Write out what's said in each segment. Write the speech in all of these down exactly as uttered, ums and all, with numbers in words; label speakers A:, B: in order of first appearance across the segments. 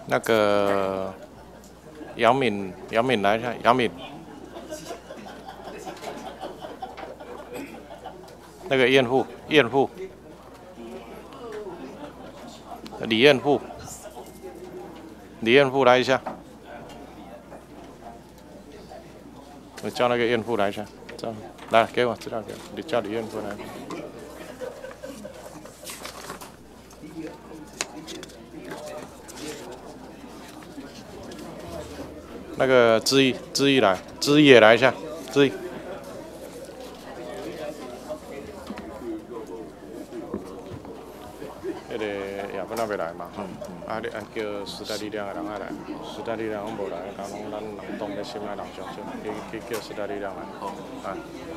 A: 那个姚敏，姚敏来一下，姚敏。那个验户，验户，李验户，李验户来一下。我叫那个验户来一下，这样来给我资料给我，你叫李验户来。那个知意，知意来，知意也来一下，知意。那个也不那边来嘛，嗯嗯，啊，你按叫时代力量的人爱来，时代力量拢无来，讲拢咱人动的心爱人上少，去去叫时代力量来，好，啊。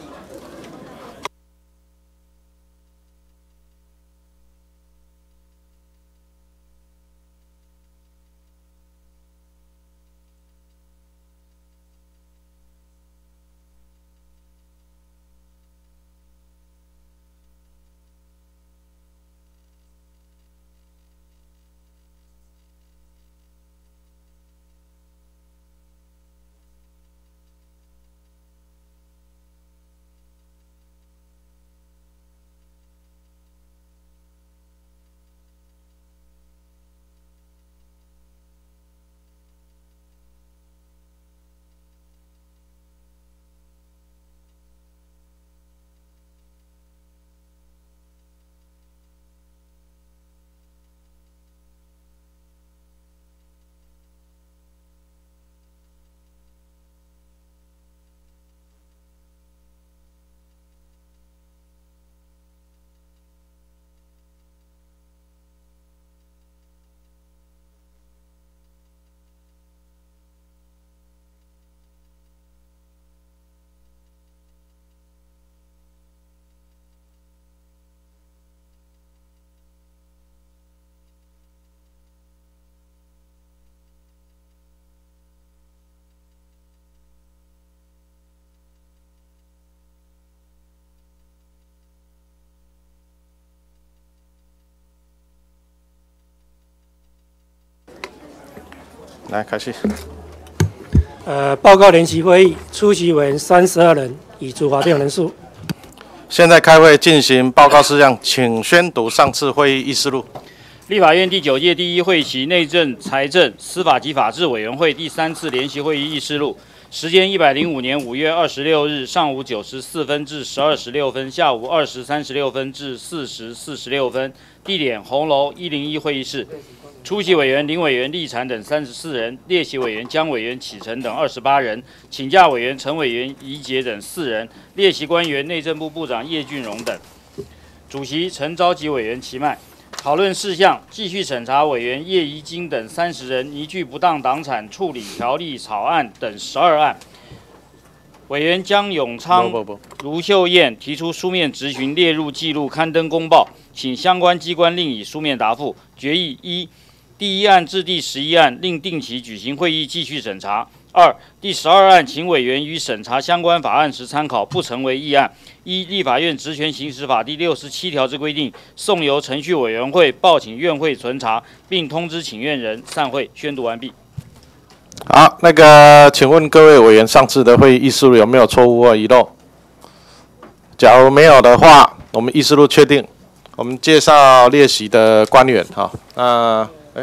A: 来开始。
B: 呃，报告联席会议，出席委员三十二人，已足法定人数。
A: 现在开会进行报告事项，请宣读上次会议议事录。
C: 立法院第九届第一会期内政、财政、司法及法制委员会第三次联席会议议事录，时间一百零五年五月二十六日上午九时四分至十二时六分，下午二时三十六分至四时四十六分，地点红楼一零一会议室。出席委员林委员、立产等三十四人，列席委员江委员、启程等二十八人，请假委员陈委员、宜杰等四人，列席官员内政部部长叶俊荣等。主席陈召集委员齐迈。讨论事项继续审查委员叶宜京等三十人依据不当党产处理条例草案等十二案。委员江永昌、卢秀燕提出书面质询列入记录刊登公报，请相关机关另以书面答复。决议一。第一案至第十一案，另定期举行会议继续审查。二、第十二案，请委员于审查相关法案时参考，不成为议案。依立法院职权行使法第六十七条之规定，送由程序委员会报请院会存查，并通知请愿人散会。宣读完毕。
A: 好，那个，请问各位委员，上次的会议议事录有没有错误或遗漏？假如没有的话，我们议事录确定。我们介绍列席的官员，哈，那。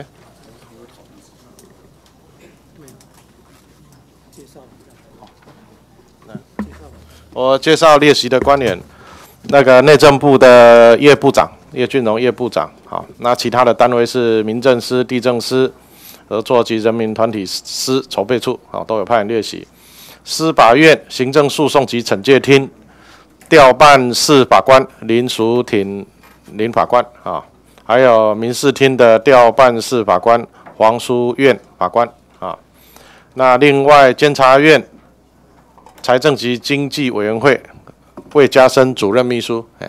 A: 我介绍列席的官员，那个内政部的叶部长叶俊荣叶部长，好，那其他的单位是民政司、地政司、合作及人民团体司筹备处，好，都有派人列席。司法院行政诉讼及惩戒厅调办事法官林淑婷林法官，啊，还有民事厅的调办事法官黄淑苑法官，啊，那另外监察院。财政及经济委员会魏家生主任秘书，哎，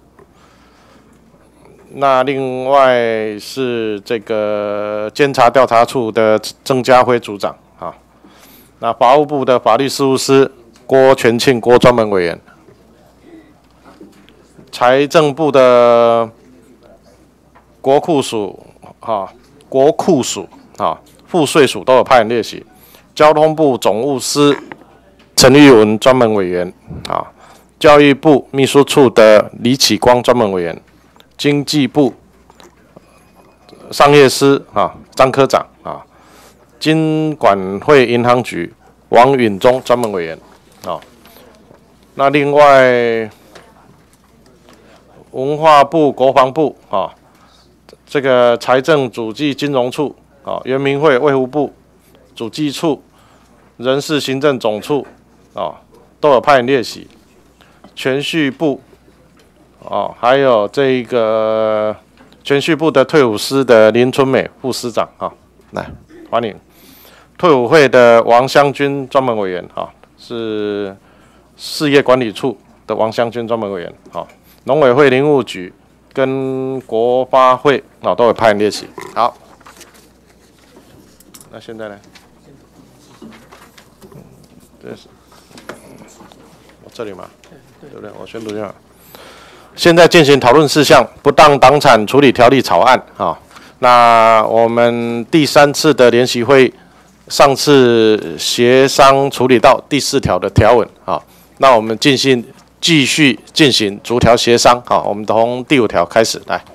A: 那另外是这个监察调查处的郑家辉组长啊，那法务部的法律事务司郭全庆郭专门委员，财政部的国库署啊国库署啊，赋税署都有派人列席。交通部总务司陈玉文专门委员啊，教育部秘书处的李启光专门委员，经济部商业司啊张科长啊，金管会银行局王允忠专门委员啊。那另外文化部、国防部啊，这个财政、主计、金融处啊，原民会、卫福部、主计处、人事行政总处啊，都有派人列席。铨叙部哦，还有这个铨叙部的退伍司的林春美副司长啊，来欢迎。退伍会的王湘军专门委员啊，是事业管理处的王湘军专门委员啊。农委会林务局跟国发会啊都有派人列席。好，那现在呢？这是我这里嘛，对不对？我宣读一下。现在进行讨论事项，不当党产处理条例草案啊。那我们第三次的联席会议，上次协商处理到第四条的条文啊。那我们进行继续进行逐条协商啊。我们从第五条开始来。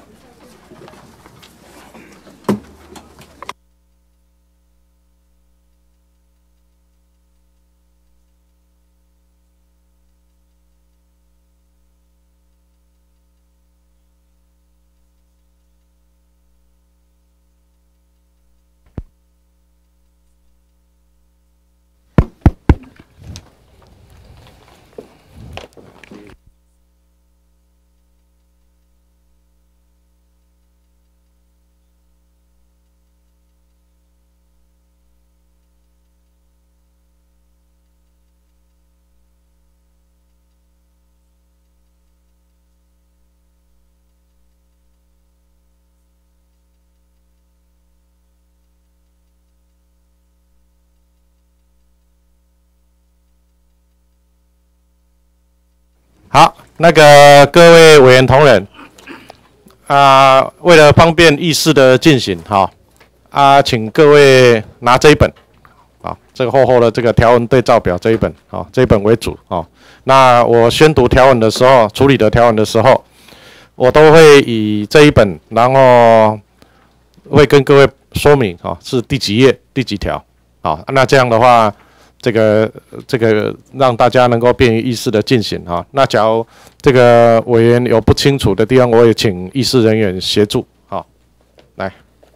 A: 好，那个各位委员同仁，啊、呃，为了方便议事的进行，哈，啊，请各位拿这一本，啊，这个厚厚的这个条文对照表这一本，啊，这一本为主，啊，那我宣读条文的时候，处理的条文的时候，我都会以这一本，然后会跟各位说明，啊，是第几页、第几条，啊，那这样的话。这个这个让大家能够便于议事的进行哈。那假如这个委员有不清楚的地方，我也请议事人员协助。好，来，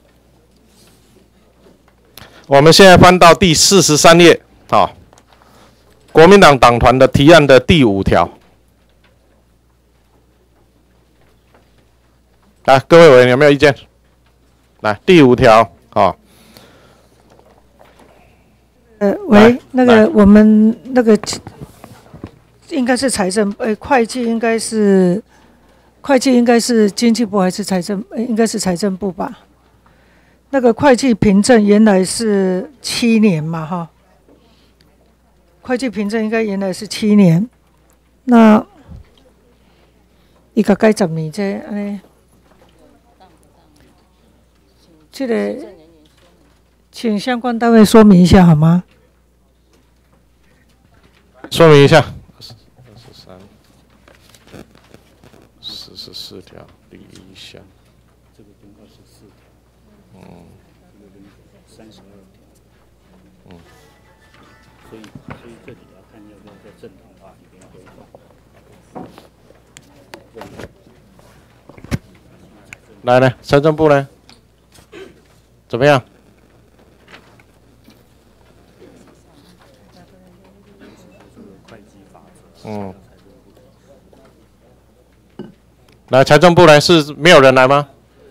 A: 我们现在翻到第四十三页，好，国民党党团的提案的第五条。来，各位委员有没有意见？来，第五条，好。
D: 呃，喂，那个我们那个应该是财政，呃，会计应该是会计应该是经济部还是财政？应该是财政部吧？那个会计凭证原来是七年嘛，哈，会计凭证应该原来是七年，那伊个改十年这安尼，这个请相关单位说明一下好吗？
A: 说明一下，二十三、四十四条第一项，这个跟二十四条，嗯，这个跟三十二条，嗯，所以所以这里要看要不要在正常化里面规划。来呢，财政部呢，怎么样？嗯，来财政部来是没有人来吗？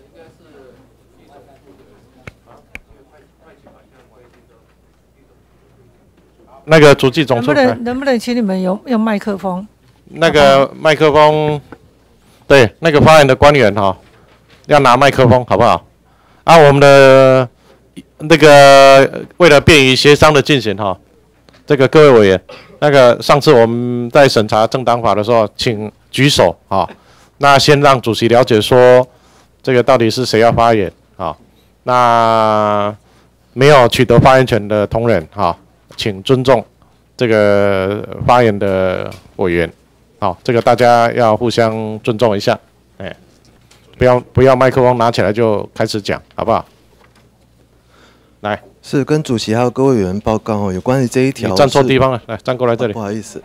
A: 那个主计总处，
D: 能不能能不能请你们用用麦克风？
A: 那个麦克风，对，那个发言的官员哈、哦，要拿麦克风好不好？啊，我们的那个为了便于协商的进行哈、哦，这个各位委员。那个上次我们在审查政党法的时候，请举手啊。那先让主席了解说，这个到底是谁要发言啊？那没有取得发言权的同仁，哈，请尊重这个发言的委员，好，这个大家要互相尊重一下，哎，不要不要麦克风拿起来就开始讲，好不好？来，
E: 是跟主席还有各位委员报告哦，有关于这一条，
A: 你站错地方了，来站过来这里，
E: 不好意思。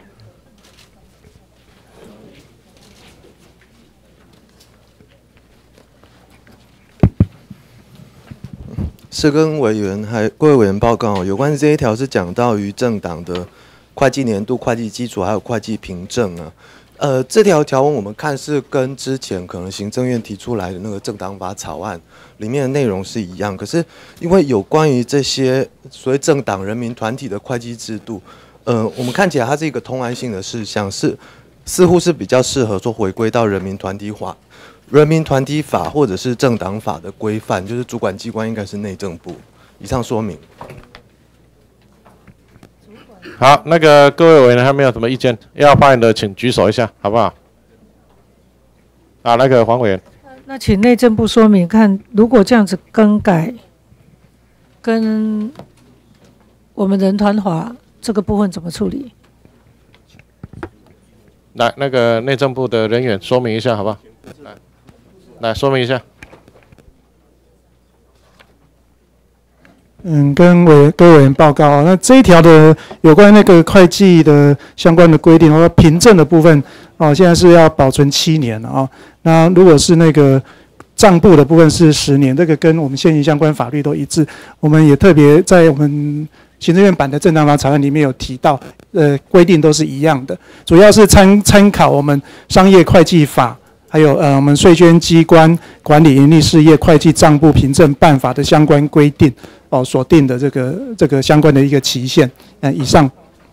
E: 是跟委员还各位委员报告，有关于这一条是讲到于政党的会计年度、会计基础还有会计凭证啊。呃，这条条文我们看是跟之前可能行政院提出来的那个政党法草案里面的内容是一样，可是因为有关于这些所谓政党、人民团体的会计制度，呃，我们看起来它是一个通案性的事项，是似乎是比较适合说回归到人民团体法。 人民团体法或者是政党法的规范，就是主管机关应该是内政部。以上说明。
A: 好，那个各位委员还没有什么意见，要发言的请举手一下，好不好？啊，那个黄委员，
D: 那请内政部说明看，如果这样子更改，跟我们人团法这个部分怎么处理？
A: 来，那个内政部的人员说明一下，好不好？来。 来说明一下。
F: 嗯，跟委各位委员报告啊，那这一条的有关那个会计的相关的规定，和凭证的部分哦，现在是要保存七年啊、哦。那如果是那个账簿的部分是十年，这个跟我们现行相关法律都一致。我们也特别在我们行政院版的政党法草案里面有提到，呃，规定都是一样的，主要是参参考我们商业会计法。 还有呃，我们税捐机关管理营利事业会计账簿凭证办法的相关规定哦，所定的这个这个相关的一个期限，呃，以上。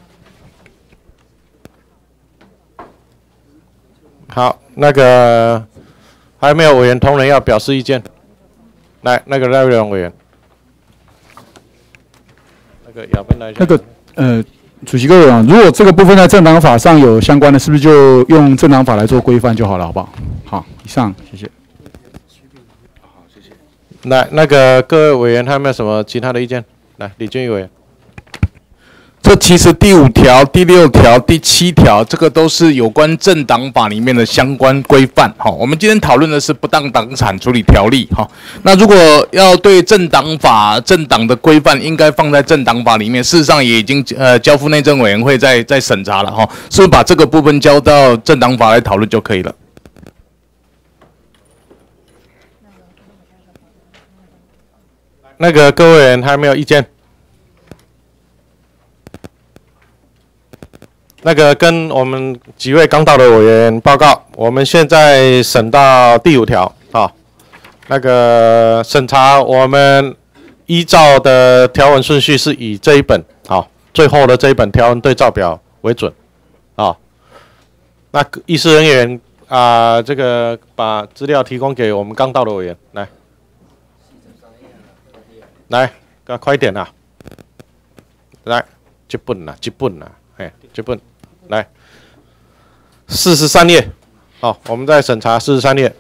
A: 好，那个还有没有委员同仁要表示意见？来，那个赖瑞荣委员，那个亚芬来一下。
G: 那个呃。 主席各位啊，如果这个部分在政党法上有相关的，是不是就用政党法来做规范就好了，好不好？好，以上，谢谢。
A: 好，谢谢。来，那个各位委员还有没有什么其他的意见？来，李俊毅委员。
H: 这其实第五条、第六条、第七条，这个都是有关政党法里面的相关规范。哈，我们今天讨论的是不当党产处理条例。哈，那如果要对政党法、政党的规范，应该放在政党法里面。事实上也已经呃交付内政委员会在在审查了。哈，是不是把这个部分交到政党法来讨论就可以了？
A: 那个各位委员还有没有意见？ 那个跟我们几位刚到的委员报告，我们现在审到第五条啊，那个审查我们依照的条文顺序是以这一本啊最后的这一本条文对照表为准啊。那议事人员啊，这个把资料提供给我们刚到的委员，来，来，快一点啦，来，这本啦，这本啦，哎，这本。 来，四十三页，好，我们再审查四十三页。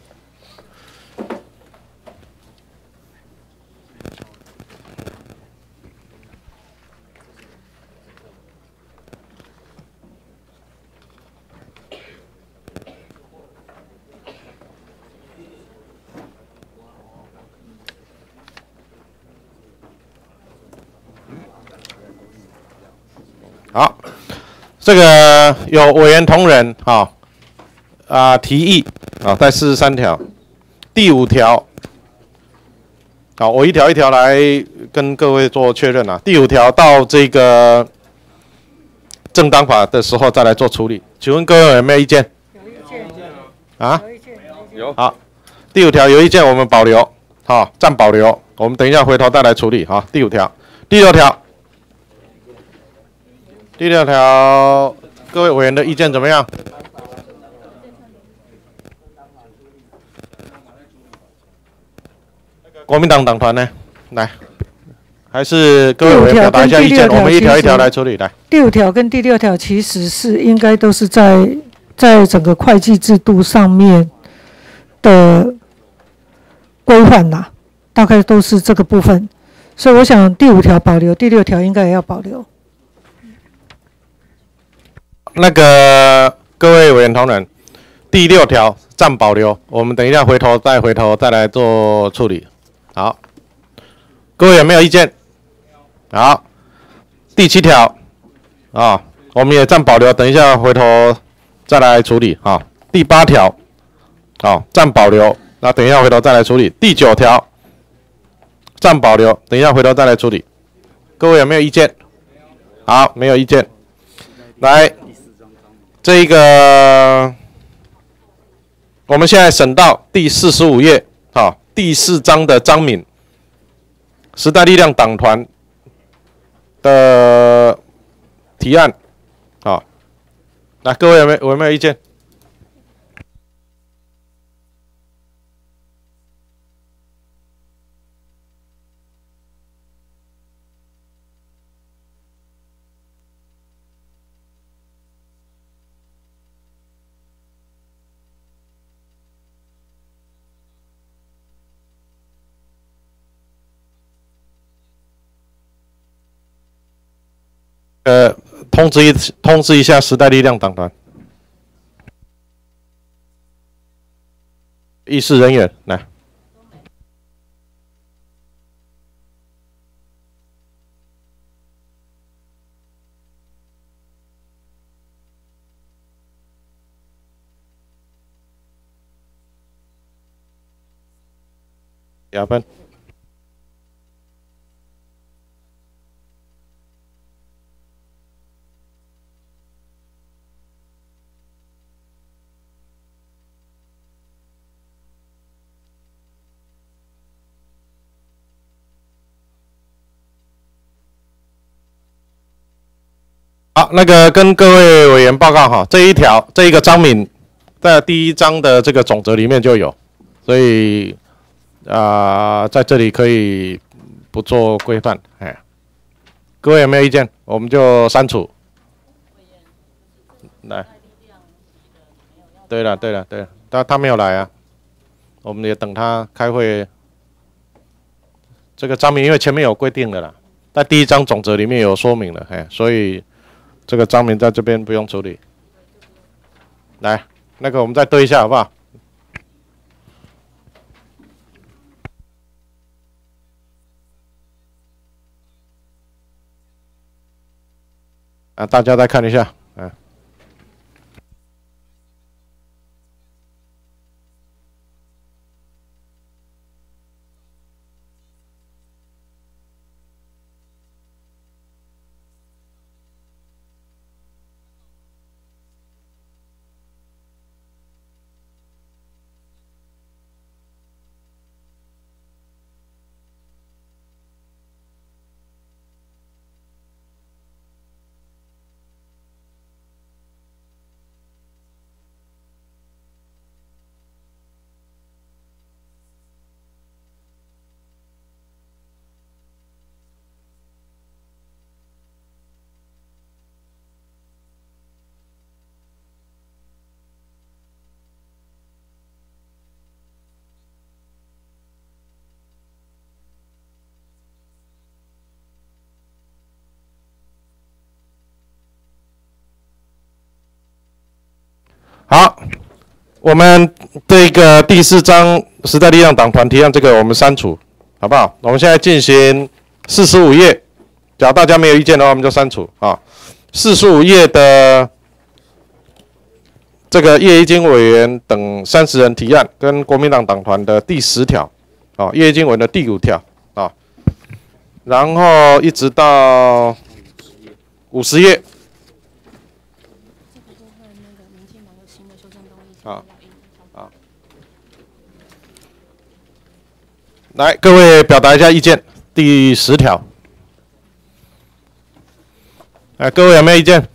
A: 好。 这个有委员同仁啊啊提议啊，在四十三条第五条，好，我一条一条来跟各位做确认啊。第五条到这个政党法的时候再来做处理，请问各位有没有意见？
D: 有意见
A: 啊？
D: 有意见，
A: 有。好，第五条有意见我们保留，好，暂保留，我们等一下回头再来处理哈。第五条，第六条。 第六条，各位委员的意见怎么样？国民党党团呢？来，还是各位委员表达一下意见，我们一条一条来处理。来，
D: 第五条跟第六条其实是应该都是在在整个会计制度上面的规范呐，大概都是这个部分。 所以我想第五条保留，第六条应该也要保留。
A: 那个各位委员同仁，第六条暂保留，我们等一下回头再回头再来做处理。好，各位有没有意见？好，第七条啊，我们也暂保留，等一下回头再来处理啊。第八条，好，暂保留，那等一下回头再来处理。第九条，暂保留，等一下回头再来处理。各位有没有意见？好，没有意见。来，这一个我们现在审到第四十五页，好，第四章的章名，时代力量党团的提案，好，那各位有没有有没有意见？呃，通知一通知一下时代力量党团议事人员来。亚芬。好，那个跟各位委员报告哈，这一条这一个章名在第一章的这个总则里面就有，所以啊、呃，在这里可以不做规范。哎，各位有没有意见？我们就删除。来，对了对了对了，他他没有来啊，我们也等他开会。这个章名因为前面有规定的啦，在第一章总则里面有说明了，哎，所以。这个章名在这边不用处理，来，那个我们再对一下好不好？啊，大家再看一下，嗯、啊。好，我们这个第四章时代力量党团提案这个我们删除，好不好？我们现在进行四十五页，假如大家没有意见的话，我们就删除啊。四十五页的这个叶一金委员等三十人提案，跟国民党党团的第十条，啊，叶一金委员的第五条啊，然后一直到五十页。好，好，来，各位表达一下意见。第十条，哎，各位有没有意见？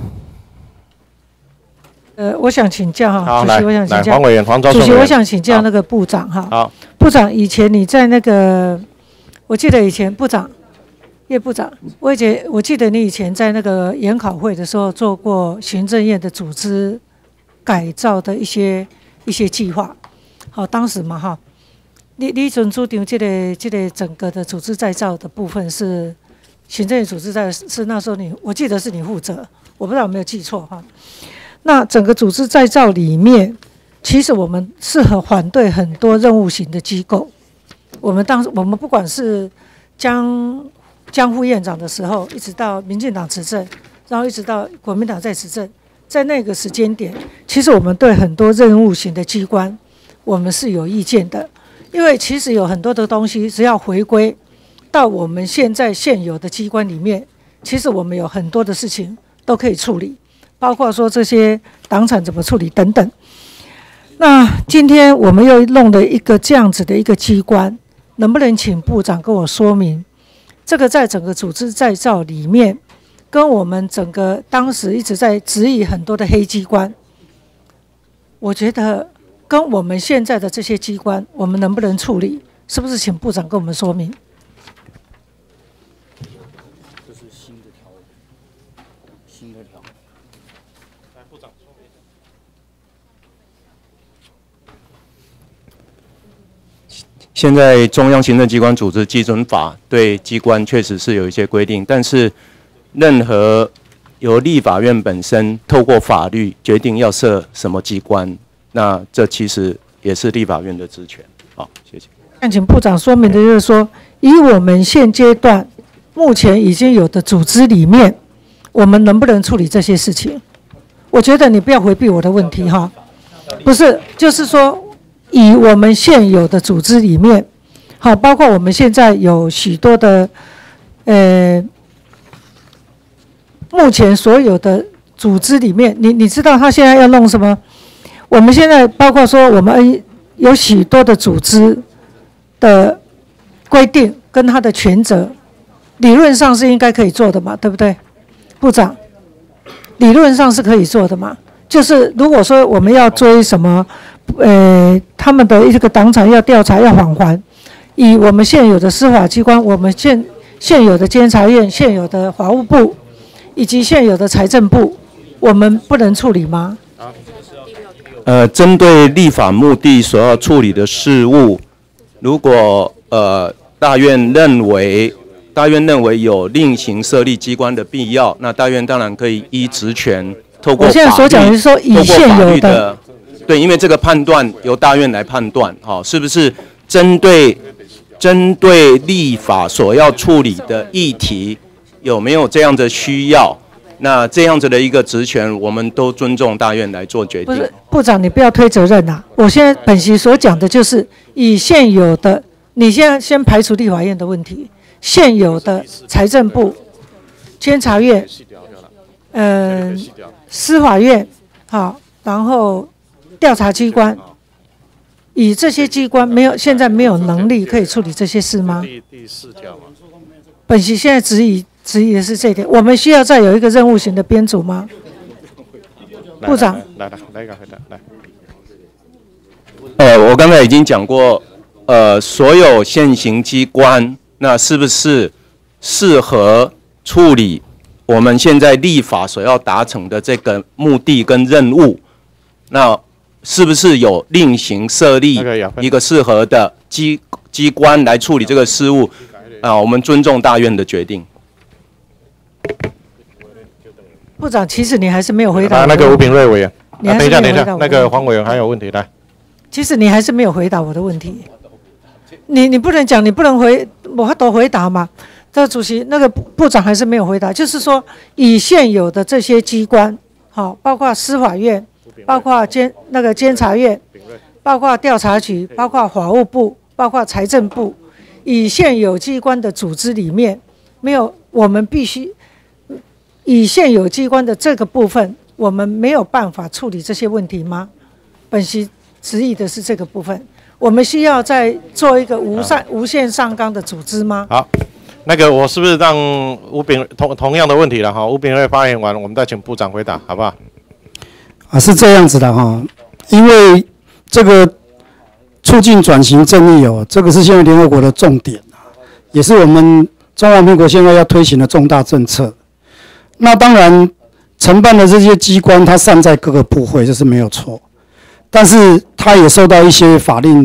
D: 呃，我想请教哈，
A: 好，
D: 主席，我想请
A: 来，
D: 教
A: 黄委员，黄昭顺
D: 主席，
A: 委员
D: 我想请教那个部长哈。
A: 好，
D: 部长，以前你在那个，我记得以前部长叶部长，我以前我记得你以前在那个研考会的时候做过行政院的组织改造的一些一些计划。好，当时嘛哈， 你你准主张这个这个整个的组织再造的部分是行政组织再是那时候你我记得是你负责，我不知道有没有记错哈。那整个组织再造里面，其实我们是很反对很多任务型的机构。我们当我们不管是江江副院长的时候，一直到民进党执政，然后一直到国民党在执政，在那个时间点，其实我们对很多任务型的机关，我们是有意见的。因为其实有很多的东西，只要回归到我们现在现有的机关里面，其实我们有很多的事情都可以处理，包括说这些党产怎么处理等等。那今天我们又弄了一个这样子的一个机关，能不能请部长跟我说明，这个在整个组织再造里面，跟我们整个当时一直在质疑很多的黑机关，我觉得跟我们现在的这些机关，我们能不能处理？是不是请部长跟我们说明？
C: 这是新的条文，新的条文。来，部长说明。
I: 现在中央行政机关组织基准法对机关确实是有一些规定，但是任何由立法院本身透过法律决定要设什么机关，那这其实也是立法院的职权。好，谢谢。
D: 想请部长说明的就是说，以我们现阶段目前已经有的组织里面，我们能不能处理这些事情？我觉得你不要回避我的问题哈，不是，就是说以我们现有的组织里面，好，包括我们现在有许多的，呃，目前所有的组织里面，你你知道他现在要弄什么？我们现在包括说我们有许多的组织的规定跟他的权责，理论上是应该可以做的嘛，对不对，部长？理论上是可以做的嘛。就是如果说我们要追什么，呃，他们的一个党产要调查要返还，以我们现有的司法机关，我们现现有的监察院、现有的法务部以及现有的财政部，我们不能处理吗？
I: 呃，针对立法目的所要处理的事务，如果呃大院认为大院认为有另行设立机关的必要，那大院当然可以依职权透过法律，
D: 我现在所讲的是说以现有的，
I: 的对，因为这个判断由大院来判断，好、哦，是不是针对针对立法所要处理的议题有没有这样的需要？那这样子的一个职权，我们都尊重大院来做决定。
D: 不是部长，你不要推责任呐、啊！我现在本席所讲的就是以现有的，你现在先排除立法院的问题，现有的财政部、监察院、嗯、呃、司法院，好，然后调查机关，以这些机关没有现在没有能力可以处理这些事吗？
A: 第第四条嘛。
D: 本席现在质疑。质疑的是这一点，我们需要再有一个任务型的编组吗？部长，
A: 来来来一个回答，来。
I: 呃，我刚才已经讲过，呃，所有现行机关，那是不是适合处理我们现在立法所要达成的这个目的跟任务？那是不是有另行设立一个适合的机机关来处理这个事务？啊、呃，我们尊重大院的决定。
D: 部长，其实你还是没有回答。
A: 那个吴秉瑞委员，
D: 你
A: 啊、等一下，等一下，那个黄
D: 黄
A: 委员还有问题，来。
D: 其实你还是没有回答我的问题。你你不能讲，你不能回，我都回答嘛。这主席，那个部长还是没有回答，就是说以现有的这些机关，好，包括司法院，包括监那个监察院，包括调查局，包括法务部，包括财政部，以现有机关的组织里面，没有我们必须。以现有机关的这个部分，我们没有办法处理这些问题吗？本席质疑的是这个部分，我们需要再做一个无上无限上纲的组织吗？
A: 好，那个我是不是让吴秉同同样的问题了哈？吴秉瑞发言完，我们再请部长回答，好不好？
J: 啊，是这样子的哈，因为这个促进转型正义哦，这个是现在联合国的重点，也是我们中华民国现在要推行的重大政策。那当然，承办的这些机关，它散在各个部会，这是没有错。但是，它也受到一些法令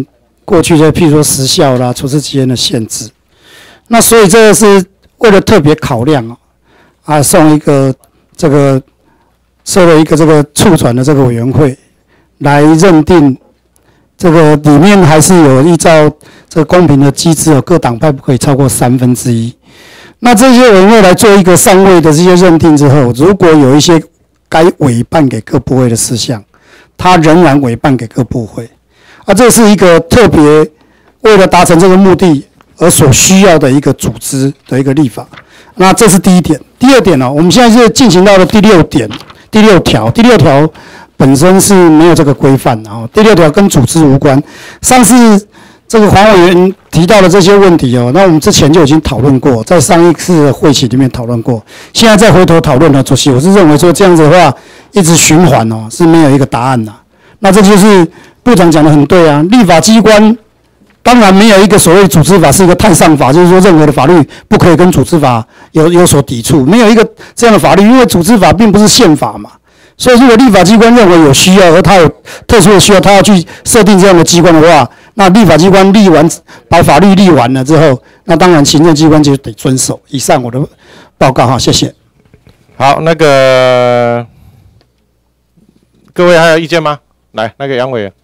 J: 过去的譬如说时效啦、处置期间的限制。那所以这个是为了特别考量啊，啊送一个这个设了一个这个促转的这个委员会来认定。这个里面还是有依照这个公平的机制，有各党派不可以超过三分之一。那这些委员会来做一个上位的这些认定之后，如果有一些该委办给各部会的事项，他仍然委办给各部会。啊，这是一个特别为了达成这个目的而所需要的一个组织的一个立法。那这是第一点。第二点呢、哦，我们现在是进行到了第六点，第六条，第六条。本身是没有这个规范的哦。第六条跟组织无关。上次这个黄委员提到的这些问题哦，那我们之前就已经讨论过，在上一次的会期里面讨论过。现在再回头讨论呢，主席，我是认为说这样子的话，一直循环哦，是没有一个答案的。那这就是部长讲的很对啊，立法机关当然没有一个所谓组织法是一个太上法，就是说任何的法律不可以跟组织法有有所抵触，没有一个这样的法律，因为组织法并不是宪法嘛。所以，如果立法机关认为有需要，而他有特殊的需要，他要去设定这样的机关的话，那立法机关立完把法律立完了之后，那当然行政机关就得遵守。以上我的报告哈，谢谢。
A: 好，那个各位还有意见吗？来，那个杨委员。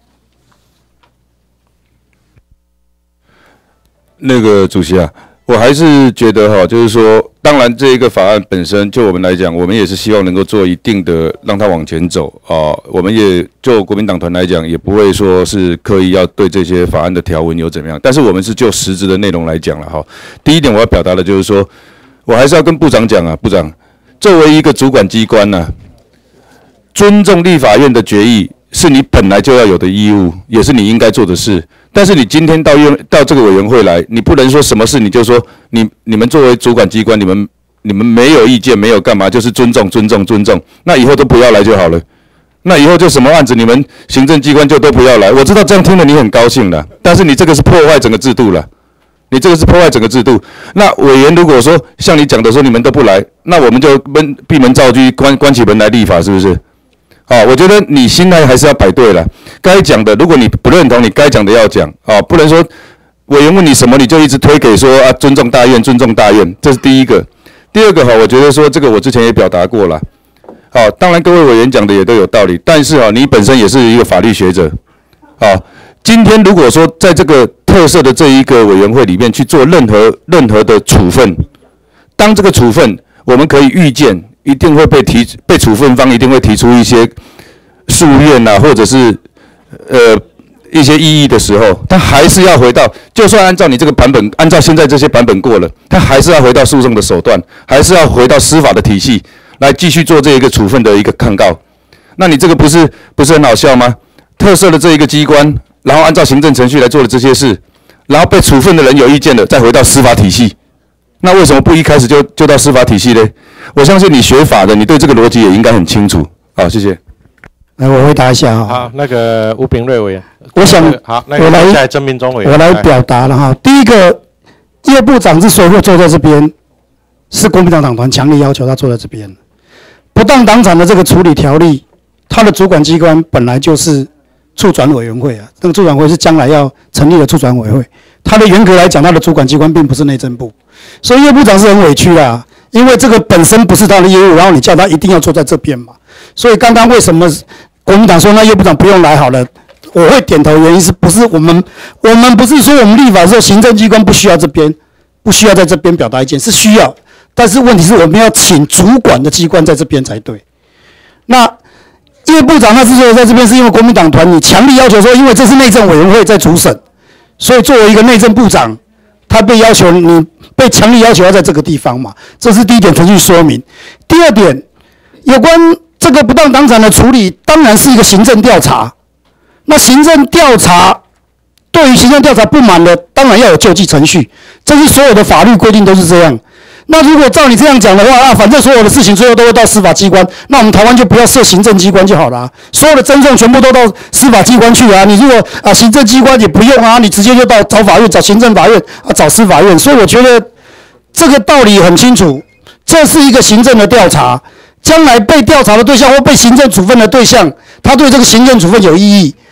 K: 那个主席啊，我还是觉得哈，就是说。当然，这一个法案本身，就我们来讲，我们也是希望能够做一定的让它往前走啊、呃。我们也就国民党团来讲，也不会说是刻意要对这些法案的条文有怎么样。但是我们是就实质的内容来讲了哈。第一点我要表达的就是说，我还是要跟部长讲啊，部长作为一个主管机关呢、啊，尊重立法院的决议是你本来就要有的义务，也是你应该做的事。但是你今天到院到这个委员会来，你不能说什么事你就说你你们作为主管机关，你们你们没有意见，没有干嘛，就是尊重尊重尊重，那以后都不要来就好了。那以后就什么案子你们行政机关就都不要来。我知道这样听了你很高兴了，但是你这个是破坏整个制度了，你这个是破坏整个制度。那委员如果说像你讲的说你们都不来，那我们就门闭门造车，关关起门来立法，是不是？啊，我觉得你心态还是要摆对了。该讲的，如果你不认同，你该讲的要讲啊，不能说委员问你什么，你就一直推给说啊，尊重大院，尊重大院，这是第一个。第二个哈，我觉得说这个我之前也表达过了。好，当然各位委员讲的也都有道理，但是啊，你本身也是一个法律学者。啊，今天如果说在这个特色的这一个委员会里面去做任何任何的处分，当这个处分我们可以预见。一定会被提被处分方一定会提出一些诉愿啊，或者是呃一些异议的时候，他还是要回到，就算按照你这个版本，按照现在这些版本过了，他还是要回到诉讼的手段，还是要回到司法的体系来继续做这一个处分的一个抗告。那你这个不是不是很好笑吗？特色的这一个机关，然后按照行政程序来做的这些事，然后被处分的人有意见了，再回到司法体系。那为什么不一开始就就到司法体系呢？我相信你学法的，你对这个逻辑也应该很清楚。好，谢谢。
J: 来，我回答一下哈。
A: 好，那个吴秉瑞委员，
J: 我想，
A: 好，那个接下来郑明忠委员，
J: 我来表达了哈。第一个，叶部长之所以会坐在这边，是国民党党团强烈要求他坐在这边。不当党产的这个处理条例，它的主管机关本来就是促转委员会啊，这个促转会是将来要成立的促转委员会。它的严格来讲，它的主管机关并不是内政部，所以叶部长是很委屈的、啊，因为这个本身不是他的业务，然后你叫他一定要坐在这边嘛。所以刚刚为什么国民党说那叶部长不用来好了？我会点头，原因是不是我们我们不是说我们立法的时候行政机关不需要这边，不需要在这边表达意见，是需要，但是问题是我们要请主管的机关在这边才对。那叶部长他之所以在这边，是因为国民党团你强力要求说，因为这是内政委员会在主审。所以，作为一个内政部长，他被要求，你被强力要求要在这个地方嘛，这是第一点程序说明。第二点，有关这个不当党产的处理，当然是一个行政调查。那行政调查对于行政调查不满的，当然要有救济程序，这是所有的法律规定都是这样。那如果照你这样讲的话，啊，反正所有的事情最后都会到司法机关，那我们台湾就不要设行政机关就好了、啊，所有的争讼全部都到司法机关去啊。你如果啊行政机关也不用啊，你直接就到找法院、找行政法院啊、找司法院。所以我觉得这个道理很清楚，这是一个行政的调查，将来被调查的对象或被行政处分的对象，他对这个行政处分有异议，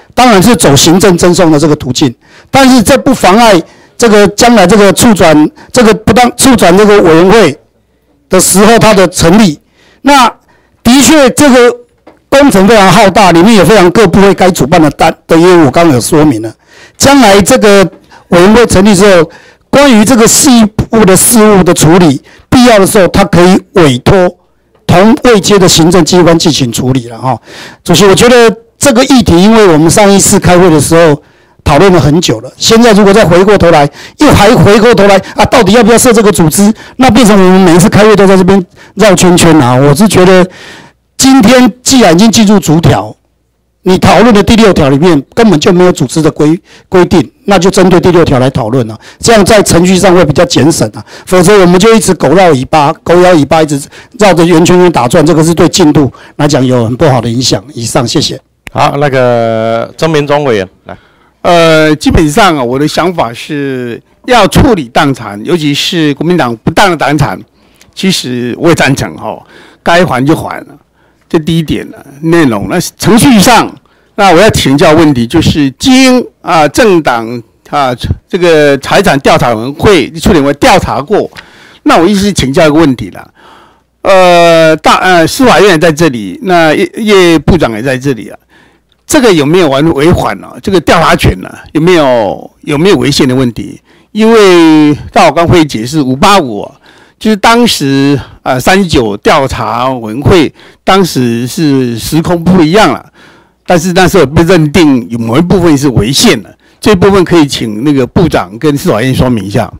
J: 当然是走行政赠送的这个途径，但是这不妨碍这个将来这个促转这个不当促转这个委员会的时候它的成立。那的确这个工程非常浩大，里面有非常各部会该主办的单的业务，我刚刚有说明了。将来这个委员会成立之后，关于这个细部的事务的处理，必要的时候，它可以委托同位阶的行政机关进行处理了哈。主席，我觉得这个议题，因为我们上一次开会的时候讨论了很久了，现在如果再回过头来，又还回过头来啊，到底要不要设这个组织？那变成我们每一次开会都在这边绕圈圈啊。我是觉得，今天既然已经进入逐条，你讨论的第六条里面根本就没有组织的规规定，那就针对第六条来讨论了，这样在程序上会比较节省啊。否则我们就一直狗绕尾巴，狗咬尾巴，一直绕着圆圈圈打转，这个是对进度来讲有很不好的影响。以上，谢谢。
A: 好，那个曾明忠委员来。
L: 呃，基本上啊，我的想法是要处理党产，尤其是国民党不当的党产，其实我也赞成哈、哦，该还就还了。这第一点呢，内容那程序上，那我要请教问题就是，经啊政党啊这个财产调查委员会处理委调查过，那我意思是请教一个问题了，呃大呃司法院也在这里，那叶叶部长也在这里啊，这个有没有完违反了、啊、这个调查权呢、啊？有没有有没有违宪的问题？因为大法官会解释五八五。就是当时啊，三九调查委员会当时是时空不一样了，但是那时候被认定有某一部分是违宪的，这部分可以请那个部长跟司法院说明一下。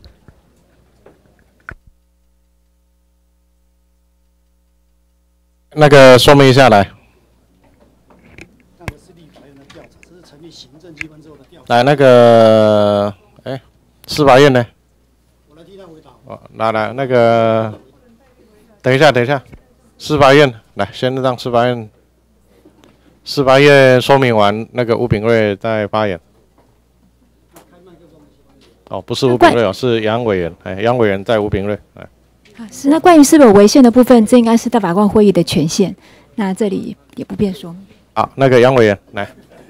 A: 那个说明一下来。来，那个，哎，司法院呢？来来，那个，等一下，等一下，司法院来，先让司法院，司法院说明完，那个吴秉瑞再发言。哦，不是吴秉瑞哦，是杨委员，哎，杨委员在吴秉瑞，哎。
M: 好，是那关于是否违宪的部分，这应该是大法官会议的权限，那这里也不便说明。
A: 好，那个杨委员来。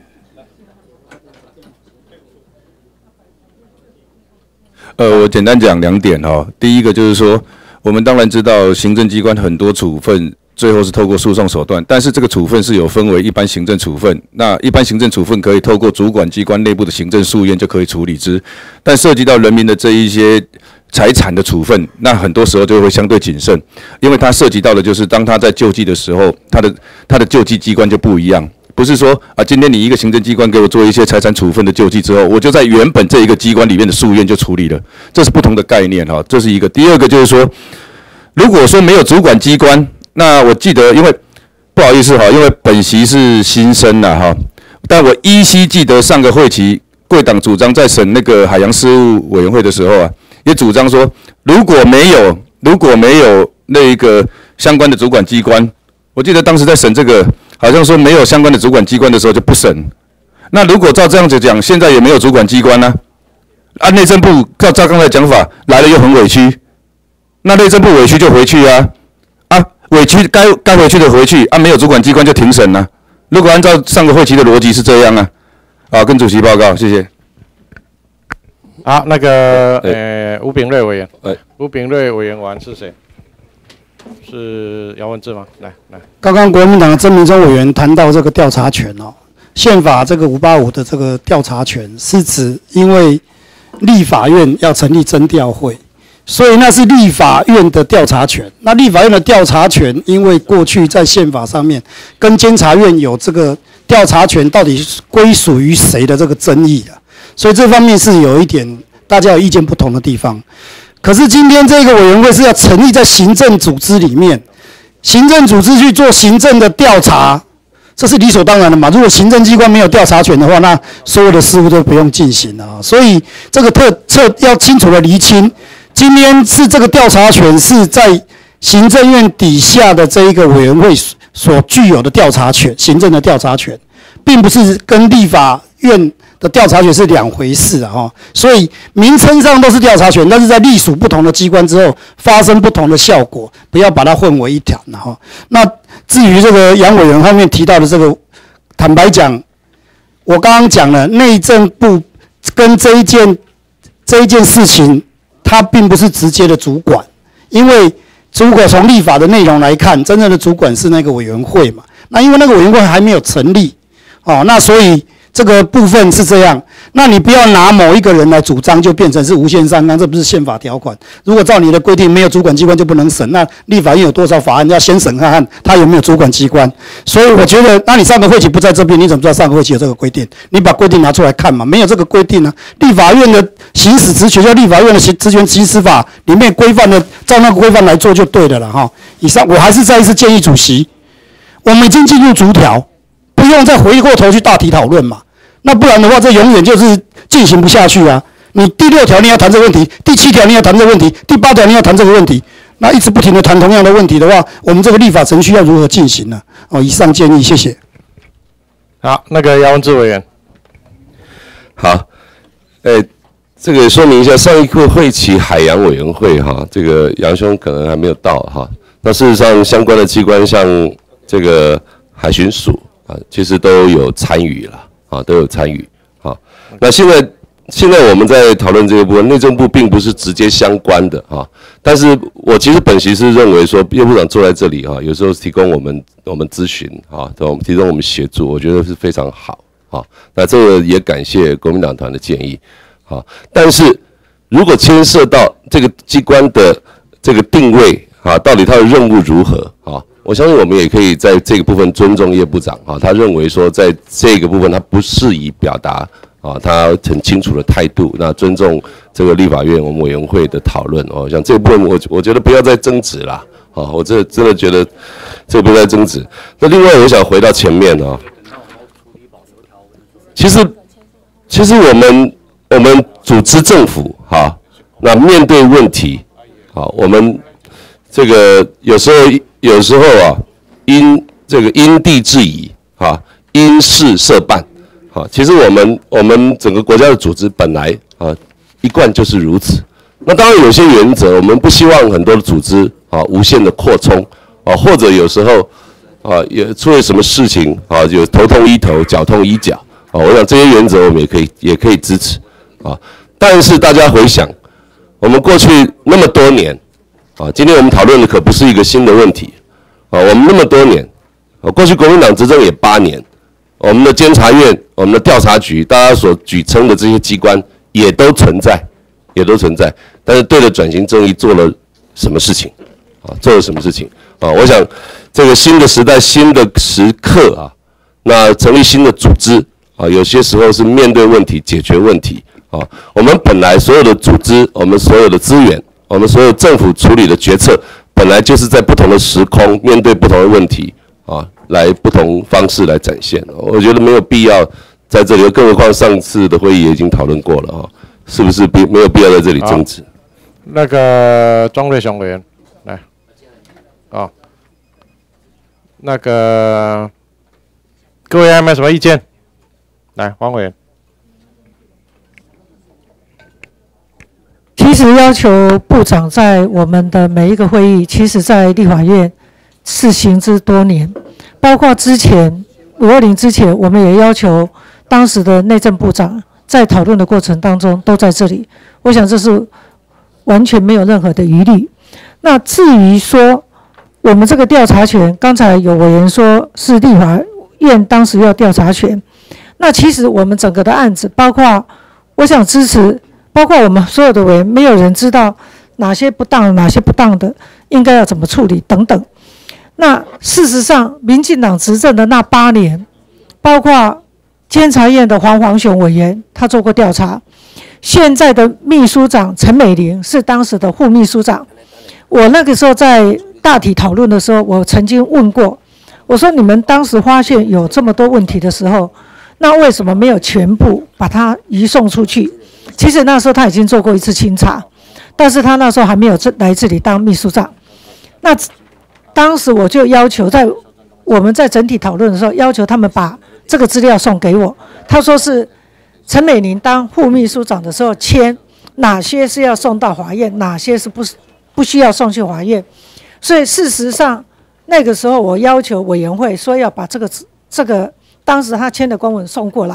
K: 呃，我简单讲两点哈。第一个就是说，我们当然知道行政机关很多处分最后是透过诉讼手段，但是这个处分是有分为一般行政处分，那一般行政处分可以透过主管机关内部的行政诉愿就可以处理之，但涉及到人民的这一些财产的处分，那很多时候就会相对谨慎，因为它涉及到的就是当他在救济的时候，他的他的救济机关就不一样。不是说啊，今天你一个行政机关给我做一些财产处分的救济之后，我就在原本这一个机关里面的诉愿就处理了，这是不同的概念哈，这是一个。第二个就是说，如果说没有主管机关，那我记得，因为不好意思哈，因为本席是新生呐哈，但我依稀记得上个会期贵党主张在审那个海洋事务委员会的时候啊，也主张说，如果没有如果没有那个相关的主管机关，我记得当时在审这个。好像说没有相关的主管机关的时候就不审，那如果照这样子讲，现在也没有主管机关呢、啊？按内政部照照刚才讲法来了又很委屈，那内政部委屈就回去啊，啊委屈该该回去的回去，啊没有主管机关就庭审啊。如果按照上个会期的逻辑是这样啊，啊跟主席报告，谢谢。
A: 好，那个呃吴秉瑞委员，吴秉瑞委员完是谁？是姚文智吗？来来，
J: 刚刚国民党的曾明忠委员谈到这个调查权哦，宪法这个五八五的这个调查权是指，因为立法院要成立侦调会，所以那是立法院的调查权。那立法院的调查权，因为过去在宪法上面跟监察院有这个调查权到底归属于谁的这个争议啊，所以这方面是有一点大家有意见不同的地方。可是今天这个委员会是要成立在行政组织里面，行政组织去做行政的调查，这是理所当然的嘛。如果行政机关没有调查权的话，那所有的事务都不用进行了啊。所以这个特特要清楚的厘清，今天是这个调查权是在行政院底下的这一个委员会所具有的调查权，行政的调查权，并不是跟立法院的调查权是两回事啊，哈，所以名称上都是调查权，但是在隶属不同的机关之后，发生不同的效果，不要把它混为一谈，然后，那至于这个杨委员后面提到的这个，坦白讲， 我刚刚讲了，内政部跟这一件这一件事情，它并不是直接的主管，因为如果从立法的内容来看，真正的主管是那个委员会嘛。那因为那个委员会还没有成立，哦，那所以这个部分是这样。那你不要拿某一个人来主张，就变成是无限上纲，这不是宪法条款。如果照你的规定，没有主管机关就不能审，那立法院有多少法案要先审看看他有没有主管机关。所以我觉得，那你上个会期不在这边，你怎么知道上个会期有这个规定？你把规定拿出来看嘛，没有这个规定啊。立法院的行使职权，就立法院的行职权行使法里面规范的，照那个规范来做就对的了哈。以上，我还是再一次建议主席，我们已经进入逐条，不用再回过头去大体讨论嘛。那不然的话，这永远就是进行不下去啊！你第六条你要谈这个问题，第七条你要谈这个问题，第八条你要谈这个问题，那一直不停的谈同样的问题的话，我们这个立法程序要如何进行呢？哦，以上建议，谢谢。
A: 好，那个姚文智委员。
N: 好，呃，这个说明一下，上一个会期海洋委员会哈，这个杨兄可能还没有到哈。那事实上，相关的机关像这个海巡署啊，其实都有参与了。啊，都有参与。好，那现在现在我们在讨论这个部分，内政部并不是直接相关的啊。但是我其实本席是认为说，叶部长坐在这里啊，有时候提供我们我们咨询啊，提供我们协助，我觉得是非常好。好，那这个也感谢国民党团的建议。好，但是如果牵涉到这个机关的这个定位啊，到底他的任务如何啊？我相信我们也可以在这个部分尊重叶部长啊，他认为说在这个部分他不适宜表达啊，他很清楚的态度，那尊重这个立法院我们委员会的讨论哦，像这部分我我觉得不要再争执啦，啊，我这真的觉得这个不要再争执。那另外我想回到前面啊，其实其实我们我们组织政府哈，那面对问题啊，我们这个有时候。有时候啊，因这个因地制宜啊，因事设办啊。其实我们我们整个国家的组织本来啊，一贯就是如此。那当然有些原则，我们不希望很多的组织啊无限的扩充啊，或者有时候啊也出了什么事情啊，有头痛医头，脚痛医脚啊。我想这些原则我们也可以也可以支持啊。但是大家回想，我们过去那么多年。啊，今天我们讨论的可不是一个新的问题，啊，我们那么多年，啊，过去国民党执政也八年，我们的监察院、我们的调查局，大家所举称的这些机关也都存在，也都存在，但是对着转型正义做了什么事情？啊，做了什么事情？啊，我想这个新的时代、新的时刻啊，那成立新的组织啊，有些时候是面对问题、解决问题啊。我们本来所有的组织，我们所有的资源。我们所有政府处理的决策，本来就是在不同的时空面对不同的问题啊，来不同方式来展现。我觉得没有必要在这里，更何况上次的会议也已经讨论过了啊，是不是必没有必要在这里争执？
A: 那个庄瑞雄委员来，啊、哦，那个各位还有没有什么意见？来，黄委员。
D: 其实要求部长在我们的每一个会议，其实在立法院是行之多年，包括之前五二零之前，我们也要求当时的内政部长在讨论的过程当中都在这里。我想这是完全没有任何的疑虑。那至于说我们这个调查权，刚才有委员说是立法院当时要调查权，那其实我们整个的案子，包括我想支持。包括我们所有的委员，没有人知道哪些不当、哪些不当的，应该要怎么处理等等。那事实上，民进党执政的那八年，包括监察院的黄煌雄委员，他做过调查。现在的秘书长陈美玲是当时的副秘书长。我那个时候在大体讨论的时候，我曾经问过，我说你们当时发现有这么多问题的时候，那为什么没有全部把它移送出去？其实那时候他已经做过一次清查，但是他那时候还没有来这里当秘书长。那当时我就要求在我们在整体讨论的时候，要求他们把这个资料送给我。他说是陈美玲当副秘书长的时候签哪些是要送到法院，哪些是不不需要送去法院。所以事实上那个时候我要求委员会说要把这个这个当时他签的公文送过来，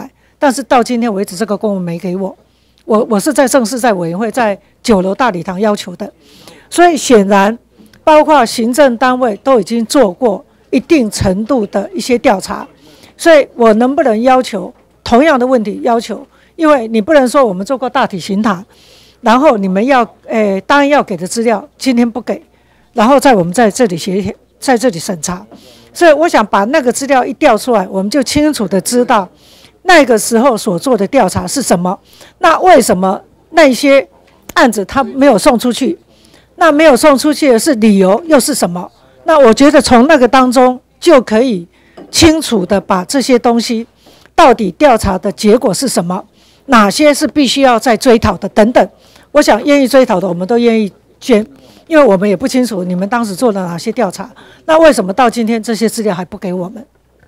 D: 但是到今天为止，这个公文没给我。我我是在正式在委员会在九楼大礼堂要求的，所以显然包括行政单位都已经做过一定程度的一些调查，所以我能不能要求同样的问题要求？因为你不能说我们做过大体刑塔，然后你们要诶当然要给的资料今天不给，然后在我们在这里协在这里审查，所以我想把那个资料一调出来，我们就清楚的知道那个时候所做的调查是什么。那为什么那些案子他没有送出去？那没有送出去的是理由又是什么？那我觉得从那个当中就可以清楚的把这些东西到底调查的结果是什么，哪些是必须要再追讨的等等。我想愿意追讨的我们都愿意捐，因为我们也不清楚你们当时做了哪些调查，那为什么到今天这些资料还不给我们？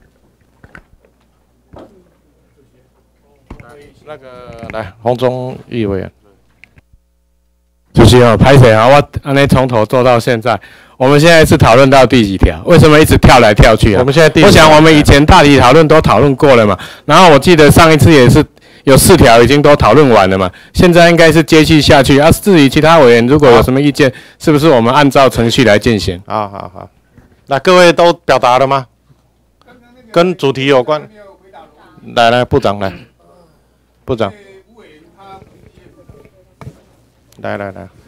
A: 那个来，洪忠义委员，
O: 主席哦，拍谁啊？我安尼从头做到现在，我们现在是讨论到第几条？为什么一直跳来跳去啊？
A: 我们现在第，
O: 我想我们以前大体讨论都讨论过了嘛。然后我记得上一次也是有四条已经都讨论完了嘛。现在应该是接续下去啊。至于其他委员如果有什么意见，是不是我们按照程序来进行？
A: 好好好，那各位都表达了吗？跟主题有关。来来，部长来。部长，来来来，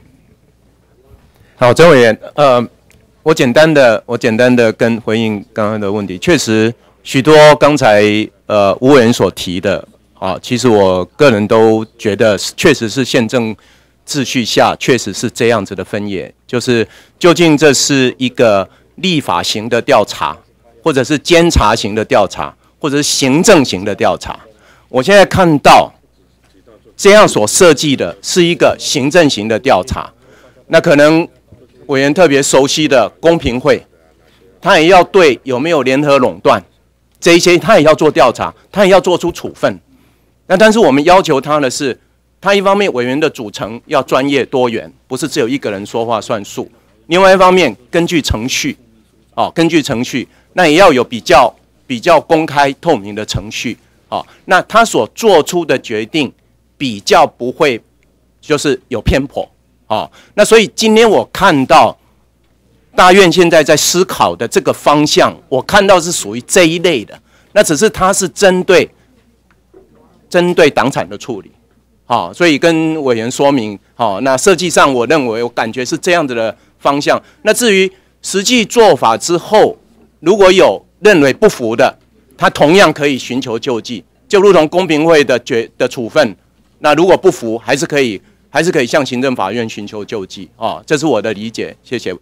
I: 好，周委员，呃，我简单的，我简单的跟回应刚刚的问题，确实许多刚才呃吴委员所提的啊，其实我个人都觉得确实是宪政秩序下确实是这样子的分野，就是究竟这是一个立法型的调查，或者是监察型的调查，或者是行政型的调查。我现在看到这样所设计的是一个行政型的调查，那可能委员特别熟悉的公平会，他也要对有没有联合垄断这一些，他也要做调查，他也要做出处分。那但是我们要求他的是，他一方面委员的组成要专业多元，不是只有一个人说话算数；另外一方面，根据程序，哦，根据程序，那也要有比较比较公开透明的程序。哦，那他所做出的决定比较不会就是有偏颇。哦，那所以今天我看到大院现在在思考的这个方向，我看到是属于这一类的，那只是它是针对针对党产的处理。好，哦，所以跟委员说明，好，哦，那设计上我认为我感觉是这样子的方向。那至于实际做法之后，如果有认为不服的，他同样可以寻求救济，就如同公平会的决的处分。那如果不服，还是可以，还是可以向行政法院寻求救济。哦，这是我的理解，谢谢。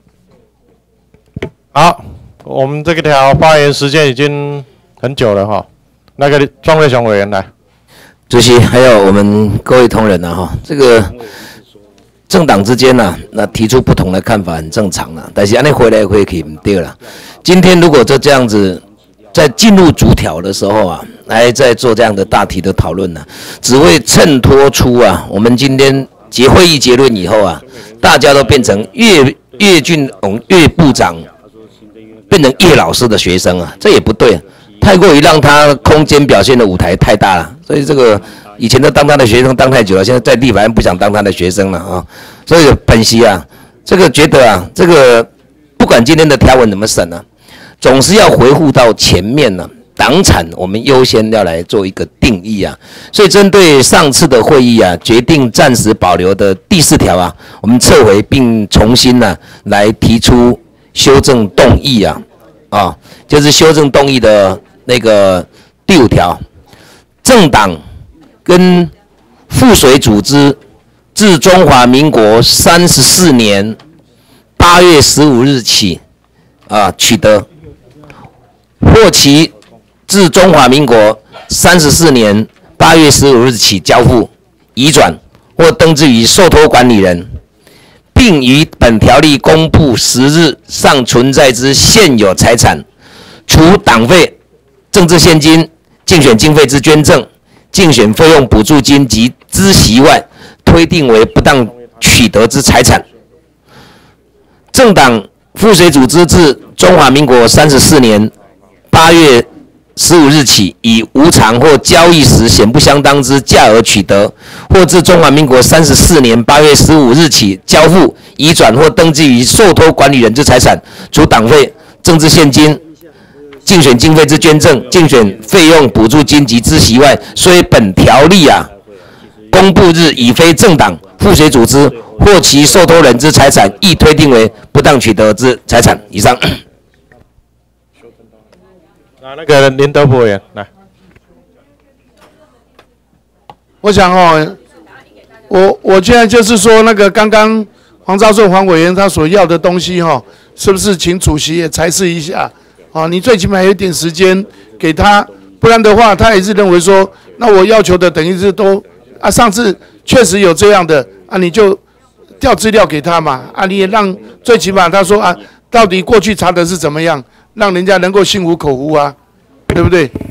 A: 好，我们这个条发言时间已经很久了哈。那个庄瑞雄委员来，
P: 主席还有我们各位同仁啊哈，这个政党之间呢，啊，那提出不同的看法很正常了，但是安尼回来回去不对了。今天如果就这样子。在进入主条的时候啊，来再做这样的大题的讨论呢，只会衬托出啊，我们今天结会议结论以后啊，大家都变成岳岳俊宏岳部长变成叶老师的学生啊，这也不对，太过于让他空间表现的舞台太大了，所以这个以前都当他的学生当太久了，现在在立法院不想当他的学生了啊，所以本席啊，这个觉得啊，这个不管今天的条文怎么审呢，啊，总是要回复到前面呢，啊，党产我们优先要来做一个定义啊，所以针对上次的会议啊，决定暂时保留的第四条啊，我们撤回并重新呢，啊，来提出修正动议啊，啊，就是修正动议的那个第五条，政党跟附属组织自中华民国三十四年八月十五日起啊取得。或其自中华民国三十四年八月十五日起交付、移转或登记于受托管理人，并于本条例公布时日尚存在之现有财产，除党费、政治现金、竞选经费之捐赠、竞选费用补助金及孳息外，推定为不当取得之财产。政党附属组织自中华民国三十四年八月十五日起，以无偿或交易时显不相当之价额取得，或自中华民国三十四年八月十五日起交付、移转或登记于受托管理人之财产，除党费、政治现金、竞选经费之捐赠、竞选费用补助金及孳息外，虽本条例啊公布日已非政党、附属组织或其受托人之财产，亦推定为不当取得之财产。以上。
A: 那那个林德博委员来，
L: 我想哦，我我现在就是说，那个刚刚黄昭顺黄委员他所要的东西哈、哦，是不是请主席也裁示一下？啊，你最起码有一点时间给他，不然的话，他也是认为说，那我要求的等于是都啊，上次确实有这样的啊，你就调资料给他嘛，啊，你也让最起码他说啊，到底过去查的是怎么样，让人家能够心服口服啊，对不对？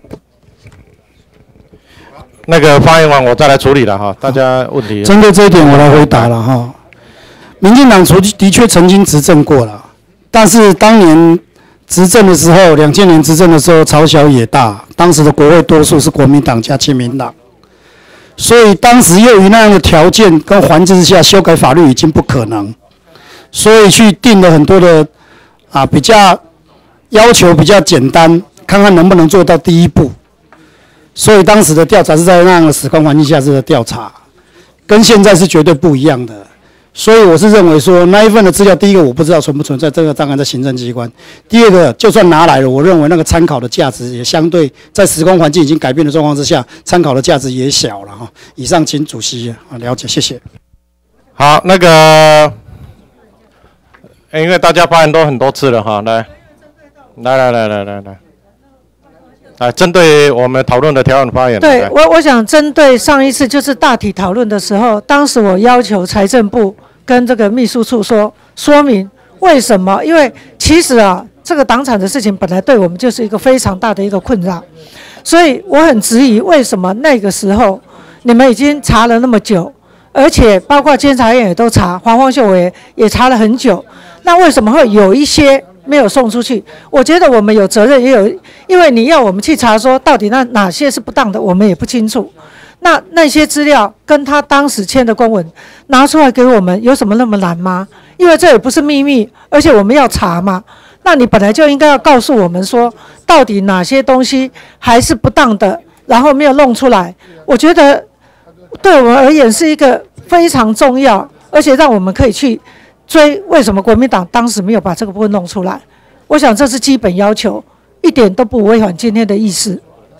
A: 那个发言完我再来处理了哈，大家问题。
J: 针对这一点我来回答了哈。民进党的确曾经执政过了，但是当年执政的时候，两千年执政的时候朝小野大，当时的国会多数是国民党加亲民党，所以当时由于那样的条件跟环境之下，修改法律已经不可能，所以去定了很多的啊比较要求比较简单，看看能不能做到第一步。所以当时的调查是在那样的时空环境下是的调查，跟现在是绝对不一样的。所以我是认为说那一份的资料，第一个我不知道存不存在，这个当然在行政机关；第二个就算拿来了，我认为那个参考的价值也相对在时空环境已经改变的状况之下，参考的价值也小了哈。以上请主席啊了解，谢谢。
A: 好，那个，因为大家发言都很多次了哈，来，来来来来来来。来，针对我们讨论的条案发言。
D: 对我，我想针对上一次就是大体讨论的时候，当时我要求财政部跟这个秘书处说说明为什么，因为其实啊，这个党产的事情本来对我们就是一个非常大的一个困扰，所以我很质疑为什么那个时候你们已经查了那么久，而且包括监察院也都查，黄光秀委员也查了很久，那为什么会有一些没有送出去？我觉得我们有责任，也有，因为你要我们去查说到底那哪些是不当的，我们也不清楚。那那些资料跟他当时签的公文拿出来给我们，有什么那么难吗？因为这也不是秘密，而且我们要查嘛。那你本来就应该要告诉我们说，到底哪些东西还是不当的，然后没有弄出来。我觉得对我们而言是一个非常重要，而且让我们可以去追为什么国民党当时没有把这个部分弄出来。我想这是基本要求，一点都不违反今天的意思。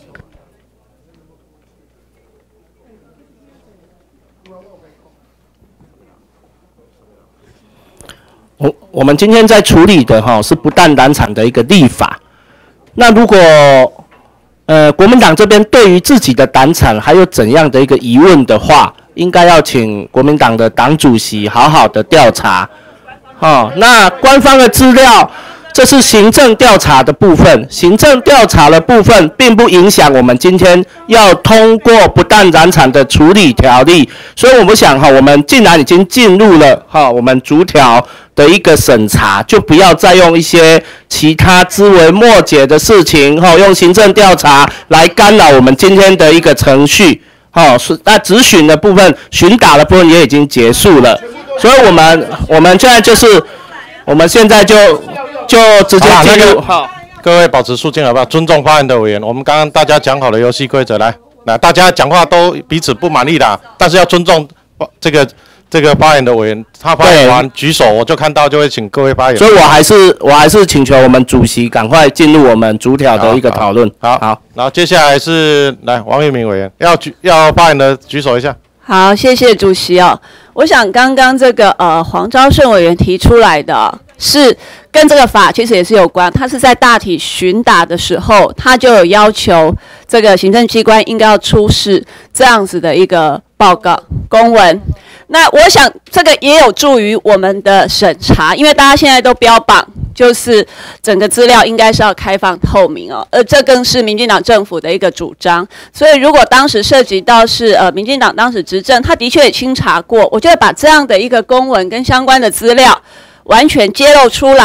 Q: 我我们今天在处理的哈是不当党产的一个立法。那如果呃国民党这边对于自己的党产还有怎样的一个疑问的话，应该要请国民党的党主席好好的调查。哦，那官方的资料，这是行政调查的部分，行政调查的部分并不影响我们今天要通过不当党产的处理条例，所以我们想哈，我们既然已经进入了哈我们逐条的一个审查，就不要再用一些其他枝微末节的事情哈，用行政调查来干扰我们今天的一个程序。好，是那质询的部分、询答的部分也已经结束了，所以我们我们现在就是，我们现在就就直接进入。好，
A: 各位保持肃静好不好？尊重发言的委员。我们刚刚大家讲好了游戏规则，来来，大家讲话都彼此不满意的，但是要尊重这个这个发言的委员。他发言完举手，我就看到就会请各位发言。
Q: 所以我还是我还是请求我们主席赶快进入我们逐条的一个讨论。
A: 好，好，然后接下来是来王玉明委员要举要发言的举手一下。
R: 好，谢谢主席哦。我想刚刚这个呃黄昭顺委员提出来的是跟这个法其实也是有关，他是在大体询答的时候，他就有要求这个行政机关应该要出示这样子的一个报告公文。那我想这个也有助于我们的审查，因为大家现在都标榜就是整个资料应该是要开放透明哦，而这更是民进党政府的一个主张。所以如果当时涉及到是呃民进党当时执政，他的确也清查过，我觉得把这样的一个公文跟相关的资料完全揭露出来，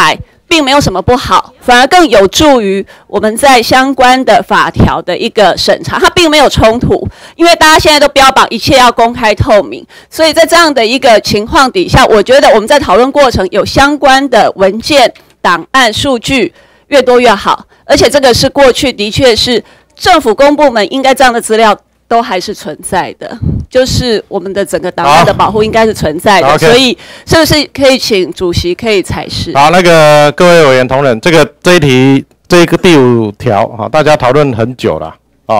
R: 并没有什么不好，反而更有助于我们在相关的法条的一个审查，它并没有冲突，因为大家现在都标榜一切要公开透明，所以在这样的一个情况底下，我觉得我们在讨论过程有相关的文件、档案、数据越多越好，而且这个是过去的确是政府公部门应该这样的资料都还是存在的，就是我们的整个档案的保护应该是存在的，所以是不是可以请主席可以裁示？
A: 好，那个各位委员同仁，这个这一题这个第五条哈，大家讨论很久了啊。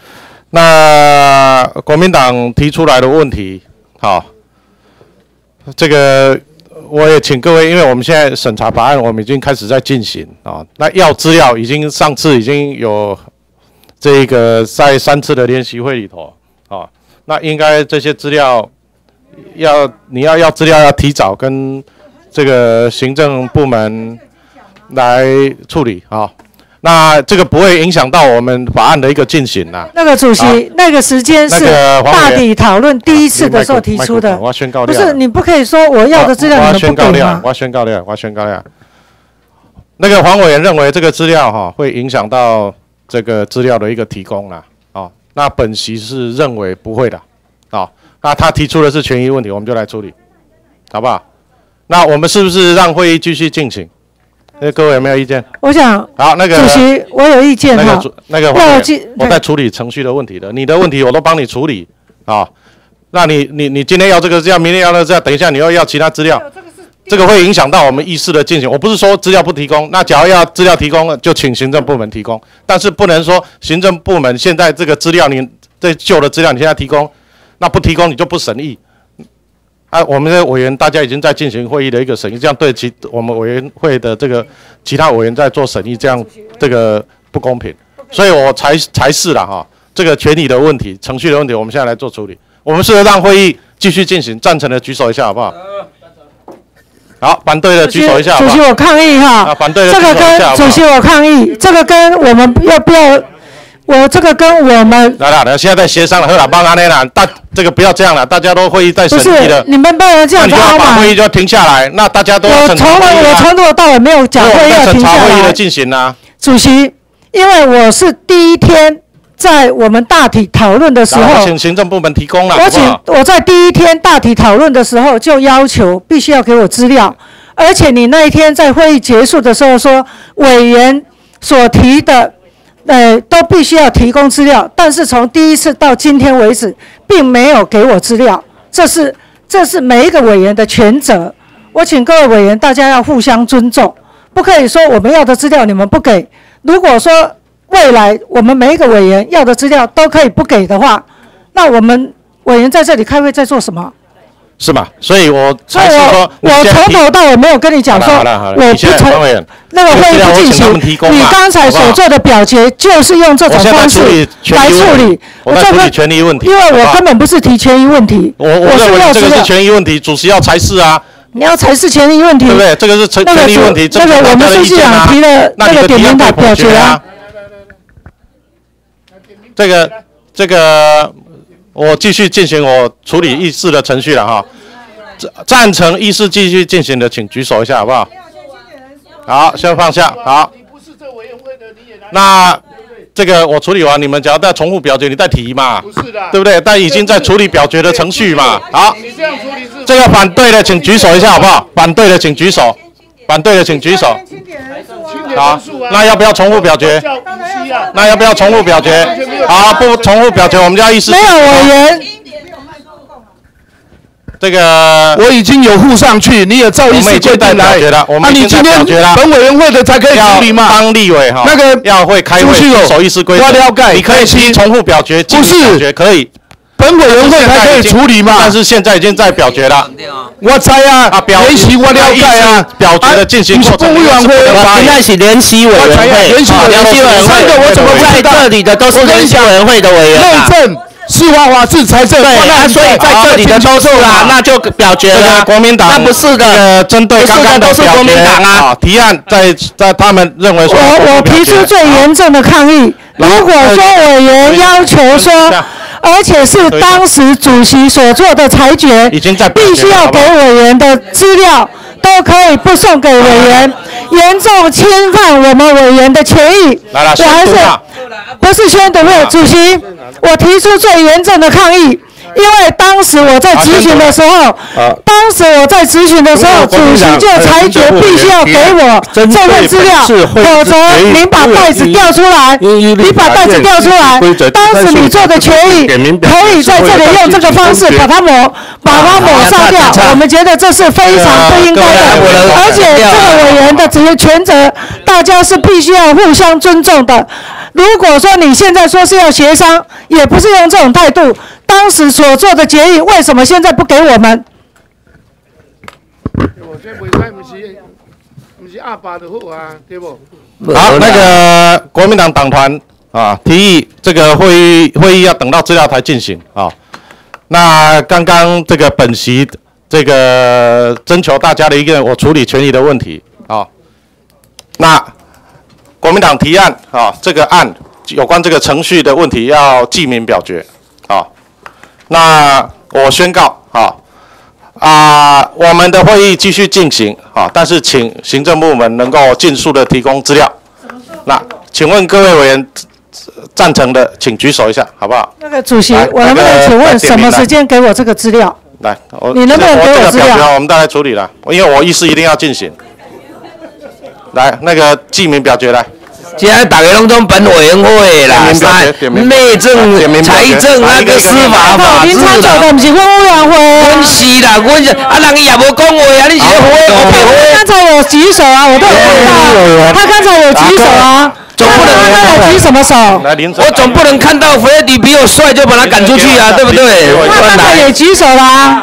A: 那国民党提出来的问题，好，这个我也请各位，因为我们现在审查法案，我们已经开始在进行啊。那要资料已经上次已经有。这个在三次的联席会里头啊，那应该这些资料要你要要资料要提早跟这个行政部门来处理啊，那这个不会影响到我们法案的一个进行啦。
D: 那个主席，啊、那个时间是大体讨论第一次的时候提出的，
A: 我要宣告
D: 不是你不可以说我要的资料你们不给吗？
A: 我要宣告量，我要宣告量。那个黄委员认为这个资料哈、啊、会影响到。这个资料的一个提供啦，哦，那本席是认为不会的，哦，那他提出的是权益问题，我们就来处理，好不好？那我们是不是让会议继续进行？那各位有没有意见？
D: 我想，
A: 好，那个
D: 主席，我有意见哈。
A: 那个那个黄委员，我在处理程序的问题的，你的问题我都帮你处理啊、哦。那你你你今天要这个资料，明天要那个资料，等一下你又要其他资料。这个会影响到我们议事的进行。我不是说资料不提供，那假如要资料提供，就请行政部门提供，但是不能说行政部门现在这个资料你这旧的资料你现在提供，那不提供你就不审议。啊，我们的委员大家已经在进行会议的一个审议，这样对其我们委员会的这个其他委员在做审议，这样这个不公平，所以我才才是了哈。这个权利的问题、程序的问题，我们现在来做处理。我们是让会议继续进行，赞成的举手一下好不好？好，反对的举手一下好不好？
D: 主席，我抗议哈。
A: 啊，反对的
D: 这个跟主席我抗议，这个跟我们要不要？我这个跟我们
A: 来了，来，现在在协商了，喝了，帮他那了，大这个不要这样了，大家都会议在审议的。
D: 不是，你们不能这样子
A: 嘛。那你就要把会议就要停下来，那大家都
D: 我从我从头到尾没有讲会议要停下来。
A: 会议的进行啊。
D: 主席，因为我是第一天在我们大体讨论的时候，
A: 请行政部门提供了。
D: 我请我在第一天大体讨论的时候就要求必须要给我资料。而且你那一天在会议结束的时候说，委员所提的，呃，都必须要提供资料，但是从第一次到今天为止，并没有给我资料，这是这是每一个委员的权责。我请各位委员大家要互相尊重，不可以说我们要的资料你们不给。如果说未来我们每一个委员要的资料都可以不给的话，那我们委员在这里开会在做什么？
A: 是吗？所以我才是说，
D: 我从头到尾没有跟你讲说，我不承那个会议不进行。你刚才所做的表决就是用这种方式来处理。
A: 我在处理权利问题，
D: 因为我根本不是提权益问题。
A: 我我认为这个是权益问题，主席要裁示啊。
D: 你要裁示权益问题，
A: 对不对？这个是权权益问题，
D: 那个我们书记长提了那个点名的表决啊。
A: 这个这个。我继续进行我处理议事的程序了哈，赞成议事继续进行的，请举手一下好不好？好，先放下。好，那这个我处理完，你们只要再重复表决，你再提嘛，不是的，对不对？但已经在处理表决的程序嘛。好，这个反对的请举手一下好不好？反对的请举手，反对的请举手。好，那要不要重复表决？那要不要重复表决？好，不重复表决，我们就要议事。
D: 没有委员。
A: 这个
L: 我已经有附上去，你也照议事规定来。
A: 我们已经在表决了。
L: 本委员会的才可以处理嘛。
A: 当立委哈，那个要会开会守议事规则。
L: 我了解。
A: 你可以提重复表决，
L: 不是
A: 可以。
L: 本委员会才可以处理嘛。
A: 但是现在已经在表决了。
L: 我知啊，
A: 啊，
L: 联席我了解啊，
A: 表决的进行过程。
Q: 委员会现在是联席委员会，
L: 联席委员会，三个我怎么
Q: 在这里的都是联席委员会的委员。
L: 内政、司法法制、财政，
Q: 对，所以在这里的都是啦，那就表决了。
A: 国民党
Q: 那不是的，
A: 针对刚刚的表决啊，提案在在他们认为说，
D: 我我提出最严重的抗议。如果说委员要求说。而且是当时主席所做的裁决，
A: 已经在
D: 必须要给委员的资料都可以不送给委员， 严重侵犯我们委员的权益。
A: 来了，
D: 我还是不是宣读会主席，我提出最严正的抗议。因为当时我在质询的时候，当时我在质询的时候，主席就裁决必须要给我这份资料，否则您把袋子调出来，你把袋子调出来，当时你做的权益可以在这里用这个方式把它抹，把它抹杀掉。我们觉得这是非常不应该的，而且这个委员的职权责，大家是必须要互相尊重的。如果说你现在说是要协商，也不是用这种态度。当时所做的决议，为什么现在不给我们？
A: 好，那个国民党党团啊，提议这个会议会议要等到资料才进行啊。那刚刚这个本席这个征求大家的一个我处理权益的问题啊。那国民党提案啊，这个案有关这个程序的问题要记名表决啊。那我宣告啊啊，我们的会议继续进行啊，但是请行政部门能够尽速的提供资料。那请问各位委员赞成的，请举手一下，好不好？
D: 那个主席，我能不能请问什么时间给我这个资料？
A: 来，我
D: 你能不能给我资料？
A: 我们再来处理了，因为我议事一定要进行。来，那个记名表决来。
P: 现在大家拢总本委员会啦，内政、财政那个司法法制啦。
D: 的不是分委员会。
P: 阮是啦，阮是啊，人伊也无讲话啊，你是咧胡胡白话。
D: 刚才有举手啊，我都有看到。他刚才有举手啊。总不能他有举什么手？
P: 我总不能看到菲尔迪比我帅就把他赶出去啊，对不对？
D: 他刚才也举手啦。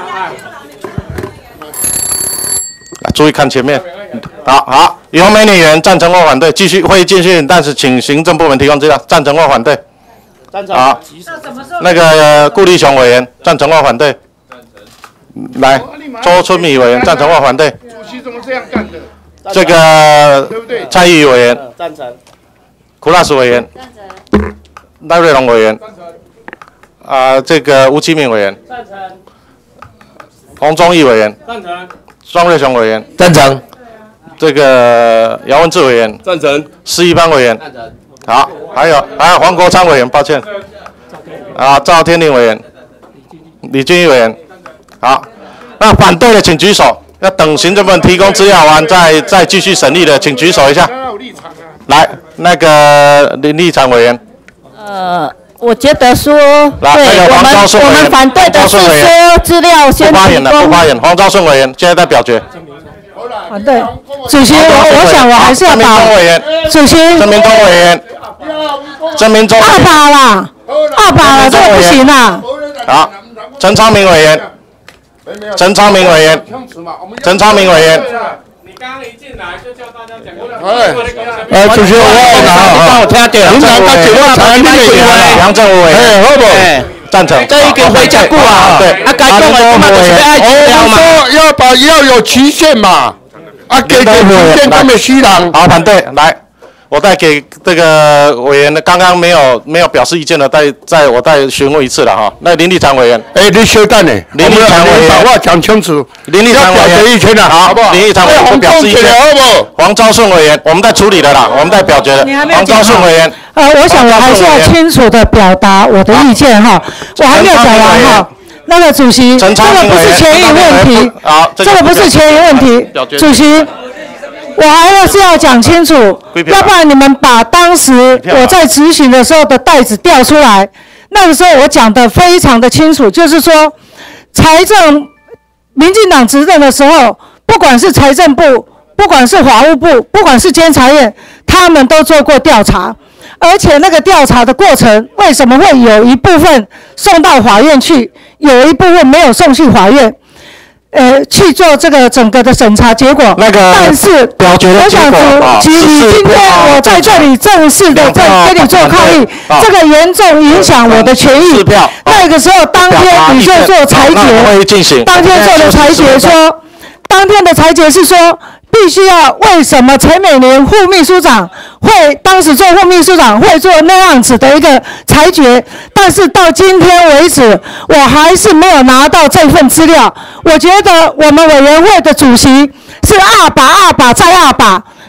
A: 注意看前面。好好，有美女委员赞成或反对？继续会议继续，但是请行政部门提供资料。赞成或反对？
C: 赞成。
A: 好，那个、呃、顾立雄委员赞成或反对？来，周春米委员赞成或反对？
L: 主席怎么这样干的？
A: 这个蔡依宇委员
C: 赞成。
A: 库拉斯委员赞成。赖瑞龙委员赞成。啊、呃，这个吴启敏委员
C: 赞成。
A: 洪忠义委员
C: 赞成。
A: 庄瑞雄委员
P: 赞成。
A: 这个姚文智委员
N: 赞成，
A: 施一般委员赞成，好，还有还有黄国昌委员，抱歉，啊，赵天麟委员，李俊毅委员，好，那反对的请举手，要等行政部门提供资料完再再继续审议的，请举手一下。来，那个林立场委员，
S: 呃，我觉得说，
A: 来，
S: 对
A: 那个黄昭顺委员，
S: 我们反对的是说资料先
A: 不发言了，不发言，黄昭顺委员现在在表决。
D: 反对，主席，我我想我还是要把主席
A: 郑明忠委员，郑明忠
D: 二把啦，二把了，这个不行啦。
A: 好，陈昌明委员，陈昌明委员，陈昌明委员。
O: 你刚刚一进来就叫大家讲过。
A: 呃，主席，我帮我听点。领导他请问陈立委员、杨政委员，哎，好不？赞成。
P: 这一个会讲过啊，对，啊，该讲的嘛就是爱讲嘛。
L: 我说要把要有期限嘛。啊，给给期限他们虚朗。
A: 好，反对，来，我再给这个委员的刚刚没有没有表示意见的，再再我再询问一次了哈。那林立场委员，
L: 哎，你稍等呢，
A: 林立场委员
L: 把话讲清楚。
A: 林立场委员
L: 表决意见了，
A: 好不好？林立场委员不表示意见，
L: 好不好？
A: 黄昭顺委员，我们在处理的啦，我们在表决的。黄昭顺委员，
D: 呃，我想我还是要清楚的表达我的意见哈，我还没有讲完哈。那个主席，这个不是权益问题，这个不是权益问题，主席。我还是要讲清楚，要不然你们把当时我在质询的时候的袋子调出来，那个时候我讲的非常的清楚，就是说，财政民进党执政的时候，不管是财政部，不管是法务部，不管是监察院，他们都做过调查，而且那个调查的过程，为什么会有一部分送到法院去，有一部分没有送去法院？呃，去做这个整个的审查结果，
A: 那个
D: 但是
A: 表决的结果，
D: 我想主席，今天我在这里正式的在跟你做抗议，这个严重影响我的权益。那个时候当天你就做裁决，当天做的裁决说，当天的裁决是说，必须要为什么陈美莲副秘书长会当时做副秘书长会做那样子的一个裁决，但是到今天为止，我还是没有拿到这份资料。我觉得我们委员会的主席是二把二把再二把，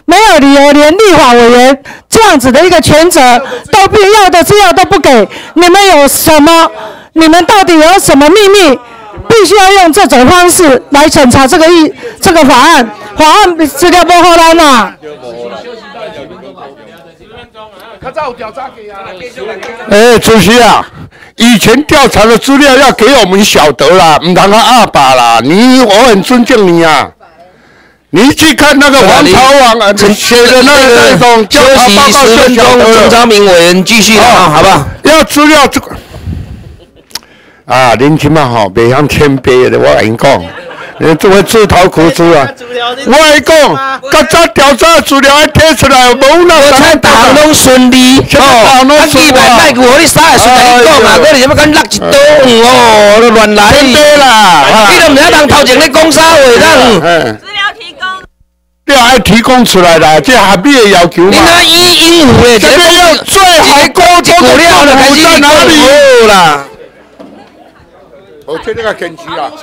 D: 没有理由连立法委员这样子的一个权责都必要的资料都不给，你们有什么？你们到底有什么秘密？必须要用这种方式来审查这个议这个法案，法案资料不好咱呐。
T: 哎，主席啊，以前调查的资料要给我们晓得啦，唔让他二把啦。你我很尊敬你啊。你去看那个王朝网啊写的那个那种调查报告就晓得了。
P: 郑昌明委员继续啊，好不好？
T: 要资料这个啊，年轻嘛吼，袂晓谦卑的，我跟你讲。你这会自讨苦吃啊！我跟你讲，较早调查资料要贴出来，无那
P: 啥大行拢顺利哦。啊，基本卖给我，你啥会顺来讲啊？我你什么敢落一刀哦？你乱来。
T: 真的啦！
P: 你都唔晓当头前咧讲啥话当？
T: 资料提供。要爱提供出来啦，这合理的要求嘛。
P: 你那依应付的，
T: 这个要最好沟通的料的在哪里啦？我这个肯去啦。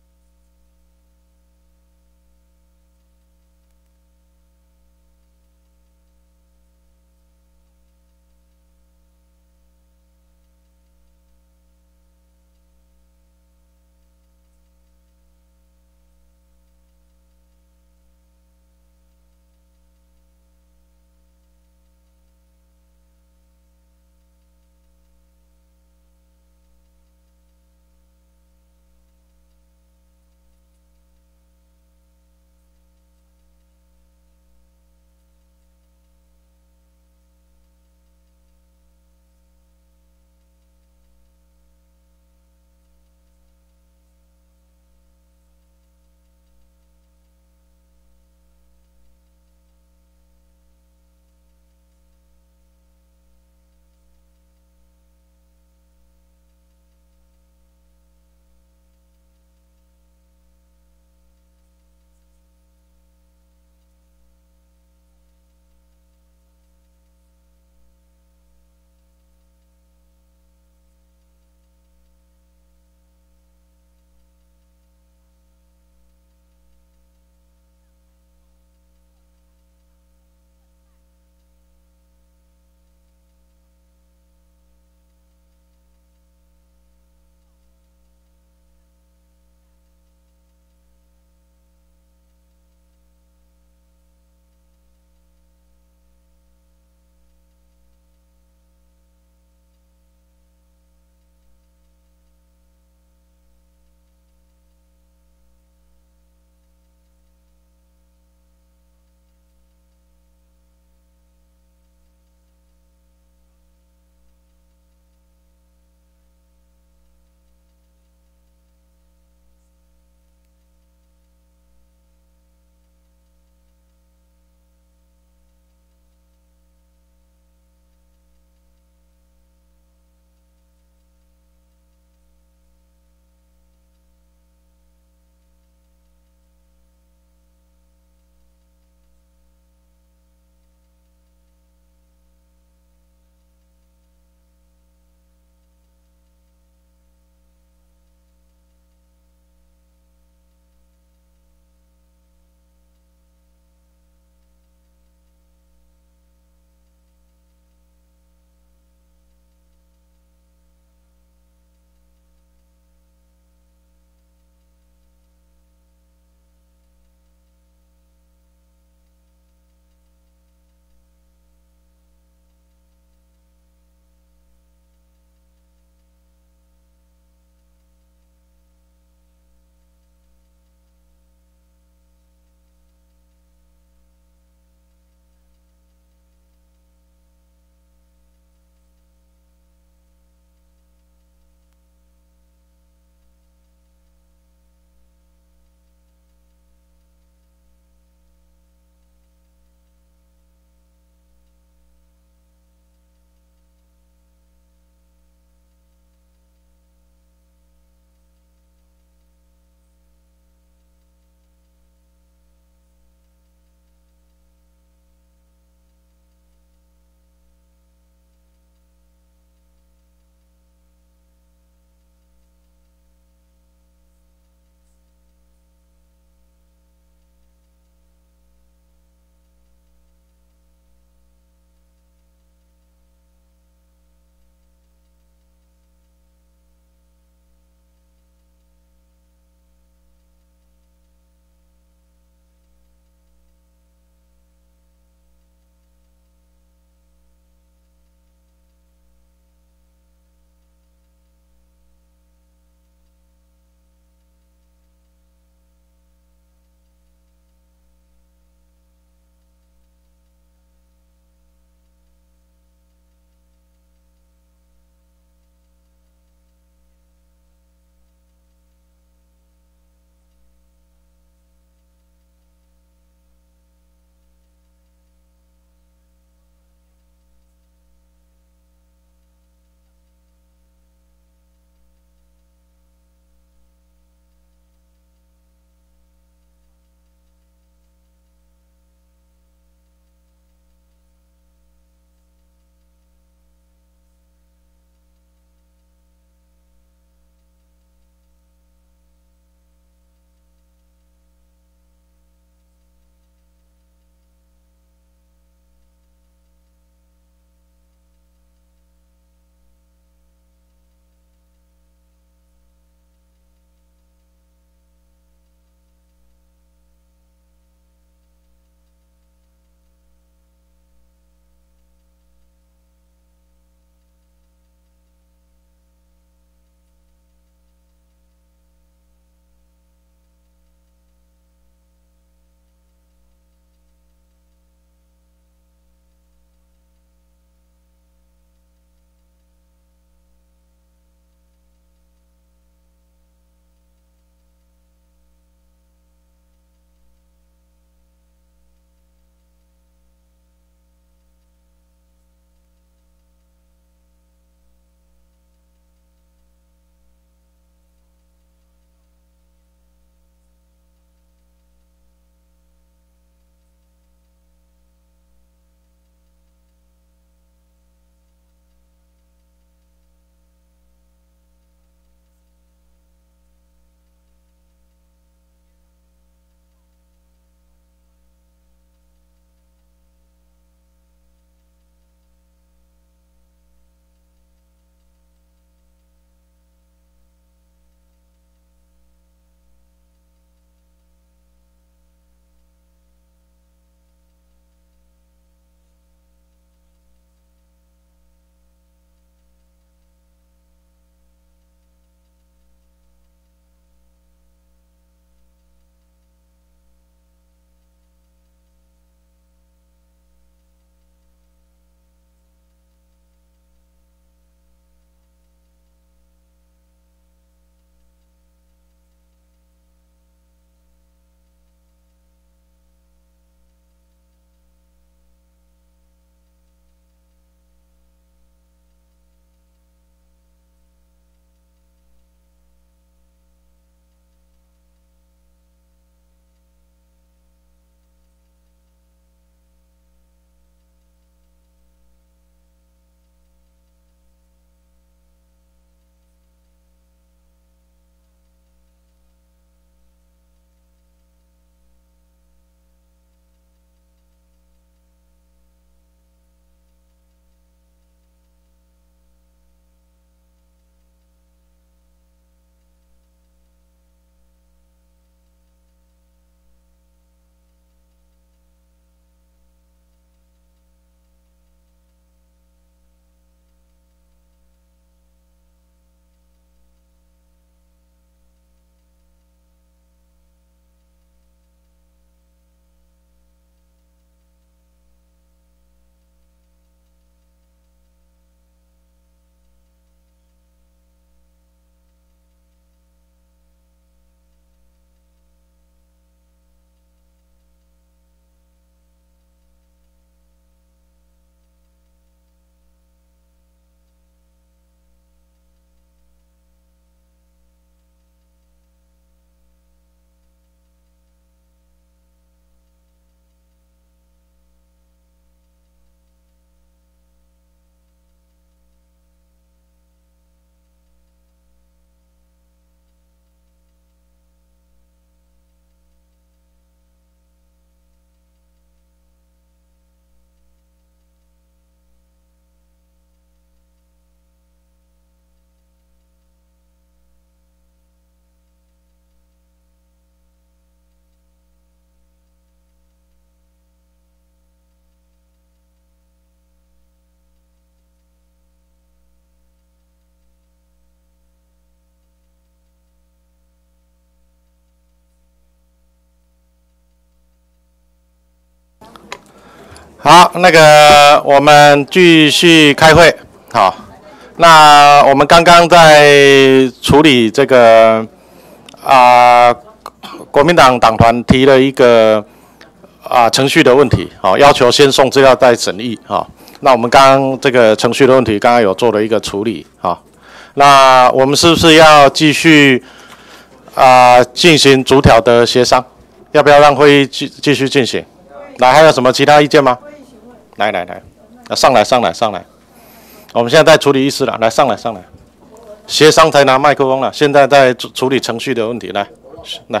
A: 好，那个我们继续开会。好，那我们刚刚在处理这个啊、呃，国民党党团提了一个啊、呃、程序的问题，好，要求先送资料再审议。好，那我们刚刚这个程序的问题，刚刚有做了一个处理。好，那我们是不是要继续啊进行逐条的协商？要不要让会议继继续进行？来，还有什么其他意见吗？来来来，啊，上来上来上来，我们现在在处理议事了，来上来上来，协商才拿麦克风了，现在在处理程序的问题，来来。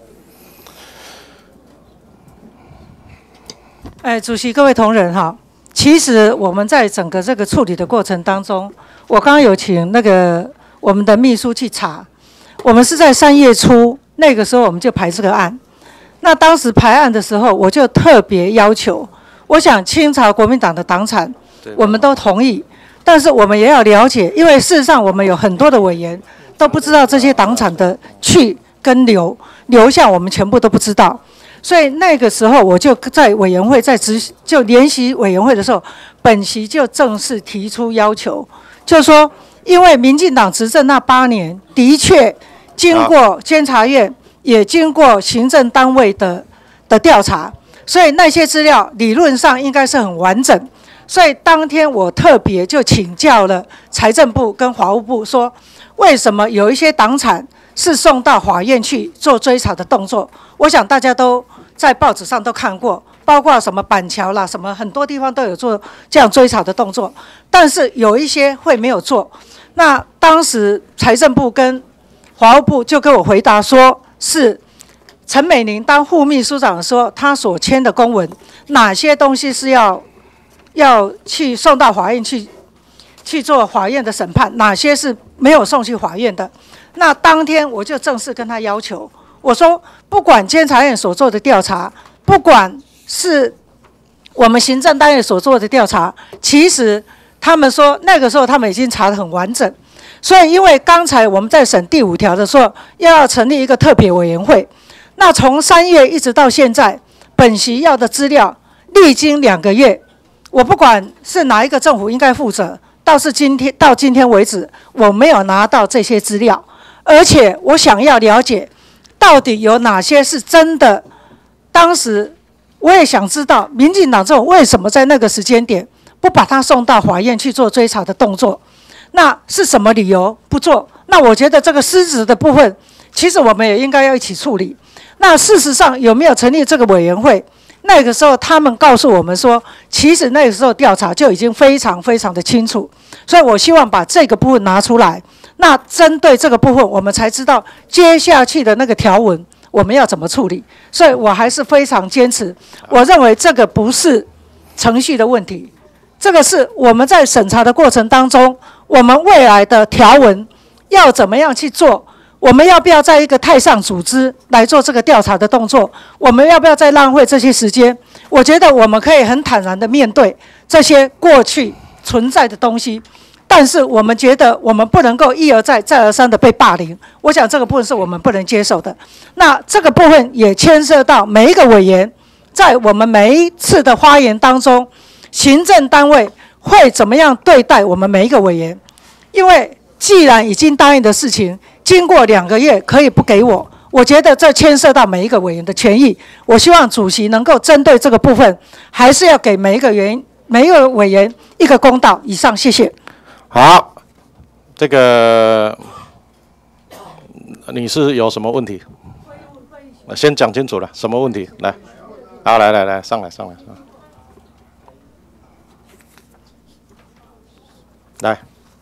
D: 哎，主席，各位同仁哈，其实我们在整个这个处理的过程当中，我刚刚有请那个我们的秘书去查，我们是在三月初那个时候我们就排这个案，那当时排案的时候，我就特别要求。我想清查国民党的党产，我们都同意，但是我们也要了解，因为事实上我们有很多的委员都不知道这些党产的去跟留留下，我们全部都不知道。所以那个时候我就在委员会在执就联席委员会的时候，本席就正式提出要求，就是说，因为民进党执政那八年，的确经过监察院也经过行政单位的的调查。所以那些资料理论上应该是很完整，所以当天我特别就请教了财政部跟法务部，说为什么有一些党产是送到法院去做追查的动作？我想大家都在报纸上都看过，包括什么板桥啦，什么很多地方都有做这样追查的动作，但是有一些会没有做。那当时财政部跟法务部就跟我回答说是。陈美玲当副秘书长说，他所签的公文哪些东西是要要去送到法院去去做法院的审判，哪些是没有送去法院的。那当天我就正式跟他要求，我说不管监察院所做的调查，不管是我们行政单位所做的调查，其实他们说那个时候他们已经查得很完整。所以因为刚才我们在审第五条的时候，要成立一个特别委员会。那从三月一直到现在，本席要的资料历经两个月，我不管是哪一个政府应该负责，到是今天到今天为止，我没有拿到这些资料，而且我想要了解到底有哪些是真的。当时我也想知道，民进党政府为什么在那个时间点不把它送到法院去做追查的动作？那是什么理由不做？那我觉得这个失职的部分，其实我们也应该要一起处理。那事实上有没有成立这个委员会？那个时候他们告诉我们说，其实那个时候调查就已经非常非常的清楚，所以我希望把这个部分拿出来。那针对这个部分，我们才知道接下去的那个条文我们要怎么处理。所以我还是非常坚持，我认为这个不是程序的问题，这个是我们在审查的过程当中，我们未来的条文要怎么样去做。我们要不要在一个太上组织来做这个调查的动作？我们要不要再浪费这些时间？我觉得我们可以很坦然的面对这些过去存在的东西，但是我们觉得我们不能够一而再再而三的被霸凌，我想这个部分是我们不能接受的。那这个部分也牵涉到每一个委员在我们每一次的发言当中，行政单位会怎么样对待我们每一个委员？因为既然已经答应的事情，经过两个月可以不给我，我觉得这牵涉到每一个委员的权益。我希望主席能够针对这个部分，还是要给每一个员、每一个委员一个公道。以上，谢谢。
A: 好，这个你是有什么问题？先讲清楚了，什么问题？来，好，来来来，上来上来上来，来。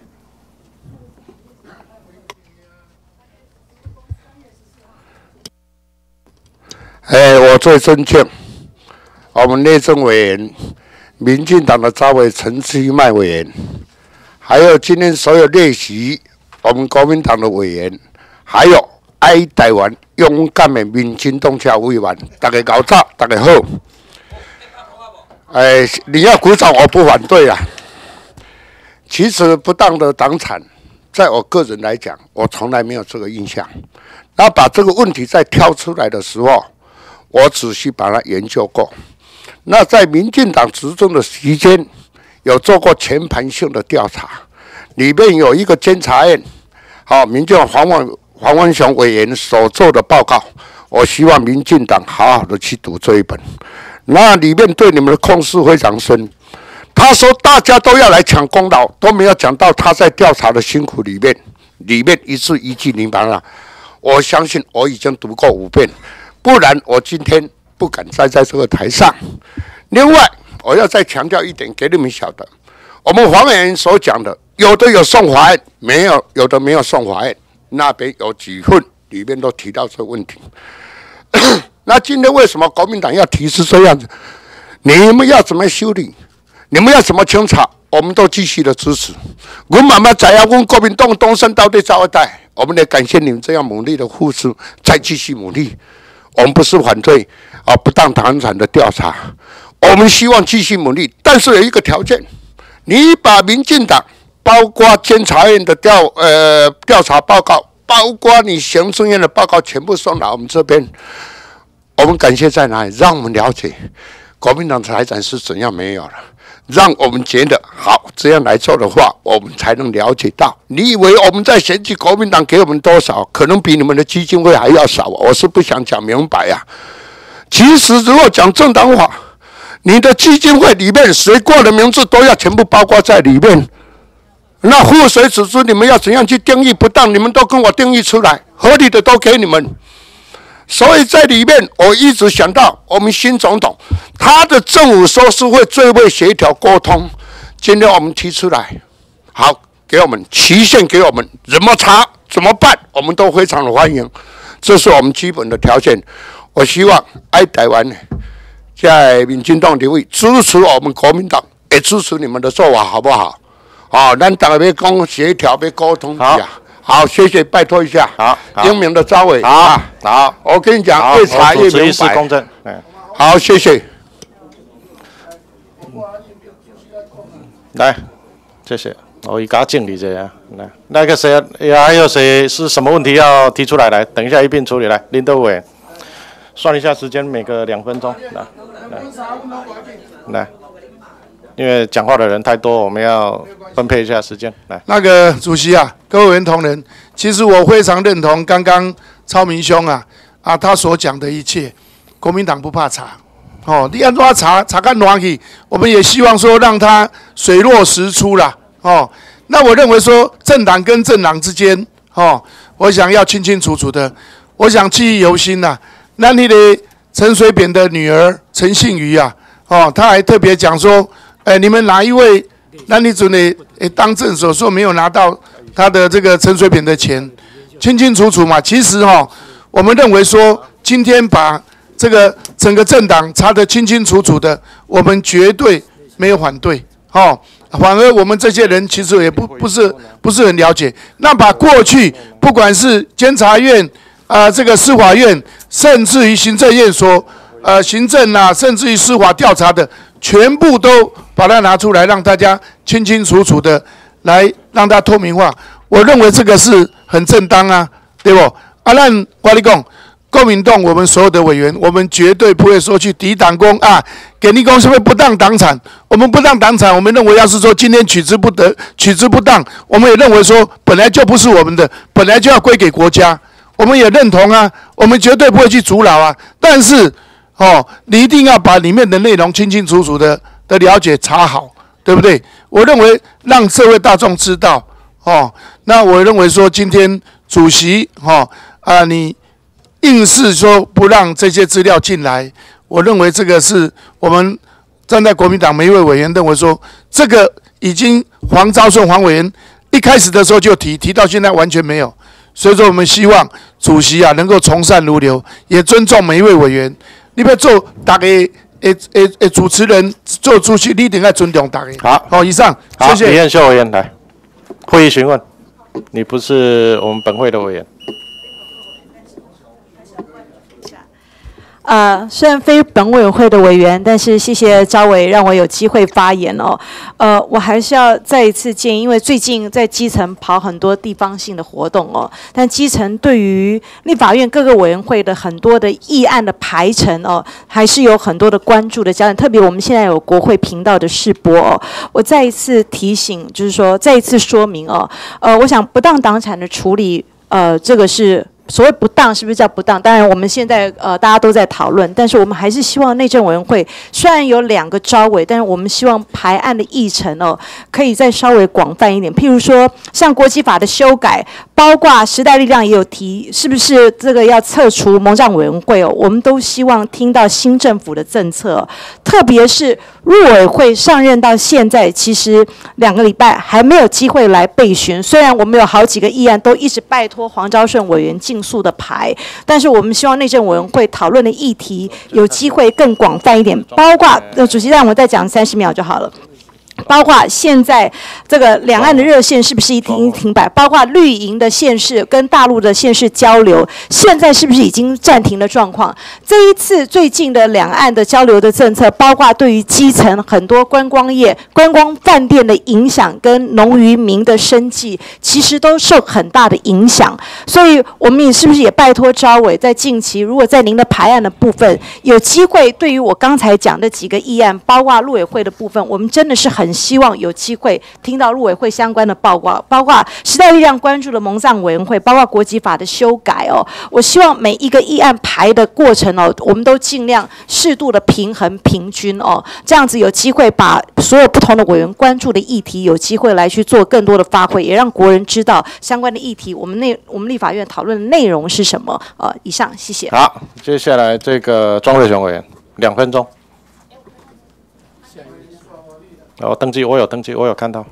T: 哎，我最尊敬我们内政委员、民进党的召委陈其迈委员，还有今天所有列席我们国民党的委员，还有爱台湾勇敢的民进党社委员，大家搞早，大家好。哎，你要鼓掌，我不反对啊。其实不当的党产，在我个人来讲，我从来没有这个印象。那把这个问题再挑出来的时候，我仔细把它研究过。 那在民进党执政的期间，有做过全盘性的调查，里面有一个监察院，好，民进党黄文黄文雄委员所做的报告，我希望民进党好好的去读这一本。那里面对你们的控诉非常深。他说大家都要来抢功劳，都没有讲到他在调查的辛苦里面，里面一字一句明白了。我相信我已经读过五遍，不然我今天不敢站在这个台上。另外，我要再强调一点给你们晓得，我们黄委员所讲的，有的有送法院，没有有的没有送法院，那边有几份里面都提到这个问题。那今天为什么国民党要提出这样子？你们要怎么修理？你们要怎么清查？我们都继续的支持。我慢慢怎样？我们国民党东升到底招一代，我们也感谢你们这样努力的付出，再继续努力。我们不是反对啊不当党产的调查，我们希望继续努力，但是有一个条件，你把民进党包括监察院的调呃调查报告，包括你行政院的报告，全部送到我们这边。我们感谢在哪里？让我们了解国民党财产是怎样没有了，让我们觉得好，这样来做的话，我们才能了解到。你以为我们在选举国民党给我们多少？可能比你们的基金会还要少。我是不想讲明白呀、啊。其实如果讲政党法，你的基金会里面谁过的名字都要全部包括在里面。那户谁指出你们要怎样去定义不当，你们都跟我定义出来，合理的都给你们。所以在里面，我一直想到我们新总统，他的政府说是会最会协调沟通。今天我们提出来，好，给我们期限，给我们怎么查怎么办，我们都非常的欢迎，这是我们基本的条件。我希望爱台湾在民进党立委支持我们国民党，也支持你们的做法，好不好？好、哦，咱大家要讲协调，要沟通一下。好，谢谢，拜托一下。
A: 好，
T: 英明的招委。
A: 好，好，
T: 我跟你讲，越查越明白。
A: 公正。嗯，
T: 好，谢谢。
A: 来，谢谢。我给他敬礼这样。来，那个谁，还有谁是什么问题要提出来？来，等一下一并处理。来，林德伟，算一下时间，每个两分钟。来，来，来。因为讲话的人太多，我们要分配一下时间。来，
U: 那个主席啊，各位委员同仁，其实我非常认同刚刚超明兄啊啊他所讲的一切，国民党不怕查，哦，你按怎查查看哪去，我们也希望说让他水落石出啦，哦，那我认为说政党跟政党之间，哦，我想要清清楚楚的，我想记忆犹新呐、啊。那你的陈水扁的女儿陈信瑜啊，哦，他还特别讲说。哎，你们哪一位？那你准的哎当政所说没有拿到他的这个陈水扁的钱，清清楚楚嘛。其实哈、哦，我们认为说，今天把这个整个政党查得清清楚楚的，我们绝对没有反对，哦，反而我们这些人其实也不不是不是很了解。那把过去不管是监察院啊、呃，这个司法院，甚至于行政院所呃行政啊，甚至于司法调查的。全部都把它拿出来，让大家清清楚楚的来让它透明化。我认为这个是很正当啊，对不？啊，那我跟你讲，国民党我们所有的委员，我们绝对不会说去抵党工啊，给你公是不是不当党产？我们不当党产，我们认为要是说今天取之不得、取之不当，我们也认为说本来就不是我们的，本来就要归给国家。我们也认同啊，我们绝对不会去阻挠啊，但是。哦，你一定要把里面的内容清清楚楚的的了解查好，对不对？我认为让社会大众知道，哦，那我认为说今天主席，哦啊，你硬是说不让这些资料进来，我认为这个是我们站在国民党每一位委员认为说，这个已经黄昭顺黄委员一开始的时候就提，提到现在完全没有，所以说我们希望主席啊能够从善如流，也尊重每一位委员。你要做大家诶诶诶主持人做主席，你一定要尊重大家。
A: 好，
U: 好，以上，
A: 谢
U: 谢。
A: 李彦秀委员来，会议询问，你不是我们本会的委员。
B: 呃，虽然非本委员会的委员，但是谢谢招委让我有机会发言哦。呃，我还是要再一次建议，因为最近在基层跑很多地方性的活动哦，但基层对于立法院各个委员会的很多的议案的排程哦，还是有很多的关注的焦点。特别我们现在有国会频道的试播哦，我再一次提醒，就是说再一次说明哦，呃，我想不当党产的处理，呃，这个是。所谓不当是不是叫不当？当然，我们现在呃大家都在讨论，但是我们还是希望内政委员会虽然有两个招委，但是我们希望排案的议程哦可以再稍微广泛一点。譬如说，像国际法的修改，包括时代力量也有提，是不是这个要撤除盟战委员会哦？我们都希望听到新政府的政策哦，特别是陆委会上任到现在，其实两个礼拜还没有机会来备询。虽然我们有好几个议案都一直拜托黄昭顺委员进。速的排，但是我们希望内政委员会讨论的议题有机会更广泛一点，包括呃，主席让我再讲三十秒就好了。包括现在这个两岸的热线是不是一停一停摆？包括绿营的县市跟大陆的县市交流，现在是不是已经暂停的状况？这一次最近的两岸的交流的政策，包括对于基层很多观光业、观光饭店的影响，跟农渔民的生计，其实都受很大的影响。所以，我们也是不是也拜托招委，在近期如果在您的排案的部分有机会，对于我刚才讲的几个议案，包括陆委会的部分，我们真的是很。很希望有机会听到陆委会相关的报告，包括时代力量关注的盟藏委员会，包括国籍法的修改哦。我希望每一个议案排的过程哦，我们都尽量适度的平衡平均哦，这样子有机会把所有不同的委员关注的议题有机会来去做更多的发挥，也让国人知道相关的议题，我们内我们立法院讨论的内容是什么。呃，以上谢谢。
A: 好，接下来这个庄瑞雄委员，两分钟。我登记，我有登记，我有看到。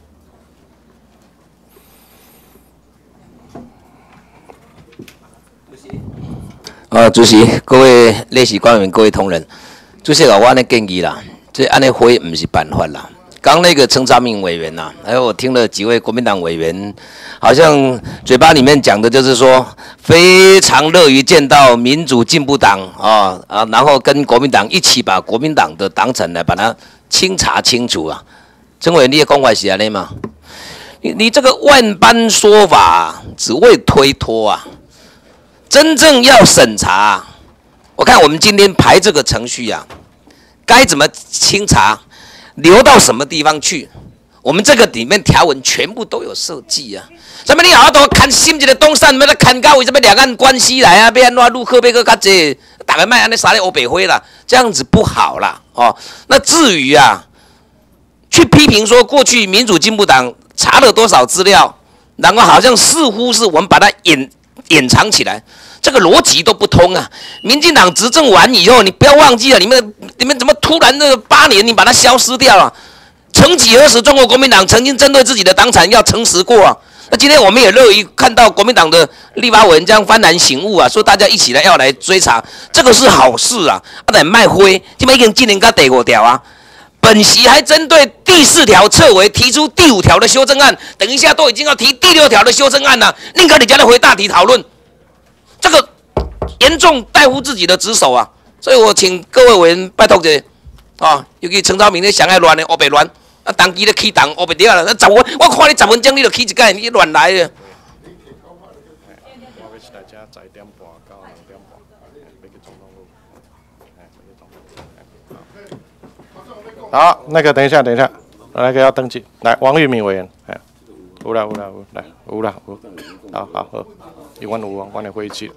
P: 呃，主席、各位列席官员、各位同仁，主席啊，我安尼建议啦，这安尼会不是办法啦。刚那个陈昭明委员呐、啊，还有我听了几位国民党委员，好像嘴巴里面讲的就是说非常乐于见到民主进步党啊啊，然后跟国民党一起把国民党的党产来把它清查清楚啊。陈委员，你的讲法是安尼吗？你你这个万般说法只为推脱啊！真正要审查，我看我们今天排这个程序啊，该怎么清查，留到什么地方去？我们这个里面条文全部都有设计啊。什么你好多看新一个东山，要看到为什么两岸关系来啊？要安怎陆客要个较济，大概卖安尼撒咧欧北灰啦，这样子不好啦哦。那至于啊。去批评说过去民主进步党查了多少资料，然后好像似乎是我们把它掩掩藏起来，这个逻辑都不通啊！民进党执政完以后，你不要忘记了，你们你们怎么突然这八年你把它消失掉了？曾几何时，中国国民党曾经针对自己的党产要诚实过啊！那今天我们也乐于看到国民党的立法委员这样幡然醒悟啊，说大家一起来要来追查，这个是好事啊！啊，得卖灰，这边已经今年刚第五条啊。本席还针对第四条撤回提出第五条的修正案，等一下都已经要提第六条的修正案了，宁可你家来回大体讨论，这个严重怠忽自己的职守啊！所以我请各位委员拜托一下啊，尤其陈昭明你上爱乱的，黑白乱，啊，当机咧起动黑白掉了，那十分我看你十分钟你就起一届，你乱来的。
A: 好，那个等一下，等一下，那个要登记。来，王玉敏委员，哎，有啦有啦有，来有啦有，好好好，一万五万，我来会议记。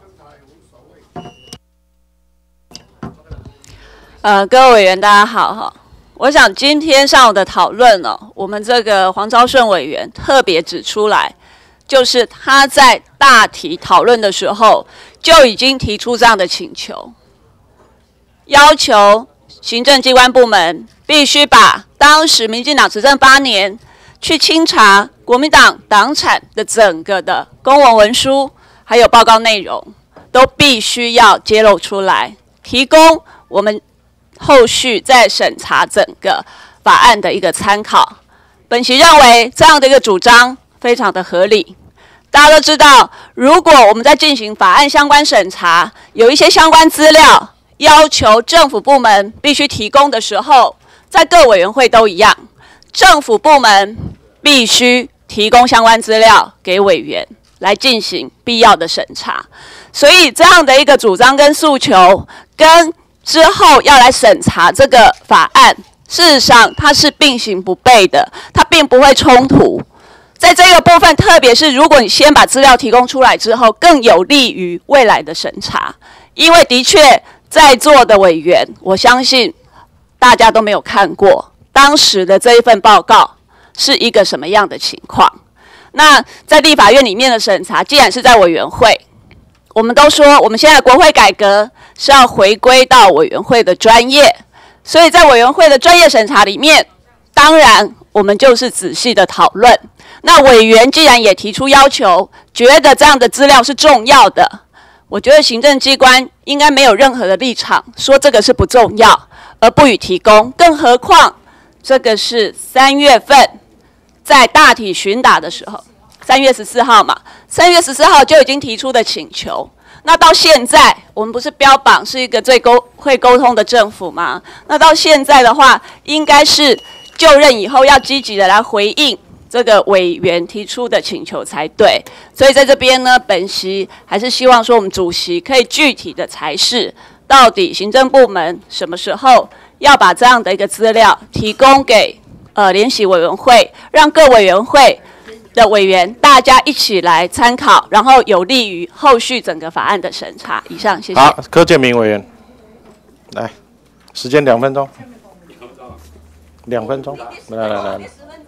R: 呃，各位委员大家好哈，我想今天上午的讨论呢、哦，我们这个黄昭顺委员特别指出来，就是他在大体讨论的时候就已经提出这样的请求，要求。行政机关部门必须把当时民进党执政八年去清查国民党党产的整个的公文文书，还有报告内容，都必须要揭露出来，提供我们后续再审查整个法案的一个参考。本席认为这样的一个主张非常的合理。 大家都知道，如果我们在进行法案相关审查，有一些相关资料要求政府部门必须提供的时候，在各委员会都一样，政府部门必须提供相关资料给委员来进行必要的审查。所以这样的一个主张跟诉求，跟之后要来审查这个法案，事实上它是并行不悖的，它并不会冲突。在这个部分，特别是如果你先把资料提供出来之后，更有利于未来的审查。因为的确在座的委员，我相信大家都没有看过当时的这一份报告是一个什么样的情况。那在立法院里面的审查，既然是在委员会，我们都说我们现在国会改革是要回归到委员会的专业，所以在委员会的专业审查里面，当然我们就是仔细的讨论。那委员既然也提出要求，觉得这样的资料是重要的，我觉得行政机关应该没有任何的立场说这个是不重要而不予提供，更何况这个是三月份在大体询答的时候，三月十四号嘛，三月十四号就已经提出的请求。那到现在，我们不是标榜是一个最沟会沟通的政府吗？那到现在的话，应该是就任以后要积极的来回应这个委员提出的请求才对。所以在这边呢，本席还是希望说，我们主席可以具体的裁示，到底行政部门什么时候要把这样的一个资料提供给呃联席委员会，让各委员会的委员大家一起来参考，然后有利于后续整个法案的审查。以上，谢谢。
A: 好，柯建铭委员，来，时间两分钟，两分钟，来来来。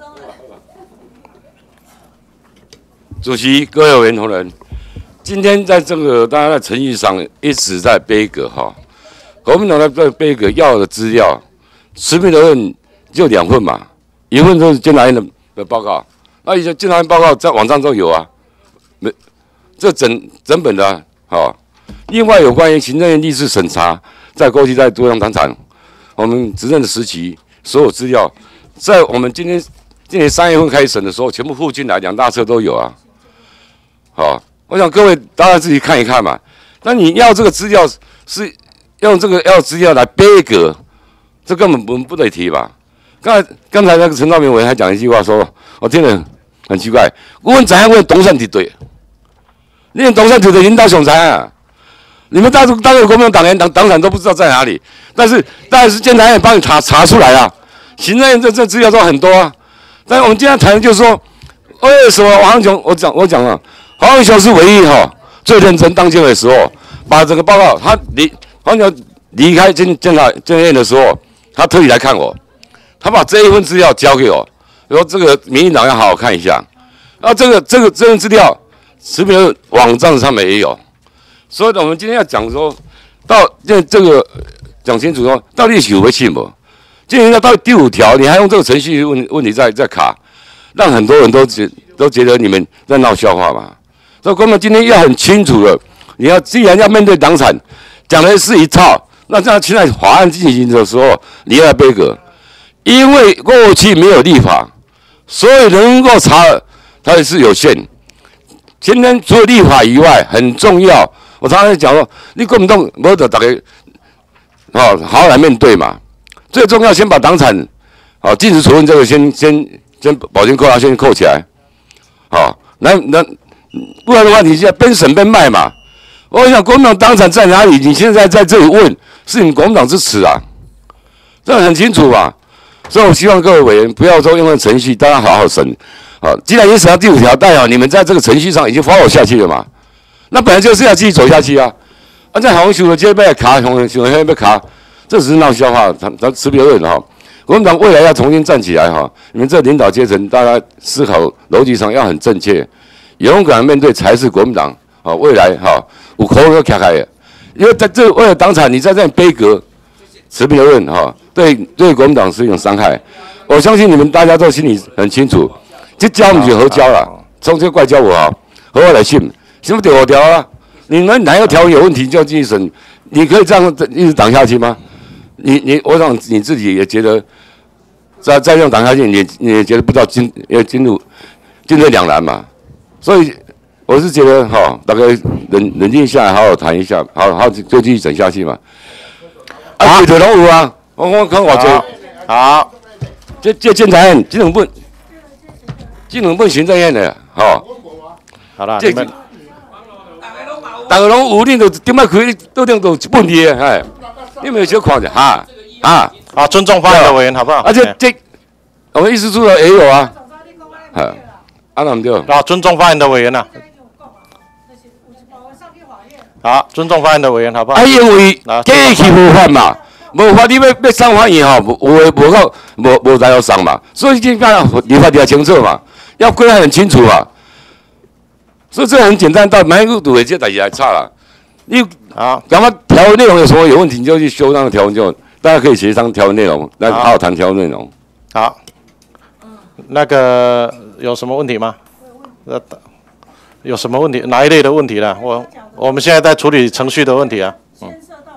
E: 主席、各位委员同仁，今天在这个大家在程序上一直在背革哈，国民党在这背革要的资料，持平的份就两份嘛，一份就是监察院的的报告。那以前监察院报告在网上都有啊，没这整整本的啊。好，另外有关于行政院历次审查，在过去在多样党产，我们执政的时期，所有资料，在我们今天今年三月份开始审的时候，全部附进来，两大册都有啊。好，我想各位大家自己看一看嘛。那你要这个资料是用这个要资料来背革，这根本不不得提吧？刚才刚才那个陈兆明委员还讲一句话说，我听了很奇怪。我们怎样问东山体对？你们东山体的领导总裁啊，你们大陆大陆国民党员党党产都不知道在哪里，但是但是监察院帮你查查出来啊，行政院这这资料都很多啊。但是我们今天谈的就是说，为什么王恒雄我讲我讲了。黄恒雄是唯一哈最认真当监委的时候，把整个报告，他离黄恒雄离开监监察监察院的时候，他特意来看我，他把这一份资料交给我，说这个民进党要好好看一下。啊，这个这个这份资料，持平的网站上面也有，所以我们今天要讲说，到这这个讲清楚说，到底是有没信不？今天要到第五条，你还用这个程序问问题在在卡，让很多人都觉都觉得你们在闹笑话嘛。所以国民党今天要很清楚了，你要既然要面对党产，讲的是一套，那这样现在法案进行的时候，你要背革，因为过去没有立法，所以能够查它也是有限。今天除了立法以外，很重要，我常常讲说，你国民党没得大家哦好好来面对嘛。最重要，先把党产哦禁止处分这个先先先保全扣押先扣起来，好、哦，那那。不然的话，你现在边审边卖嘛。我想国民党党产在哪里？你现在在这里问，是你们国民党支持啊，这很清楚吧？所以我希望各位委员不要说用程序，大家好好审。好，既然已经审到第五条，代表你们在这个程序上已经 follow 下去了嘛。那本来就是要继续走下去啊。啊，在红树的街被卡，红树的被卡，这只是闹笑话，咱咱持别论哈。国民党未来要重新站起来哈，你们这领导阶层，大家思考逻辑上要很正确。勇敢面对才是国民党啊未来哈有口要开开的，因为在这为了党产，你在这里背革持别论哈，对对国民党是一种伤害。我相信你们大家都心里很清楚，这教你就合教了，从这怪教我啊，和我来信，什么第五条啊？你们哪一条有问题就要继续审，你可以这样一直挡下去吗？你你，我想你自己也觉得，再再这样挡下去，你你也觉得不知道进要进入进退两难嘛。所以我是觉得哈，大概冷冷静下来，好好谈一下，好好就继续整下去嘛。啊，对的拢有啊，我我看我这
A: 好，
E: 这这监察院这两本，这两本行政院的，吼。
A: 好了，
E: 这
A: 你们
E: 大家拢有，你就点摆开，都定都一本的，哎，你们小看者哈啊
A: 啊，尊重发言的委员好不好？
E: 而且这我们议事处的也有啊，啊，啊那唔对。
A: 啊，尊重发言的委员呐。好，尊重发言的委员好不好？
E: 啊，因为假期无法嘛，无法你要要送法院吼，有诶无够无无才要送嘛，所以这个立法条清楚嘛，要规范很清楚嘛。所以这很简单，到哪一个度的这代志还差了。你
A: 啊，
E: 干嘛条文内容有什么有问题，你就去修那个条文，就大家可以协商条文内容，来好好谈条文内容。
A: 好，那个有什么问题吗？呃，有什么问题？哪一类的问题呢？我我们现在在处理程序的问题啊。嗯。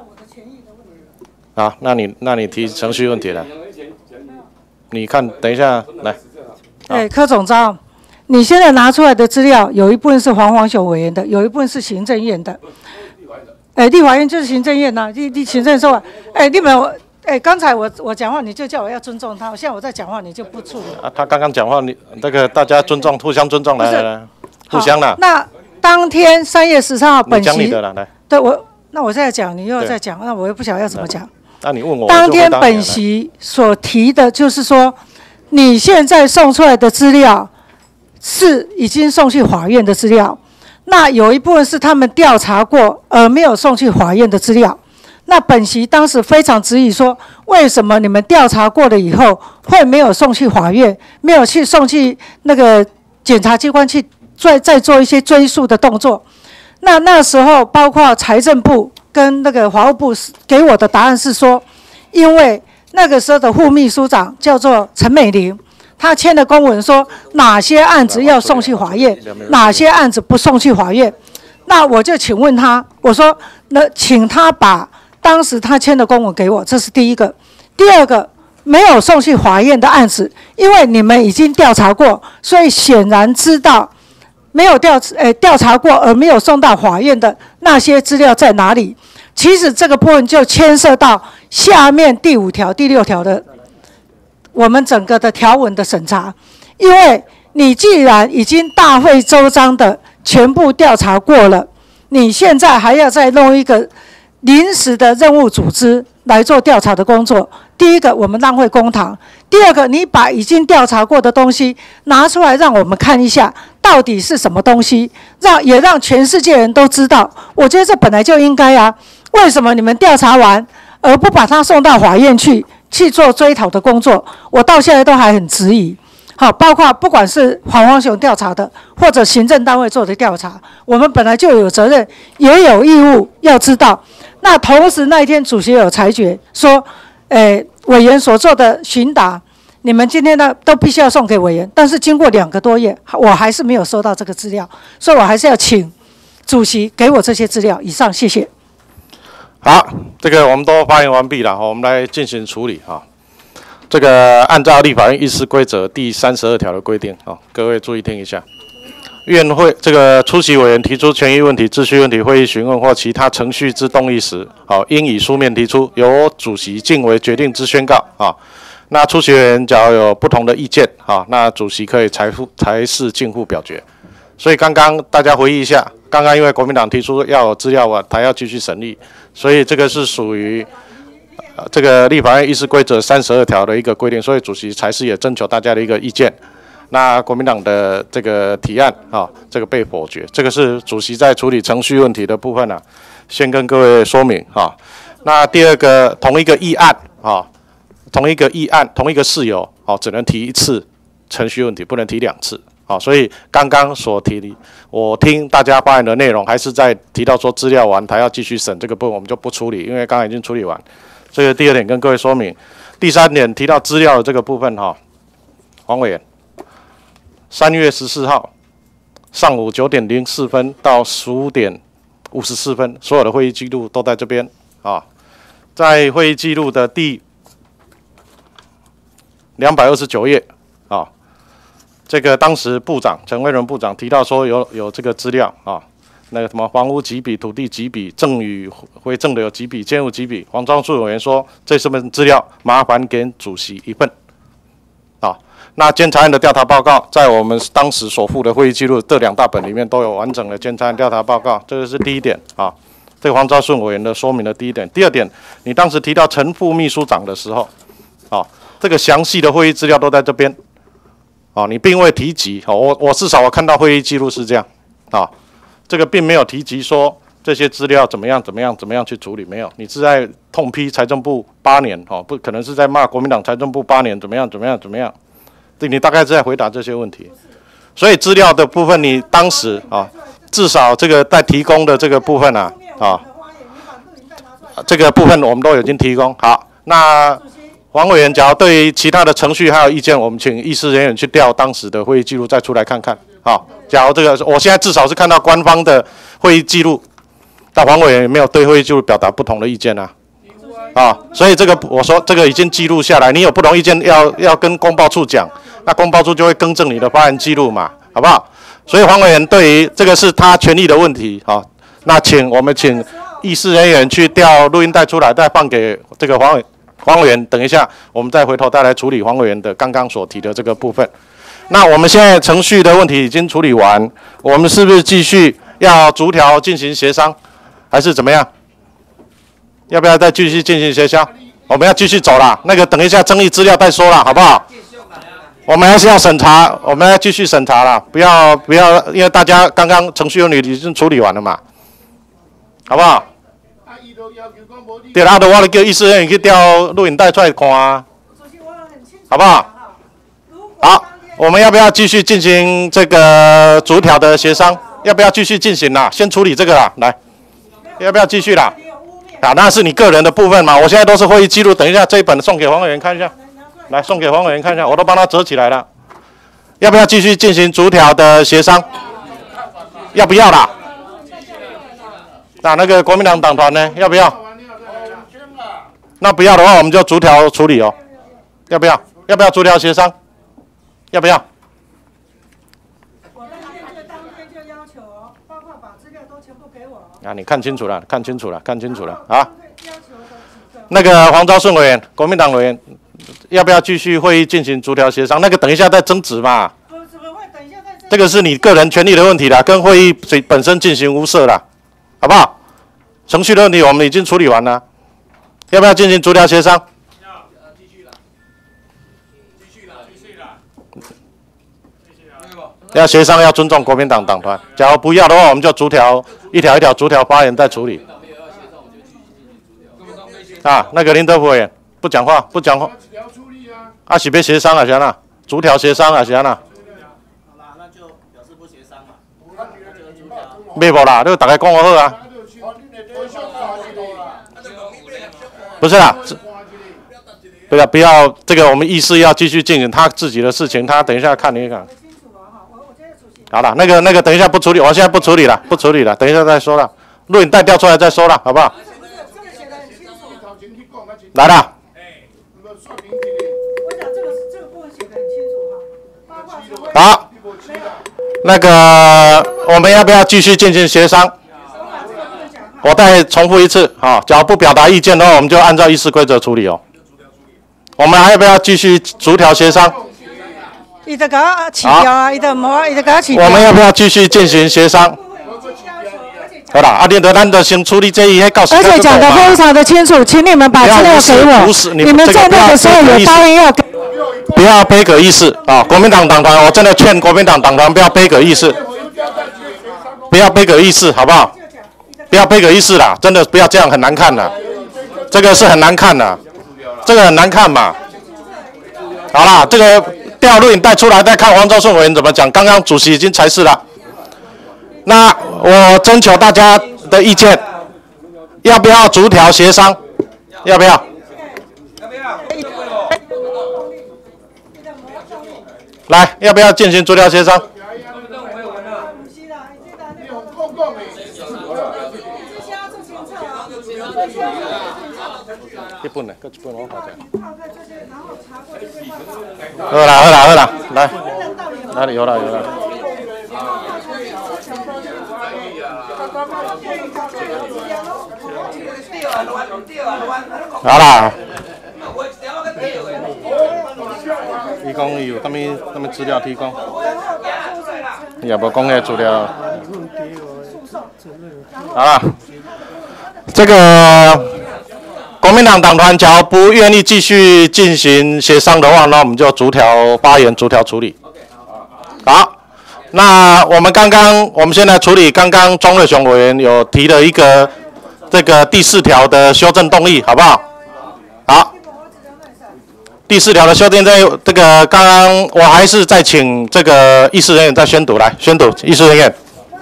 A: 好，那你那你提程序问题了。你看，等一下来。
D: 哎，柯总召，你现在拿出来的资料，有一部分是黄黄雄委员的，有一部分是行政院的。哎，立法院就是行政院呐、啊，立立行政说，哎，你们，哎，刚才我我讲话，你就叫我要尊重他，现在我在讲话，你就不处理。
A: 啊，他刚刚讲话，你那个大家尊重，互相尊重，来来来，互相啦。
D: 那当天三月十三号本席，
A: 你讲你的啦，来。
D: 对我，那我现在讲，你又要再讲，那我又不晓得要怎么讲。
A: 那你问我，
D: 当天本席所提的就是说，你现在送出来的资料是已经送去法院的资料，那有一部分是他们调查过而没有送去法院的资料。那本席当时非常质疑说，为什么你们调查过了以后会没有送去法院，没有去送去那个检察机关去再再做一些追诉的动作？那那时候包括财政部跟那个法务部给我的答案是说，因为那个时候的副秘书长叫做陈美玲，她签的公文说哪些案子要送去法院，哪些案子不送去法院。那我就请问他，我说那请他把当时他签的公文给我，这是第一个。第二个，没有送去法院的案子，因为你们已经调查过，所以显然知道没有调呃调查过而没有送到法院的那些资料在哪里。其实这个部分就牵涉到下面第五条、第六条的我们整个的条文的审查，因为你既然已经大费周章的全部调查过了，你现在还要再弄一个临时的任务组织来做调查的工作。第一个，我们浪费公帑；第二个，你把已经调查过的东西拿出来让我们看一下，到底是什么东西，让也让全世界人都知道。我觉得这本来就应该啊，为什么你们调查完而不把它送到法院去去做追讨的工作？我到现在都还很质疑。好，包括不管是黄光雄调查的，或者行政单位做的调查，我们本来就有责任，也有义务要知道。那同时那一天主席有裁决说，诶，委员所做的询答，你们今天呢都必须要送给委员，但是经过两个多月，我还是没有收到这个资料，所以我还是要请主席给我这些资料。以上，谢谢。
A: 好，这个我们都发言完毕了，我们来进行处理哈。这个按照立法院议事规则第三十二条的规定，哦，各位注意听一下。院会这个出席委员提出权益问题、秩序问题、会议询问或其他程序之动议时，好，应以书面提出，由主席尽为决定之宣告啊。那出席委员假如有不同的意见，啊，那主席可以裁复裁示逕付表决。所以刚刚大家回忆一下，刚刚因为国民党提出要有资料啊，他要继续审议，所以这个是属于。呃，这个立法院议事规则三十二条的一个规定，所以主席才是也征求大家的一个意见。那国民党的这个提案啊，这个被否决，这个是主席在处理程序问题的部分呢、啊，先跟各位说明啊。那第二个，同一个议案啊，同一个议案，同一个事由，哦、啊，只能提一次程序问题，不能提两次。好、啊，所以刚刚所提的，我听大家发言的内容，还是在提到说资料完，他要继续审这个部分，我们就不处理，因为刚刚已经处理完。这个第二点跟各位说明，第三点提到资料的这个部分哈，黄委员，三月十四号上午九点零四分到十五点五十四分，所有的会议记录都在这边啊，在会议记录的第两百二十九页啊， 这个当时部长陈慧伦部长提到说有有这个资料啊，那个什么房屋几笔、土地几笔、赠与回赠的有几笔、建物几笔。黄昭顺委员说这份资料麻烦给主席一份啊。那监察院的调查报告在我们当时所附的会议记录这两大本里面都有完整的监察院调查报告，这个是第一点啊。这个黄昭顺委员的说明的第一点。第二点，你当时提到陈副秘书长的时候，啊，这个详细的会议资料都在这边。哦，你并未提及哦，我我至少我看到会议记录是这样，啊，这个并没有提及说这些资料怎么样怎么样怎么样去处理，没有，你是在痛批财政部八年哦，不可能是在骂国民党财政部八年怎么样怎么样怎么样，对，你大概是在回答这些问题，所以资料的部分你当时啊，至少这个在提供的这个部分啊啊，这个部分我们都已经提供好，那。黄委员，假如对于其他的程序还有意见，我们请议事人员去调当时的会议记录，再出来看看。好，假如这个，我现在至少是看到官方的会议记录，但黄委员有没有对会议记录表达不同的意见啊？啊，所以这个我说这个已经记录下来，你有不同意见要要跟公报处讲，那公报处就会更正你的发言记录嘛，好不好？所以黄委员对于这个是他权利的问题，好，那请我们请议事人员去调录音带出来，再放给这个黄委。黄委员，等一下，我们再回头再来处理黄委员的刚刚所提的这个部分。那我们现在程序的问题已经处理完，我们是不是继续要逐条进行协商，还是怎么样？要不要再继续进行协商？我们要继续走啦，那个等一下争议资料再说啦，好不好？我们还是要审查，我们要继续审查啦，不要不要，因为大家刚刚程序问题已经处理完了嘛，好不好？对啦，我就叫议事人员去调录影带出来看啊，好不好？好，我们要不要继续进行这个逐条的协商？要不要继续进行啦？先处理这个啦，来，要不要继续啦？啊，那是你个人的部分嘛。我现在都是会议记录，等一下这一本送给黄委员看一下，来送给黄委员看一下，我都帮他折起来了。要不要继续进行逐条的协商？要不要啦？那那个国民党党团呢？要不要？那不要的话，我们就逐条处理哦。要不要？要不要逐条协商？要不要？啊，你看清楚了，看清楚了，看清楚了啊！那个黄昭顺委员，国民党委员，要不要继续会议进行逐条协商？那个等一下再争执嘛。这个是你个人权利的问题啦，跟会议本身进行无涉啦，好不好？程序的问题我们已经处理完了。要不要进行逐条协商？要，继续了，继续了，继续了。要协商，要尊重国民党党团。假如不要的话，我们就逐条一条一条逐条发言再处理。啊，那个林德福委员不讲话，不讲话。啊，是别协商啊，是啊，逐条协商啊，是啊。好啦，那就表示不协商嘛。没无啦，你大家讲好好啊。不是啦，不要不要，这个我们议事要继续进行他自己的事情，他等一下看你看。好了，那个那个等一下不处理，我现在不处理了，不处理了，等一下再说了，录影带调出来再说了，好不好？来了。好，那个我们要不要继续进行协商？我再重复一次，好，假如不表达意见的话，我们就按照议事规则处理哦。我们还要不要继续逐条协商？
D: 伊就甲起掉啊，伊就无，伊就甲起掉。
A: 我们要不要继续进行协商？好啦，啊，你得咱得先处理这一些告诉。
D: 而且讲得非常的清楚，请你们把资料给我。你们在那个时候有发言要给。
A: 不要杯葛议事啊！国民党党团，我真的劝国民党党团不要杯葛议事，不要杯葛议事，好不好？不要杯葛议事啦，真的不要这样，很难看的，这个是很难看的，这个很难看嘛。好啦，这个调录影带出来再看黄昭顺委员怎么讲。刚刚主席已经裁示了，那我征求大家的意见，要不要逐条协商？要不要？来，要不要进行逐条协商？一本呢，各一本我发者。好啦好啦好啦，来。 哪里有了有了？好啦。提供有什么什么资料提供？也无讲个资料。好啦，这个国民党党团假如不愿意继续进行协商的话，那我们就逐条发言，逐条处理。好，那我们刚刚，我们现在处理刚刚庄瑞雄委员有提了一个这个第四条的修正动议，好不好？好，第四条的修正在这个刚刚，我还是再请这个议事人员再宣读，来宣读，议事人员。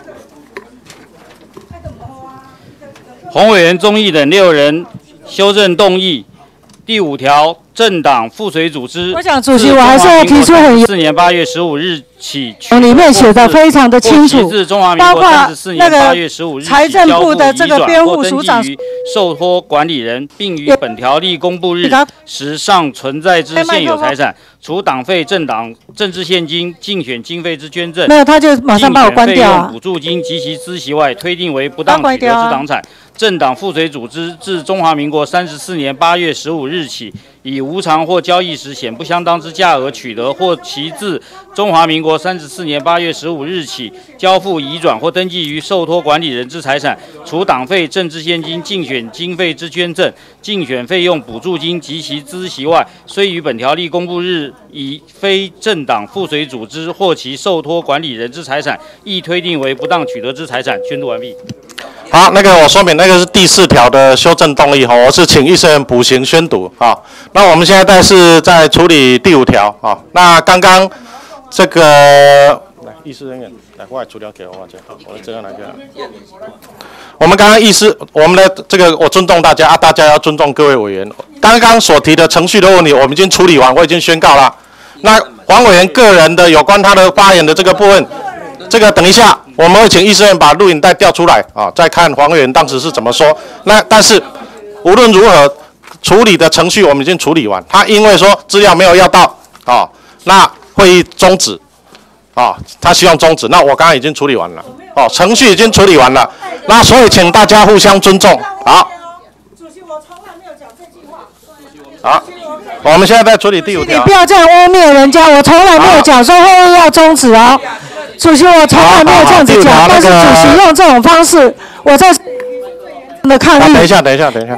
C: 洪委员、钟义等六人修正动议第五条，政党附随组织。
D: 我想主席，我还是要提出很
C: 四年八月十五日起，
D: 里面写的非常的清楚，包括那个财政部的这个编户署长
C: 受托管理人，并于本条例公布日时尚存在之现有财产，除党费、政党政治现金、竞选经费之捐赠，
D: 没有他就马上把我关掉啊！
C: 补助金及其孳息外，推定为不当取得之党产。政党附随组织自中华民国三十四年八月十五日起，以无偿或交易时显不相当之价额取得，或其自中华民国三十四年八月十五日起交付移转或登记于受托管理人之财产，除党费、政治现金、竞选经费之捐赠、竞选费用补助金及其孳息外，虽于本条例公布日以非政党附随组织或其受托管理人之财产，亦推定为不当取得之财产。宣读完毕。
A: 好，那个我说明那个是第四条的修正动议哈，我是请议事人补行宣读啊。那我们现在在是在处理第五条啊。那刚刚这个来议事人员来，我来资料给我这，我这样来个。我们刚刚议事，我们的这个我尊重大家啊，大家要尊重各位委员。刚刚所提的程序的问题，我们已经处理完，我已经宣告了。那黄委员个人的有关他的发言的这个部分，这个等一下。我们会请议事人把录影带调出来啊，再看黄委员当时是怎么说。那但是无论如何，处理的程序我们已经处理完。他因为说资料没有要到啊，那会议终止啊，他希望终止。那我刚刚已经处理完了哦，程序已经处理完了。那所以请大家互相尊重。好。主席，我从来没有讲这句话。好，我们现在在处理第五条。
D: 你不要这样污蔑人家，我从来没有讲说会议要终止哦。主席，我从来没有这样子讲，但是主席用这种方式，我在的抗议。
A: 等一下，等一下，等一下。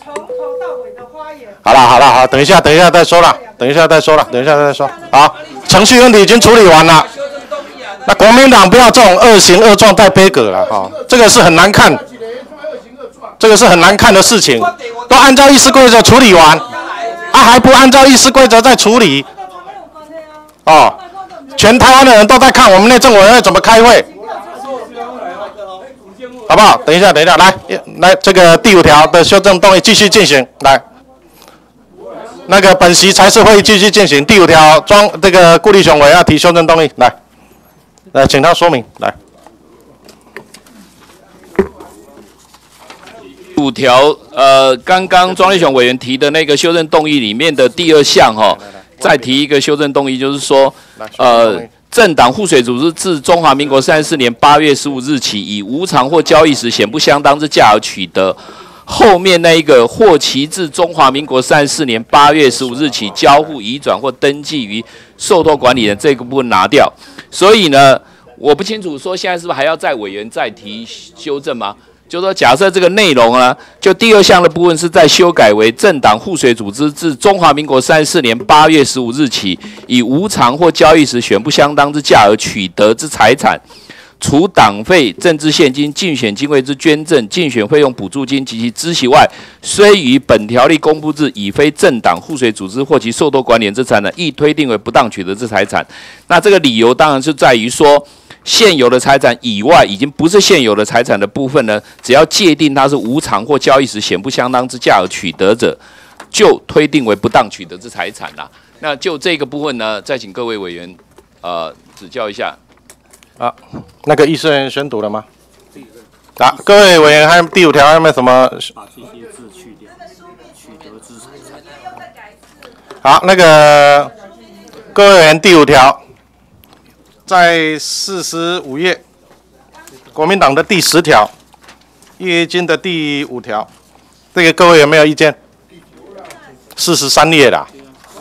A: 好了，好了，好，等一下，等一下再说了，等一下再说了，等一下再说。好，程序问题已经处理完了。那国民党不要这种恶行恶状再背锅了哈，这个是很难看，这个是很难看的事情。都按照议事规则处理完，啊还不按照议事规则再处理，哦。全台湾的人都在看我们内政委员会怎么开会，好不好？等一下，等一下，来来，这个第五条的修正动议继续进行。来，那个本席才是会议继续进行。第五条，庄这个顾立雄委员要提修正动议，来，来，请他说明。来，
F: 五条，呃，刚刚庄立雄委员提的那个修正动议里面的第二项，哈。再提一个修正动议，就是说，呃，政党附随组织自中华民国三十四年八月十五日起，以无偿或交易时显不相当之价额取得，后面那一个或其自中华民国三十四年八月十五日起交付、移转或登记于受托管理人这个部分拿掉。所以呢，我不清楚说现在是不是还要再委员再提修正吗？就说假设这个内容呢，就第二项的部分是在修改为政党附随组织自中华民国三十四年八月十五日起，以无偿或交易时选不相当之价额取得之财产，除党费、政治现金、竞选经费之捐赠、竞选费用补助金及其孳息外，虽于本条例公布日已非政党附随组织或其受托管理人之财产，亦推定为不当取得之财产。那这个理由当然是在于说，现有的财产以外，已经不是现有的财产的部分呢，只要界定它是无偿或交易时显不相当之价额取得者，就推定为不当取得之财产啦。那就这个部分呢，再请各位委员呃指教一下。
A: 啊，那个议事人员宣读了吗？啊，各位委员还有第五条有没有什么？把这些字去掉，取得之财产。好，那个各位委员第五条。 在四十五页，国民党的第十条，业经的第五条，这个各位有没有意见？四十三页啦。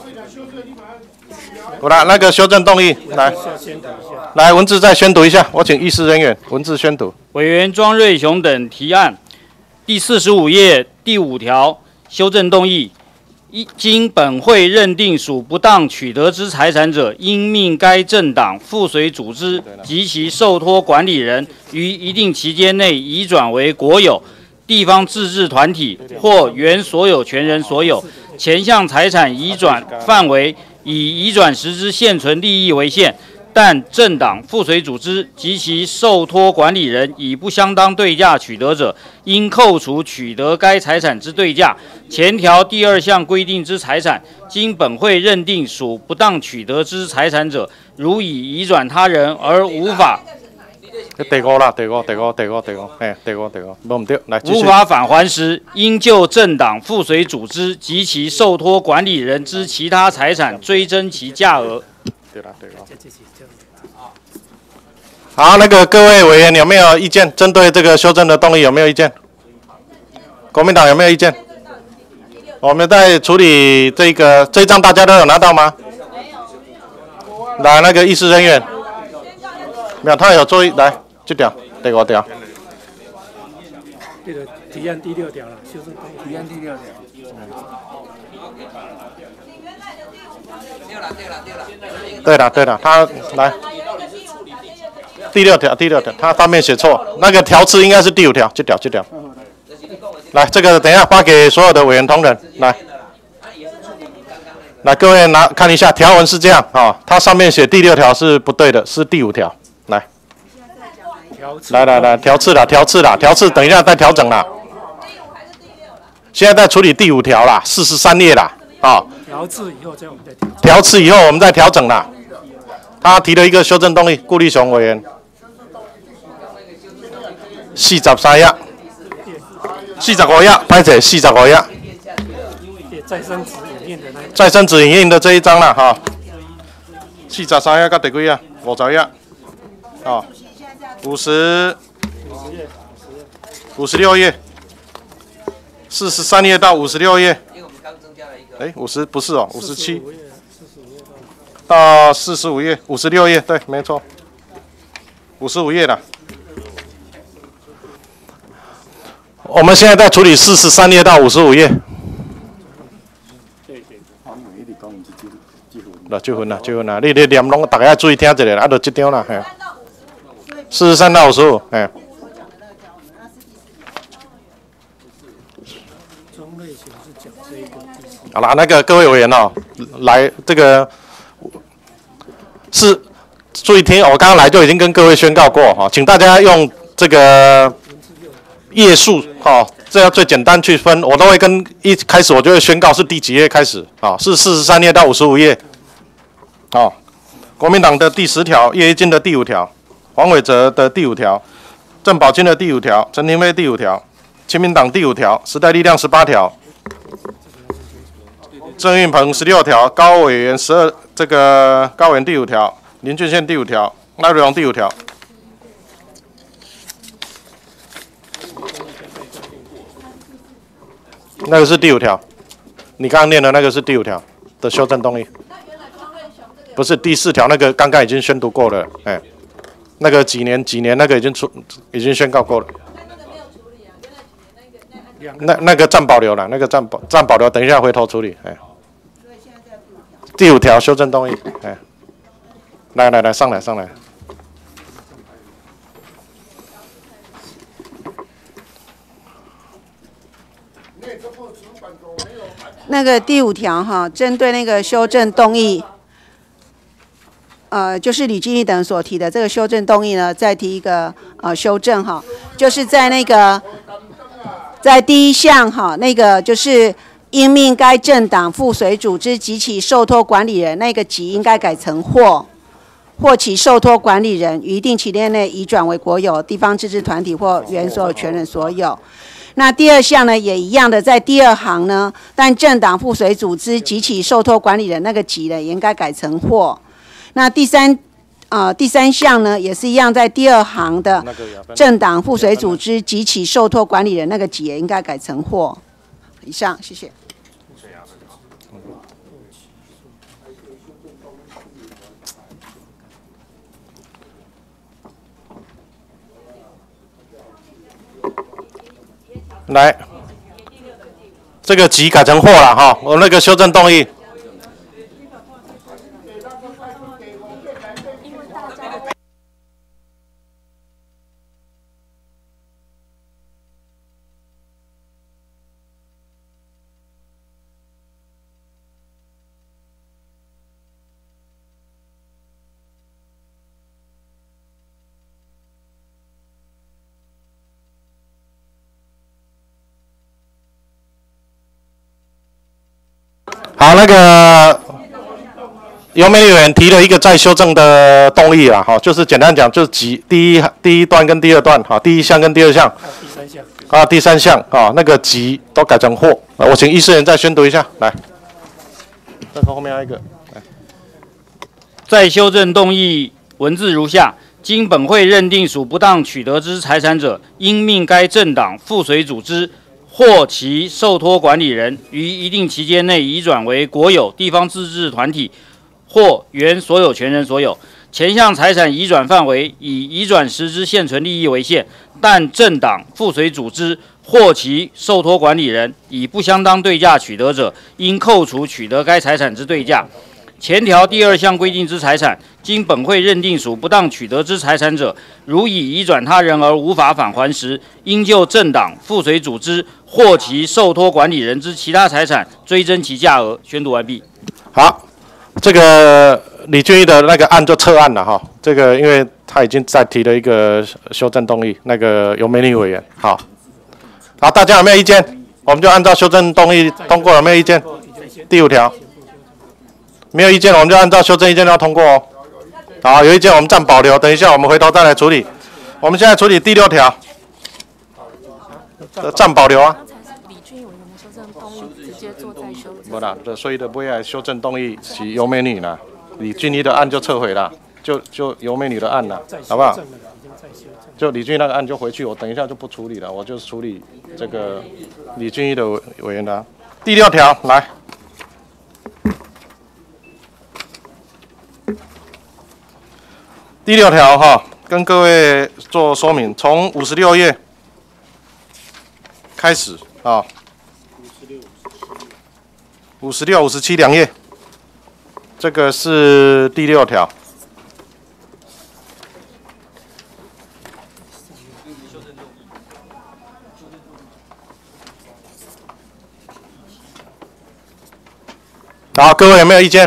A: 好了，那个修正动议来，来文字再宣读一下，我请议事人员文字宣读。
C: 委员庄瑞雄等提案，第四十五页第五条修正动议。一经本会认定属不当取得之财产者，应命该政党附随组织及其受托管理人于一定期间内移转为国有、地方自治团体或原所有权人所有。前项财产移转范围以移转时之现存利益为限，但政党附随组织及其受托管理人以不相当对价取得者，应扣除取得该财产之对价。前条第二项规定之财产，经本会认定属不当取得之财产者，如已移转他人而无法。
A: 第五啦，第五，第五，第五，第五，哎，第五，第五，无唔对，来继续。
C: 无法返还时，应就政党附随组织及其受托管理人之其他财产追征其价额。
A: 对啦，对啦。好，那个各位委员有没有意见？针对这个修正的动议有没有意见？国民党有没有意见？我们在处理这个这一张，大家都有拿到吗？来，那个议事人员，没有，他有注意，来这条，第五条。
G: 这个提案第六条了，修正提案第六条。
A: 对了，对了，他来。第六条，第六条，他上面写错，那个条次应该是第五条，这条，这条。来，这个等一下发给所有的委员同仁，来，来，各位拿看一下，条文是这样啊、哦，它上面写第六条是不对的，是第五条。来，来来来，条次啦，条次啦，条次，等一下再调整啦。现在在处理第五条啦，四十三页啦，啊、哦。
G: 条次以后再我们再调。
A: 条次以后我们再调整啦。他提了一个修正动议，顾立雄委员。四十三页，四十五页，拍者四十五页。
G: 再生纸影印的那。
A: 再生纸影印的这一张啦，哈。四十三页到第几页？五十页。哦，五十。五十六页。四十三页到五十六页。哎，五十不是哦，五十七。到四十五页，五十六页，对，没错。五十五页了。我们现在在处理四十三页到五十五页。啦，结婚啦，结婚啦！你你念拢大家注意听一下啦，啊，就这张啦，嘿。四十三到五十五，嘿。好啦，那个各位委员哦，来这个是注意听，我刚刚来就已经跟各位宣告过哈，请大家用这个页数哈，这样最简单去分，我都会跟一开始我就会宣告是第几页开始啊，是四十三页到五十五页。哦，国民党的第十条，叶一金的第五条，黄伟哲的第五条，郑宝清的第五条，陈廷飞第五条，亲民党第五条，时代力量十八条，郑运鹏十六条，高委员十二，这个高委员第五条，林俊宪第五条，赖瑞荣第五条。那个是第五条，你刚刚念的那个是第五条的修正动议。不是第四条那个，刚刚已经宣读过了，哎，那个几年几年那个已经出已经宣告过了，那那个暂保留了，那个暂保暂保留，等一下回头处理，哎。第五条修正动议，哎，来来来，上来上来。
V: 那个第五条哈，针对那个修正动议。呃，就是李经理等所提的这个修正动议呢，再提一个呃修正哈，就是在那个在第一项哈，那个就是应命该政党附随组织及其受托管理人，那个及应该改成或，或其受托管理人于一定期间内移转为国有、地方自治团体或原所有权人所有。那第二项呢，也一样的，在第二行呢，但政党附随组织及其受托管理人那个及呢，也应该改成或。那第三呃第三项呢，也是一样，在第二行的政党附随组织及其受托管理人那个己也应该改成或。以上，谢谢。
A: 来，这个己改成或了哈，我那个修正动议。好，那个尤美委员提了一个再修正的动议啊，哈，就是简单讲，就是几第一第一段跟第二段，哈，第一项跟第二项，
G: 第三项
A: 啊，第三项啊，那个几都改成或，啊，我请议事人再宣读一下，来，这个后面还有一个，来，
C: 再修正动议文字如下：经本会认定属不当取得之财产者，应命该政党附随组织或其受托管理人于一定期间内移转为国有、地方自治团体或原所有权人所有。前项财产移转范围以移转时之现存利益为限，但政党附随组织或其受托管理人以不相当对价取得者，应扣除取得该财产之对价。前条第二项规定之财产，经本会认定属不当取得之财产者，如已移转他人而无法返还时，应就政党附随组织或其受托管理人之其他财产追征其价额。宣读完毕。
A: 好，这个李俊毅的那个案就撤案了哈。这个因为他已经再提了一个修正动议，那个由美女委员。好，好，大家有没有意见？我们就按照修正动议通过，有没有意见？第五条。没有意见，我们就按照修正意见要通过哦。好，有意见我们暂保留，等一下我们回头再来处理。我们现在处理第六条，暂保留啊。
H: 李俊委员的修正动议直接做再修正。
A: 不啦，所以的不会修正动议是由美女啦，李俊毅的案就撤回了，就就由美女的案了，好不好？就李俊毅那个案就回去，我等一下就不处理了，我就处理这个李俊毅的委委员的。第六条来。第六条哈，跟各位做说明，从五十六页开始啊，五十六、五十七两页，这个是第六条。好，各位有没有意见？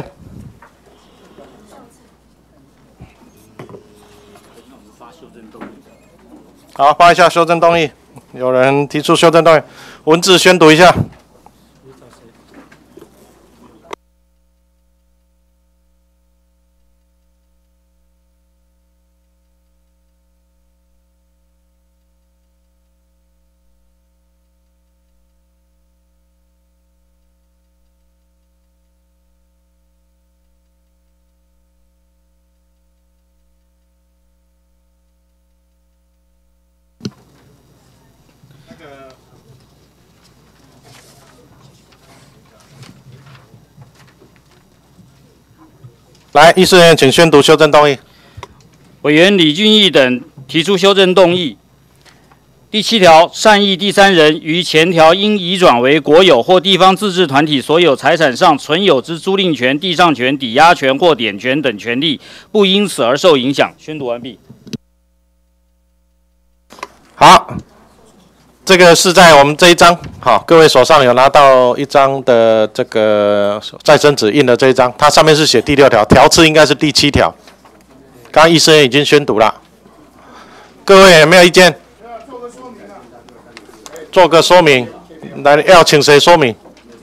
A: 好，发一下修正动议。有人提出修正动议，文字宣读一下。来，议事人员请宣读修正动议。
C: 委员李俊毅等提出修正动议。第七条，善意第三人于前条应移转为国有或地方自治团体所有财产上存有之租赁权、地上权、抵押权或典权等权利，不因此而受影响。宣读完毕。
A: 好，这个是在我们这一章，好，各位手上有拿到一张的这个再生纸印的这一张，它上面是写第六条，条次应该是第七条。刚刚议事人已经宣读了，各位有没有意见？做个说明，来，要请谁说明？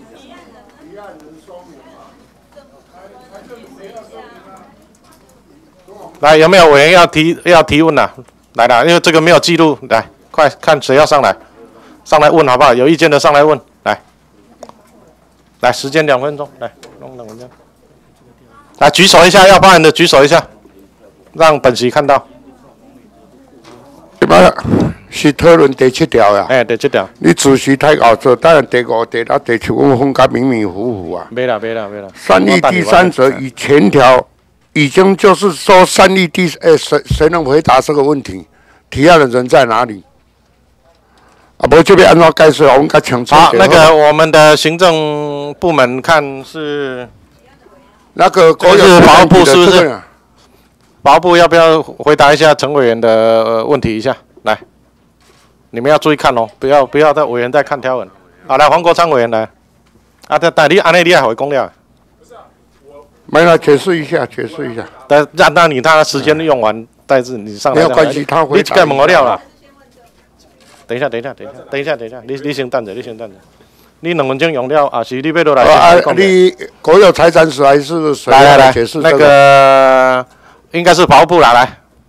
A: 来，有没有委员要提要提问啊？来了，因为这个没有记录，来，快看谁要上来，上来问好不好？有意见的上来问，来，来，时间两分钟，来，弄两分钟，来举手一下，要发言的举手一下。 让本席看到。
T: 什么？是讨论第七条呀？
A: 哎，第七条。
T: 你主席太搞错，当然第五条到第七五分甲明明糊糊啊。
A: 没了，没了，没了。
T: 善意第三者与前条已经就是说善意第，哎，谁谁能回答这个问题？提案的人在哪里？啊，不这边按照概述，我们该强制。
A: 好，那个我们的行政部门看是
T: 那个国
A: 是法务部是不是？
T: 这个
A: 法务部要不要回答一下陈委员的、呃、问题一下？来，你们要注意看哦，不要不要在委员在看条文。好，来黄国昌委员来。啊，但但你安内你还回公了？
T: 没了，解释一下，解释一下。
A: 但让让你他时间用完，但是你上来。
T: 没有关系，他回答。
A: 你这个问我了啦。等一下，等一下，等一下，等一下，等一下，你你先等着，你先等着。你两分钟用了，啊是你要落来。
T: 啊，你国有财产署还是谁
A: 来来来
T: 解释、
A: 这个？那个应该是法务部啦，来。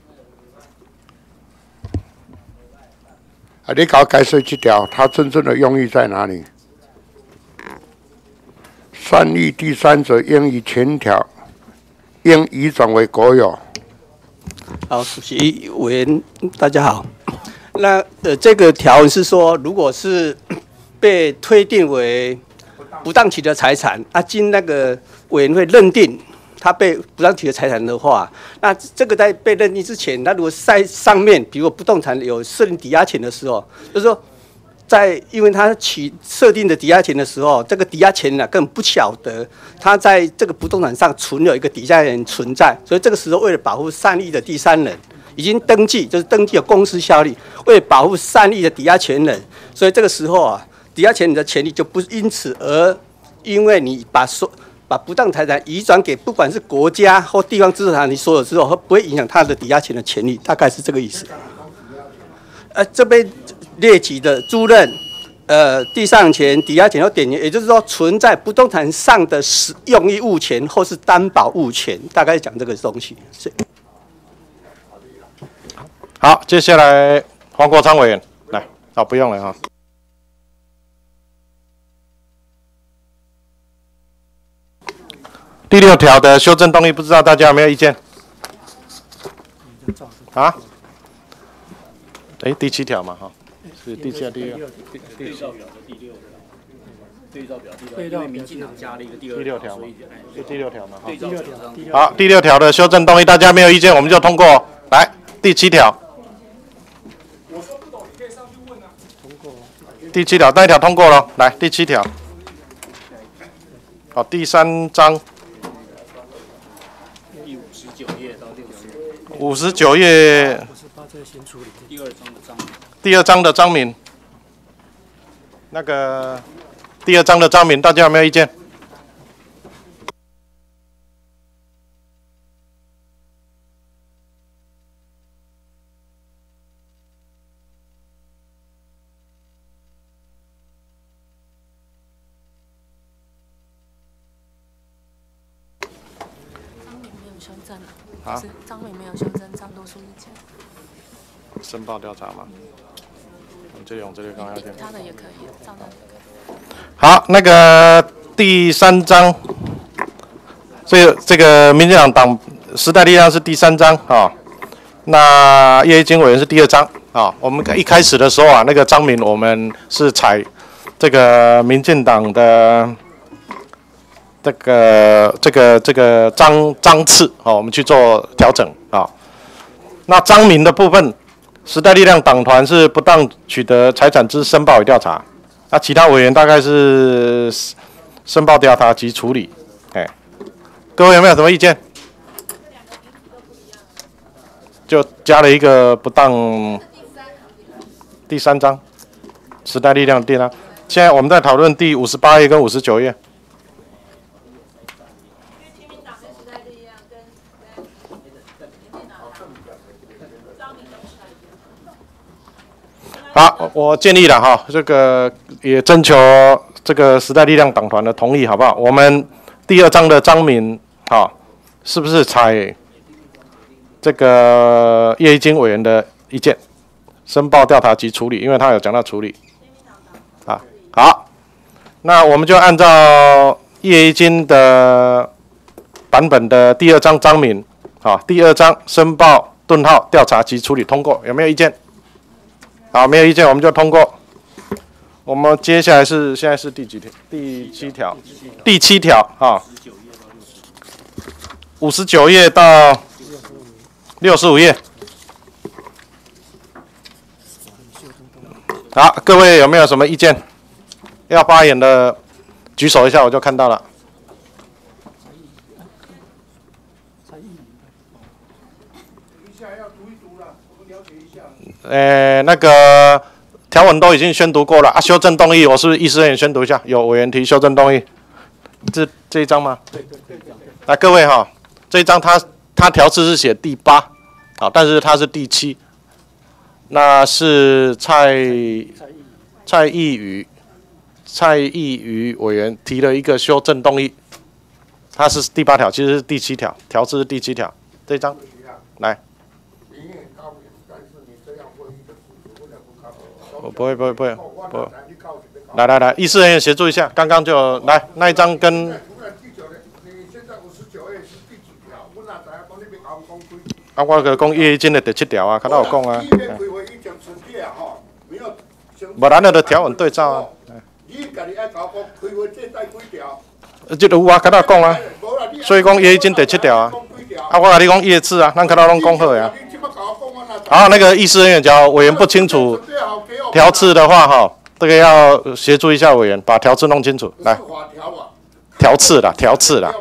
T: 啊，你搞解释这条，它真正的用意在哪里？善意第三者应以前条应移转为国有。
K: 好，主席委员，大家好。那呃，这个条文是说，如果是被推定为不当取得财产，啊，经那个委员会认定他被不当取得财产的话，那这个在被认定之前，那如果在上面，比如不动产有设定抵押权的时候，就是说，在因为他取设定的抵押权的时候，这个抵押权呢根本不晓得他在这个不动产上存有一个抵押人存在，所以这个时候为了保护善意的第三人。已经登记，就是登记有公司效力，为了保护善意的抵押权人，所以这个时候啊，抵押权人的权利就不因此而，因为你把所把不当财产移转给不管是国家或地方资产你所有之后，不会影响他的抵押权的权利，大概是这个意思。呃，这边列举的租赁、呃地上权、抵押权或典权，也就是说存在不动产上的使用益物权或是担保物权，大概讲这个东西。是。
A: 好，接下来黄国昌委员来，好，不用了哈。第六条的修正动议，不知道大家有没有意见？啊？哎，第七条嘛，哈，是第七条第六。
C: 对照表的第六条。对照表第六，因为民进党加了一个第二
A: 第六条嘛，就第六条嘛。
C: 对照表。
A: 好，第六条的修正动议，大家没有意见，我们就通过。来，第七条。第七条那一条通过了，来第七条。好，第三章。
C: 第五十九页到六十页。
A: 五十九页。
C: 第二章的章。
A: 第二章的章名。那个第二章的章名，大家有没有意见？
H: 啊，章名没有修正，张多数意见。
A: 申报调查嘛，我们这里用这里刚刚讲。
H: 他的也可以，照他的也可以。
A: 好，那个第三章，这个这个民进党党时代力量是第三章啊、哦，那叶一金委员是第二章啊、哦。我们一开始的时候啊，那个章名我们是采这个民进党的。这个这个这个章章次啊、哦，我们去做调整啊、哦。那章名的部分，时代力量党团是不当取得财产之申报与调查，那其他委员大概是申报调查及处理。哎，各位有没有什么意见？就加了一个不当第三章，时代力量第三。现在我们在讨论第五十八页跟五十九页。好，我建议了哈，这个也征求这个时代力量党团的同意，好不好？我们第二章的章名，哈，是不是采这个叶一金委员的意见，申报调查及处理？因为他有讲到处理，啊，好，那我们就按照叶一金的版本的第二章章名， 好，第二章申报顿号调查及处理通过，有没有意见？好，没有意见，我们就通过。我们接下来是现在是第几条？第七条，第七条啊，五十九页到六十五页。好，各位有没有什么意见？要发言的举手一下，我就看到了。呃，那个条文都已经宣读过了啊，修正动议，我是不是议事人员宣读一下？有委员提修正动议，这这一章吗？对对对。来，各位哈，这一章它它条次是写第八，啊，但是它是第七，那是蔡蔡义宇蔡义宇委员提了一个修正动议，它是第八条，其实是第七条，条次是第七条，这一章来。我不会，不会，不会，不会。来来来，议事人员协助一下，刚刚就来那一张跟。啊，我个讲业经的第七条啊，看到有讲啊。无咱那个条文对照啊。这有啊，看到有讲啊。所以讲业经第七条啊。啊，我甲你讲业次啊，咱看到拢讲好呀。好，那个议事人员讲委员不清楚条次的话，哈，这个要协助一下委员把条次弄清楚。来，条次啦，条次啦。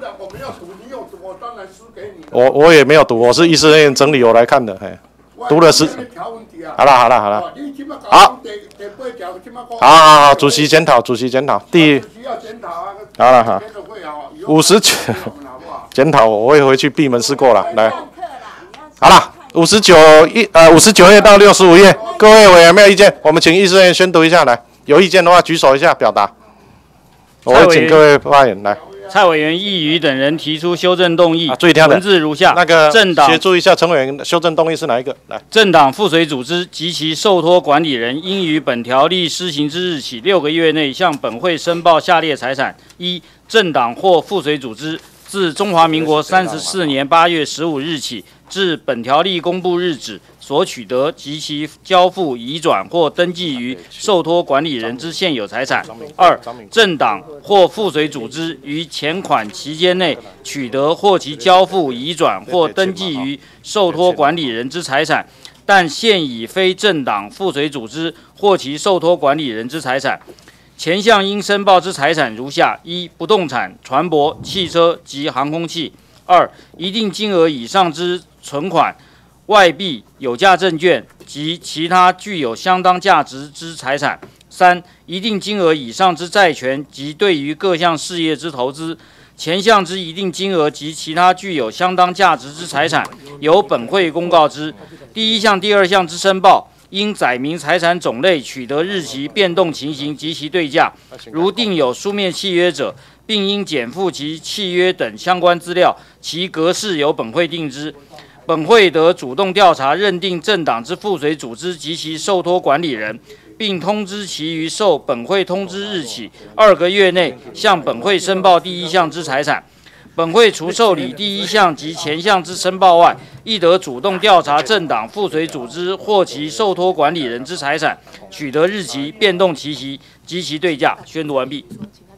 A: 我我也没有读，我是议事人员整理我来看的，嘿，读了是。好了好了好了，好，好好好，主席检讨，主席检讨，第，好了好，五十九，检讨我会回去闭门思过了，来，好了。五十九页呃五十九页到六十五页，各位委员没有意见？我们请议事人员宣读一下来，有意见的话举手一下表达。我会请各位发言来。
C: 蔡委员易余等人提出修正动议，
A: 啊，注意听的
C: 文字如下：
A: 那个
C: 政党
A: 协助一下陈委员，修正动议是哪一个？来，
C: 政党附随组织及其受托管理人，应于本条例施行之日起六个月内，向本会申报下列财产：一、政党或附随组织自中华民国三十四年八月十五日起至本条例公布日止所取得及其交付、移转或登记于受托管理人之现有财产；二、政党或附随组织于前款期间内取得或其交付、移转或登记于受托管理人之财产，但现已非政党、附随组织或其受托管理人之财产。前项应申报之财产如下：一、不动产、船舶、汽车及航空器；二、一定金额以上之存款、外币、有价证券及其他具有相当价值之财产；三、一定金额以上之债权及对于各项事业之投资。前项之一定金额及其他具有相当价值之财产，由本会公告之。第一项、第二项之申报，应载明财产种类、取得日期、变动情形及其对价。如订有书面契约者，并应减负其契约等相关资料，其格式由本会定之。本会得主动调查认定政党之附随组织及其受托管理人，并通知其于受本会通知日起二个月内向本会申报第一项之财产。本会除受理第一项及前项之申报外，亦得主动调查政党附随组织或其受托管理人之财产，取得日期、变动期息及其对价。宣读完毕。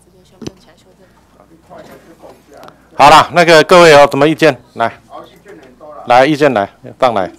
A: 好了，那个各位有什么意见？来，来意见来，上来，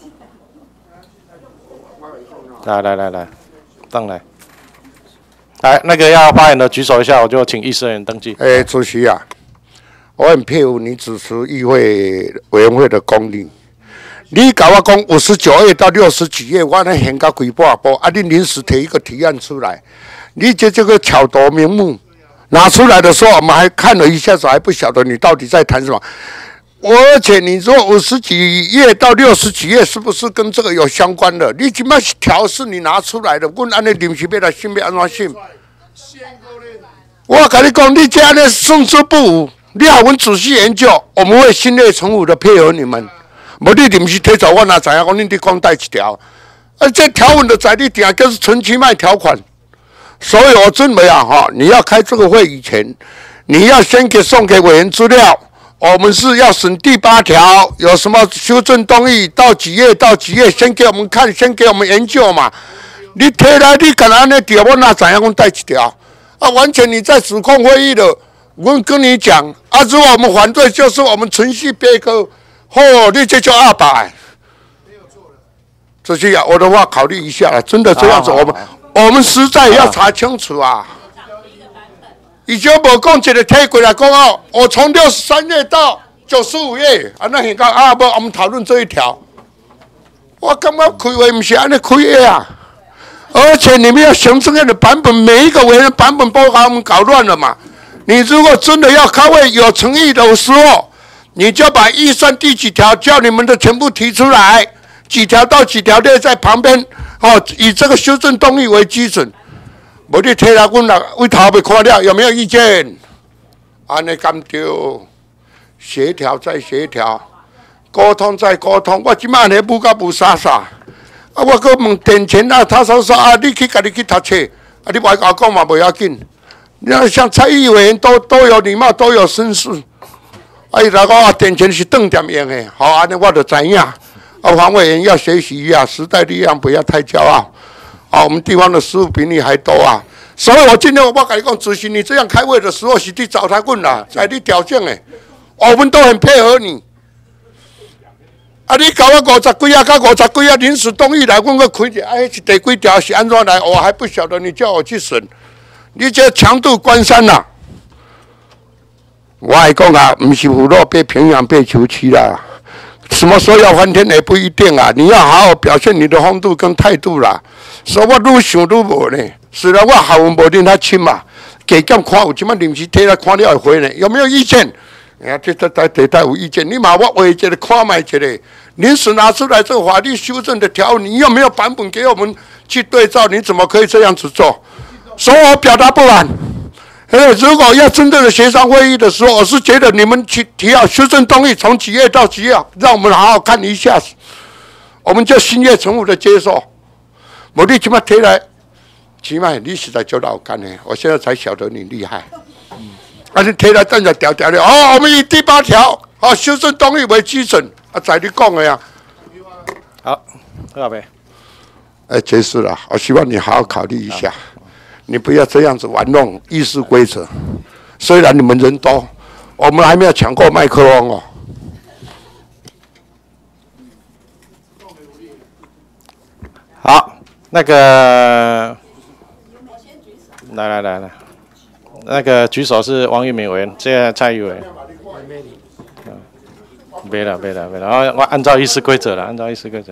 A: 来来来来，上来。来，那个要发言的举手一下，我就请议事人员登记。
T: 诶，主席啊。我很佩服你主持议会委员会的功力。你甲我讲五十九页到六十几页，我那现到几半部，啊，你临时提一个提案出来，你这这个巧夺名目拿出来的时候，我们还看了一下子，还不晓得你到底在谈什么。而且你说五十几页到六十几页，是不是跟这个有相关的？你起码条是你拿出来的，我按你临时要来信要安怎信？我跟你讲，你这样的胜之不武。你好，我们仔细研究，我们会心悦诚服的配合你们。无你临时提早，我哪知影讲恁伫讲带一条？而这条文的在你底下就是存期卖条款。所以我认为啊，哈，你要开这个会以前，你要先给送给委员资料， 我们是要审第八条，有什么修正动议到几页到几页，先给我们看，先给我们研究嘛。你提来你干那呢？条我哪怎样？我带几条？啊，完全你在指控会议的。我跟你讲，啊，如果我们反对，就是我们程序悲歌。哦，你这叫二百。这些啊，我的话考虑一下了，真的这样子，我们我们实在要查清楚啊。以前无讲一个推过来讲哦，我从六十三页到九十五页，啊，那很高啊，不，我们讨论这一条。我感觉开会不是安尼开的啊，而且你们要行政院的版本，每一个委员版本都把我们搞乱了嘛。你如果真的要开会有诚意的时候，你就把预算第几条叫你们的全部提出来。几条到几条列在旁边，哦，以这个修正动议为基准。无你提来，阮啦，为头没看了，有没有意见？安尼咁对，协调再协调，沟通再沟通。我即摆安尼舞甲舞傻傻，啊，我搁问电钱啊，他说说啊，你去家己去读册，啊，你外甲我讲嘛，不要紧。你看像蔡议员都都有礼貌，都有绅士。啊，伊来讲啊，电钱是顿点用的，好，安尼我就知影。啊，黄委员要学习一下，时代力量不要太骄傲。啊，我们地方的事务比你还多啊，所以我今天我跟你讲，主席，你这样开会的时候是去找他问啦，在你条件诶，我们都很配合你。啊，你搞我五十几啊，到五十几啊，临时动议来，阮个开者，哎，是第几条是安怎来？我还不晓得，你叫我去审，你这强度关山啦、啊。我还讲啊，不是虎落被平阳被球区啦。什么时候要翻天也不一定啊！你要好好表现你的风度跟态度啦。所以我愈想愈无呢。虽然我校文无恁遐深嘛，加减看有即摆临时摕来看了会呢，有没有意见？哎呀，这这这这带有意见，你嘛我画一个看卖一个，临时拿出来这个法律修正的条文，你有没有版本给我们去对照？你怎么可以这样子做？所以我表达不满。呃，如果要真正的协商会议的时候，我是觉得你们去提好修正动议，从几页到几页，让我们好好看一下，我们就心悦诚服的接受。我你起码提来，起码你实在就老干的，我现在才晓得你厉害。啊，你提来等着调调的哦，我们以第八条啊修正动议为基准啊，在你讲的呀。
A: 好，何小培。
T: 哎，结束了，我希望你好好考虑一下。你不要这样子玩弄议事规则。虽然你们人多，我们还没有抢过麦克风哦。
A: 好，那个，来来来来，那个举手是王玉敏委员，接下来蔡议员。没了没了没了，我我按照议事规则了，按照议事规则。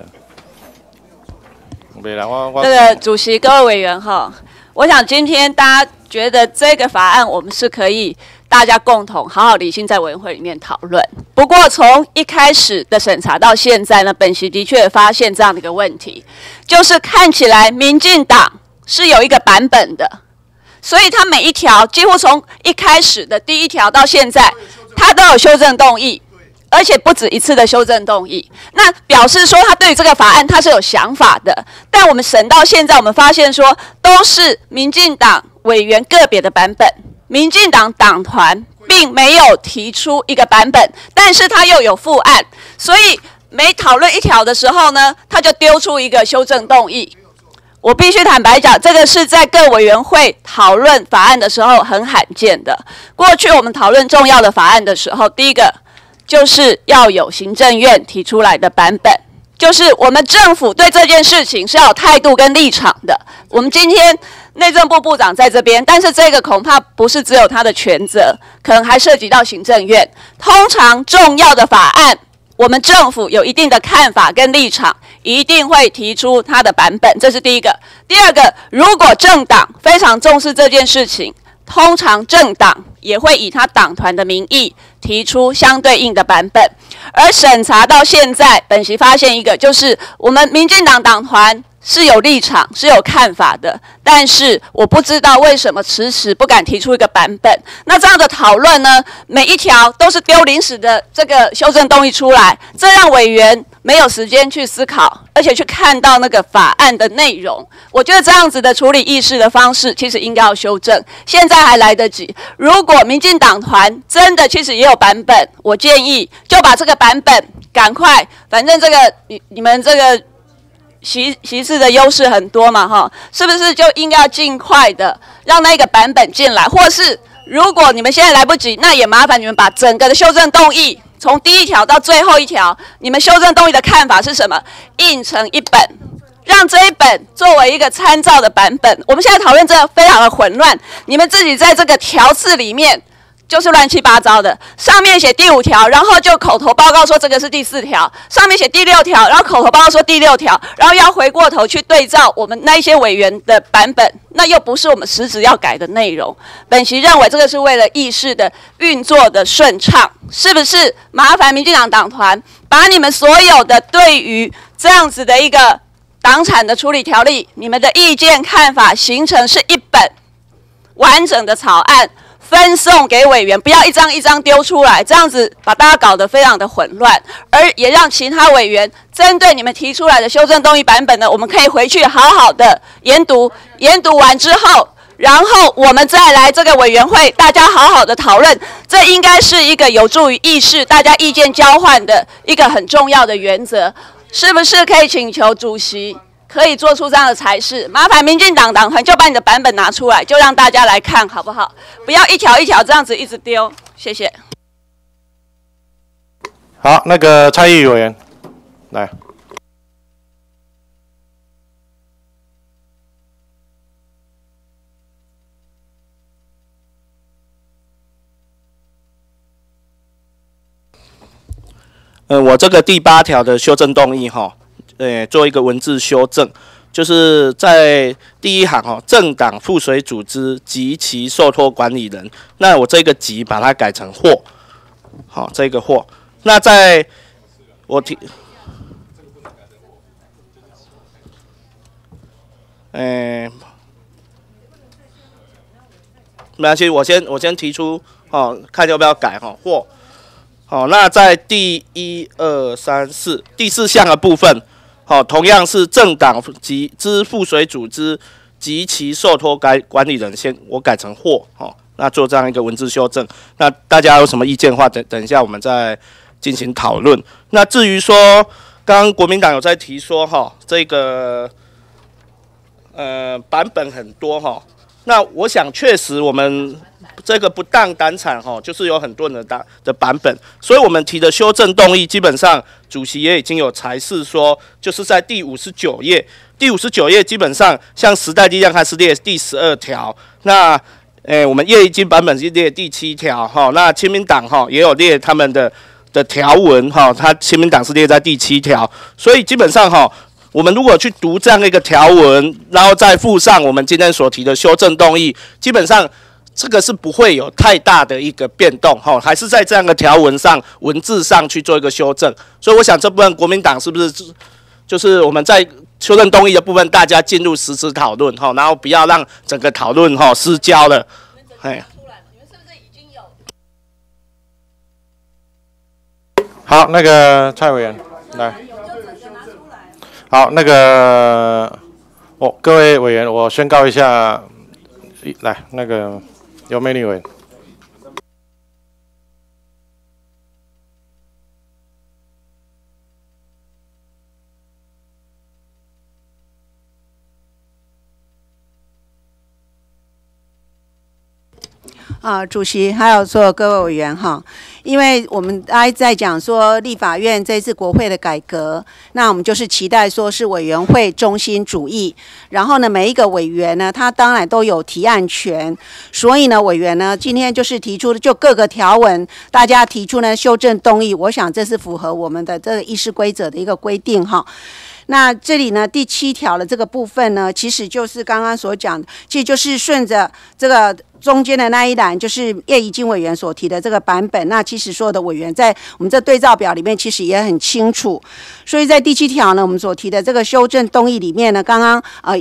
A: 没了，我我。
R: 那个主席、各位委员哈。我想今天大家觉得这个法案我们是可以大家共同好好理性在委员会里面讨论。不过从一开始的审查到现在呢，本席的确发现这样的一个问题，就是看起来民进党是有一个版本的，所以它每一条几乎从一开始的第一条到现在，它都有修正动议。而且不止一次的修正动议，那表示说他对于这个法案他是有想法的。但我们审到现在，我们发现说都是民进党委员个别的版本，民进党党团并没有提出一个版本，但是他又有附案，所以每讨论一条的时候呢，他就丢出一个修正动议。我必须坦白讲，这个是在各委员会讨论法案的时候很罕见的。过去我们讨论重要的法案的时候，第一个就是要有行政院提出来的版本，就是我们政府对这件事情是要有态度跟立场的。我们今天内政部部长在这边，但是这个恐怕不是只有他的权责，可能还涉及到行政院。通常重要的法案，我们政府有一定的看法跟立场，一定会提出他的版本，这是第一个。第二个，如果政党非常重视这件事情，通常政党也会以他党团的名义提出相对应的版本。而审查到现在，本席发现一个，就是我们民进党党团是有立场、是有看法的，但是我不知道为什么迟迟不敢提出一个版本。那这样的讨论呢，每一条都是丢临时的这个修正动议出来，这让委员没有时间去思考，而且去看到那个法案的内容。我觉得这样子的处理议事的方式，其实应该要修正。现在还来得及。如果民进党团真的其实也有版本，我建议就把这个版本赶快，反正这个你你们这个席席次的优势很多嘛，哈，是不是就应该要尽快的让那个版本进来，或是如果你们现在来不及，那也麻烦你们把整个的修正动议。从第一条到最后一条，你们修正动议的看法是什么？印成一本，让这一本作为一个参照的版本。我们现在讨论这个非常的混乱，你们自己在这个条次里面就是乱七八糟的。上面写第五条，然后就口头报告说这个是第四条；上面写第六条，然后口头报告说第六条，然后要回过头去对照我们那一些委员的版本，那又不是我们实质要改的内容。本席认为这个是为了议事的运作的顺畅。是不是麻烦民进党党团把你们所有的对于这样子的一个党产的处理条例，你们的意见看法形成是一本完整的草案，分送给委员，不要一张一张丢出来，这样子把大家搞得非常的混乱，而也让其他委员针对你们提出来的修正动议版本呢，我们可以回去好好的研读，研读完之后。然后我们再来这个委员会，大家好好的讨论，这应该是一个有助于议事、大家意见交换的一个很重要的原则，是不是可以请求主席可以做出这样的裁示？麻烦民进党党团就把你的版本拿出来，就让大家来看好不好？不要一条一条这样子一直丢，谢谢。
A: 好，那个蔡议委员来。
Q: 呃，我这个第八条的修正动议哈，呃，做一个文字修正，就是在第一行哈，政党附属组织及其受托管理人，那我这个及把它改成或，好，这个或，那在我提，嗯，没关系，我先我先提出哦，看要不要改哈，或。好，那在第一、二、三、四第四项的部分，好，同样是政党及之附属组织及其受托该管理人，先我改成或，好，那做这样一个文字修正。那大家有什么意见的话，等等一下我们再进行讨论。那至于说，刚刚国民党有在提说，哈，这个呃版本很多哈，那我想确实我们。这个不当党产哈，就是有很多人的的版本，所以我们提的修正动议，基本上主席也已经有裁示说，就是在第五十九页，第五十九页基本上像时代力量它是列第十二条，那诶我们叶一金版本是列第七条哈，那亲民党哈也有列他们的的条文哈，它亲民党是列在第七条，所以基本上哈。我们如果去读这样一个条文，然后再附上我们今天所提的修正动议，基本上这个是不会有太大的一个变动，哈，还是在这样的条文上、文字上去做一个修正。所以我想这部分国民党是不是就是我们在修正动议的部分，大家进入实质讨论，哈，然后不要让整个讨论哈失焦了，哎。
A: 好，那个蔡委员来。好，那个，哦，各位委员，我宣告一下，来，那个尤美女委员。
V: 啊，主席还有所有各位委员哈，因为我们大家在讲说立法院这次国会的改革，那我们就是期待说是委员会中心主义，然后呢每一个委员呢他当然都有提案权，所以呢委员呢今天就是提出就各个条文大家提出呢修正动议，我想这是符合我们的这个议事规则的一个规定哈。那这里呢，第七条的这个部分呢，其实就是刚刚所讲的，其实就是顺着这个中间的那一栏，就是叶宜津委员所提的这个版本。那其实所有的委员在我们这对照表里面，其实也很清楚。所以在第七条呢，我们所提的这个修正动议里面呢，刚刚呃。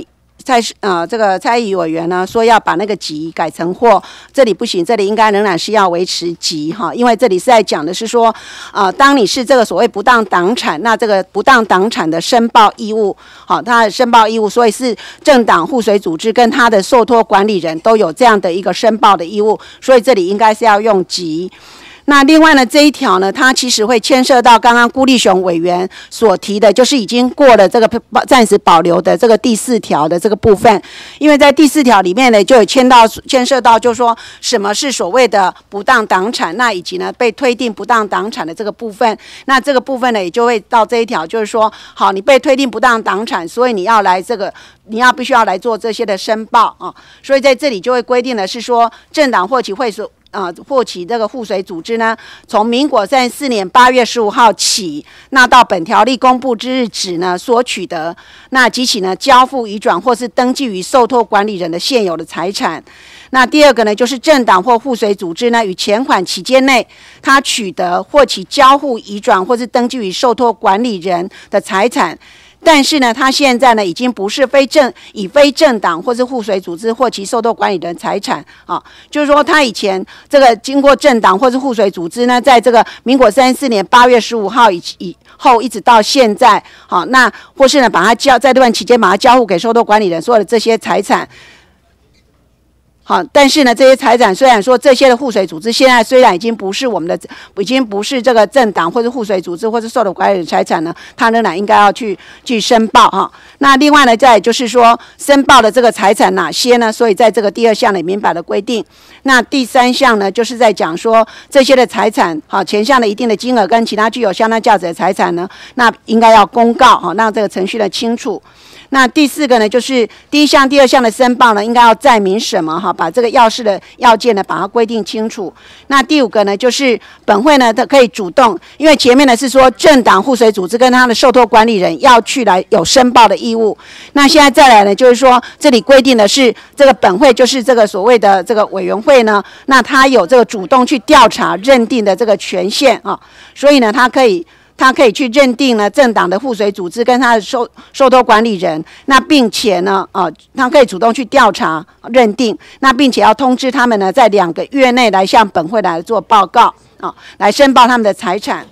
V: 蔡呃这个蔡宜委员呢说要把那个级改成或，这里不行，这里应该仍然是要维持级哈，因为这里是在讲的是说，呃，当你是这个所谓不当党产，那这个不当党产的申报义务，好，它的申报义务，所以是政党互水组织跟它的受托管理人都有这样的一个申报的义务，所以这里应该是要用级。那另外呢，这一条呢，它其实会牵涉到刚刚辜立雄委员所提的，就是已经过了这个暂时保留的这个第四条的这个部分，因为在第四条里面呢，就有牵到牵涉到，就是说什么是所谓的不当党产，那以及呢被推定不当党产的这个部分，那这个部分呢也就会到这一条，就是说，好，你被推定不当党产，所以你要来这个，你要必须要来做这些的申报啊，所以在这里就会规定的是说，政党或其会所。呃，或其这个互水组织呢，从民国三十四年八月十五号起，那到本条例公布之日止呢，所取得，那及其呢交付移转或是登记于受托管理人的现有的财产。那第二个呢，就是政党或互水组织呢，于前款期间内，他取得或其交付移转或是登记于受托管理人的财产。但是呢，他现在呢已经不是非政以非政党或是互水组织或其受托管理人财产啊，就是说他以前这个经过政党或是互水组织呢，在这个民国三十四年八月十五号以以后一直到现在，好、啊，那或是呢把它交在这段期间把它交付给受托管理人所有的这些财产。好，但是呢，这些财产虽然说这些的互水组织现在虽然已经不是我们的，已经不是这个政党或者互水组织或者受托管理人财产呢，它仍然应该要去去申报哈。那另外呢，再就是说申报的这个财产哪些呢？所以在这个第二项里明白的规定。那第三项呢，就是在讲说这些的财产，好，前项的一定的金额跟其他具有相当价值的财产呢，那应该要公告哈，让这个程序呢清楚。那第四个呢，就是第一项、第二项的申报呢，应该要载明什么哈？把这个要事的要件呢，把它规定清楚。那第五个呢，就是本会呢，它可以主动，因为前面呢是说政党互水组织跟他的受托管理人要去来有申报的义务。那现在再来呢，就是说这里规定的是这个本会就是这个所谓的这个委员会呢，那他有这个主动去调查认定的这个权限啊，所以呢，他可以。他可以去认定呢政党的互水组织跟他的受受托管理人，那并且呢，啊、呃，他可以主动去调查认定，那并且要通知他们呢，在两个月内来向本会来做报告，啊、呃，来申报他们的财产。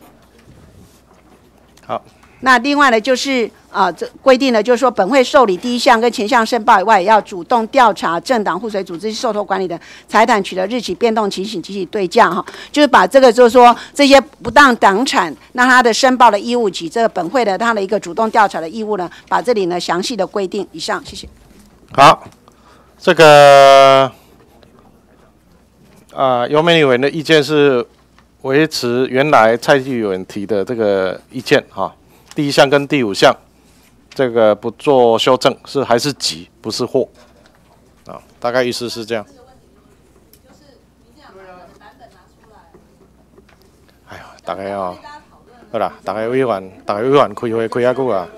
A: 好，
V: 那另外呢，就是啊、呃，这规定呢，就是说本会受理第一项跟前项申报以外，也要主动调查政党互水组织受托管理的财产取得日期变动情形及其对价哈，就是把这个就是说这些不当党产，那他的申报的义务及这个本会的他的一个主动调查的义务呢，把这里呢详细的规定。以上，谢谢。
A: 好，这个啊，尤美女委员的意见是维持原来蔡议员提的这个意见哈，第一项跟第五项。这个不做修正，是还是及，不是或，啊，大概意思是这样。哎呀，大概哦，好啦，大概委员，大概委员开会开遐久啊。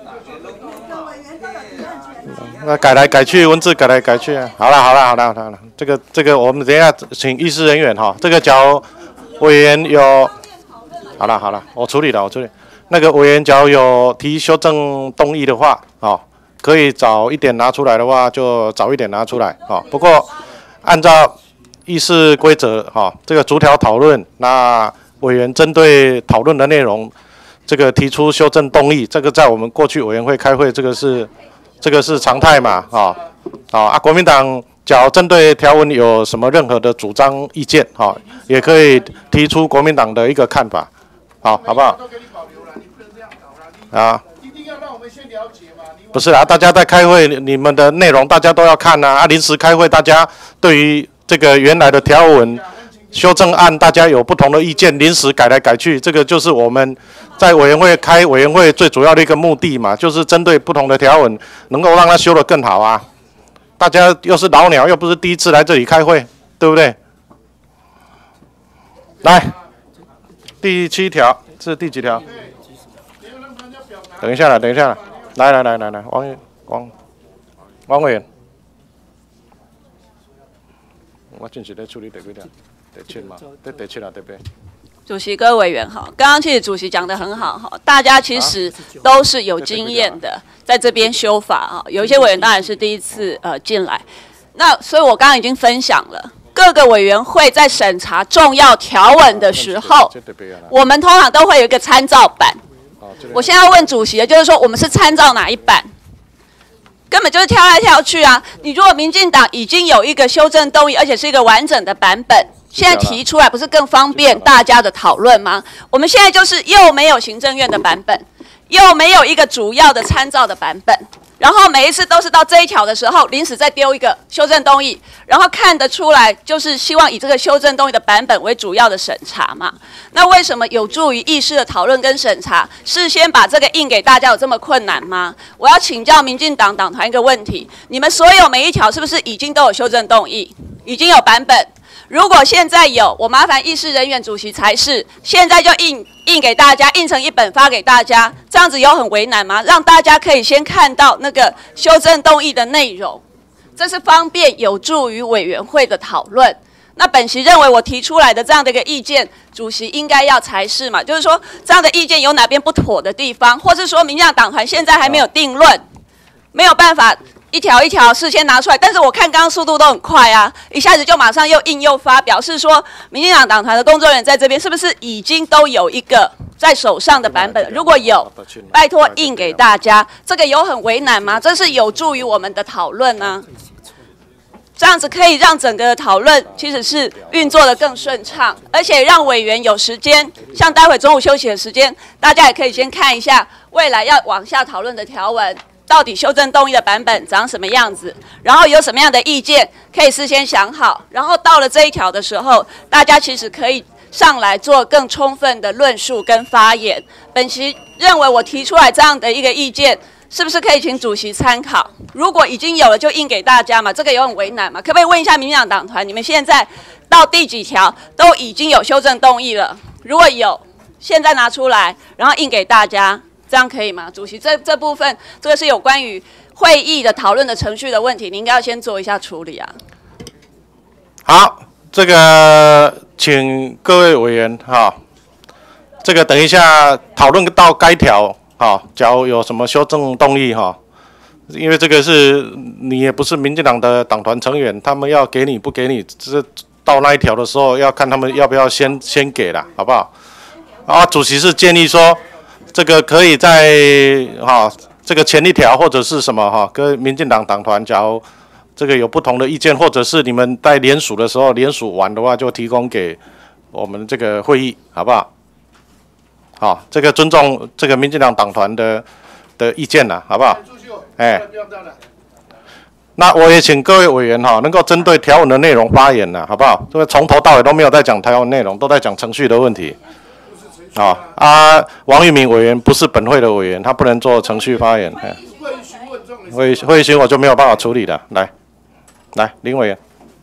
A: 那改来改去，文字改来改去啊。好了好了好了好了，这个这个我们等一下请议事人员哈，这个假如委员有，好了好了，我处理了我处理。那个委员假如有提修正动议的话，哦，可以早一点拿出来的话，就早一点拿出来，哦。不过按照议事规则，哈、哦，这个逐条讨论，那委员针对讨论的内容，这个提出修正动议，这个在我们过去委员会开会，这个是这个是常态嘛，啊、哦，好、哦、啊，国民党假如针对条文有什么任何的主张意见，哈、哦，也可以提出国民党的一个看法，好，好不好？啊，一定要让我们先了解嘛。不是啊，大家在开会，你们的内容大家都要看呐、啊。啊，临时开会，大家对于这个原来的条文修正案，大家有不同的意见，临时改来改去，这个就是我们在委员会开委员会最主要的一个目的嘛，就是针对不同的条文，能够让它修得更好啊。大家又是老鸟，又不是第一次来这里开会，对不对？来，第七条是第几条？等一下啦，等一下啦，来来来来来，王王王委员，我正是在处理第几条？第七嘛，第第七啦，对不对？
R: 主席、各位委员哈，刚刚其实主席讲得很好哈，大家其实都是有经验的，在这边修法哈，有一些委员当然是第一次呃进来，那所以我刚刚已经分享了，各个委员会在审查重要条文的时候，我们通常都会有一个参照版。我现在要问主席的就是说，我们是参照哪一版？根本就是跳来跳去啊！你如果民进党已经有一个修正动议，而且是一个完整的版本。现在提出来不是更方便大家的讨论吗？我们现在就是又没有行政院的版本，又没有一个主要的参照的版本，然后每一次都是到这一条的时候临时再丢一个修正动议，然后看得出来就是希望以这个修正动议的版本为主要的审查嘛。那为什么有助于议事的讨论跟审查，事先把这个印给大家有这么困难吗？我要请教民进党党团一个问题：你们所有每一条是不是已经都有修正动议，已经有版本？如果现在有，我麻烦议事人员主席才是，现在就印印给大家，印成一本发给大家，这样子有很为难吗？让大家可以先看到那个修正动议的内容，这是方便有助于委员会的讨论。那本席认为我提出来的这样的一个意见，主席应该要才是嘛，就是说这样的意见有哪边不妥的地方，或是说民进党党团现在还没有定论，没有办法。一条一条事先拿出来，但是我看刚刚速度都很快啊，一下子就马上又印又发，表示说民进党党团的工作人员在这边是不是已经都有一个在手上的版本？如果有，拜托印给大家。这个有很为难吗？这是有助于我们的讨论呢、啊，这样子可以让整个讨论其实是运作的更顺畅，而且让委员有时间，像待会中午休息的时间，大家也可以先看一下未来要往下讨论的条文。到底修正动议的版本长什么样子？然后有什么样的意见可以事先想好，然后到了这一条的时候，大家其实可以上来做更充分的论述跟发言。本席认为我提出来这样的一个意见，是不是可以请主席参考？如果已经有了，就印给大家嘛，这个有很为难嘛？可不可以问一下民进党党团，你们现在到第几条都已经有修正动议了？如果有，现在拿出来，然后印给大家。这样可以吗？主席，这这部分这个是有关于会议的讨论的程序的问题，你应该要先做一下处理啊。
A: 好，这个请各位委员哈，这个等一下讨论到该条哈，假如有什么修正动议哈，因为这个是你也不是民进党的党团成员，他们要给你不给你，只是到那一条的时候要看他们要不要先先给啦，好不好？啊，主席是建议说。这个可以在哈、哦、这个前一条或者是什么哈、哦，跟民进党党团假如这个有不同的意见，或者是你们在联署的时候联署完的话，就提供给我们这个会议，好不好？好、哦，这个尊重这个民进党党团的的意见啦，好不好？哎，那我也请各位委员哈、哦，能够针对条文的内容发言啦，好不好？这个从头到尾都没有在讲条文内容，都在讲程序的问题。啊、哦、啊！王玉明委员不是本会的委员，他不能做程序发言。会会议询我就没有办法处理了。来，来，林委员。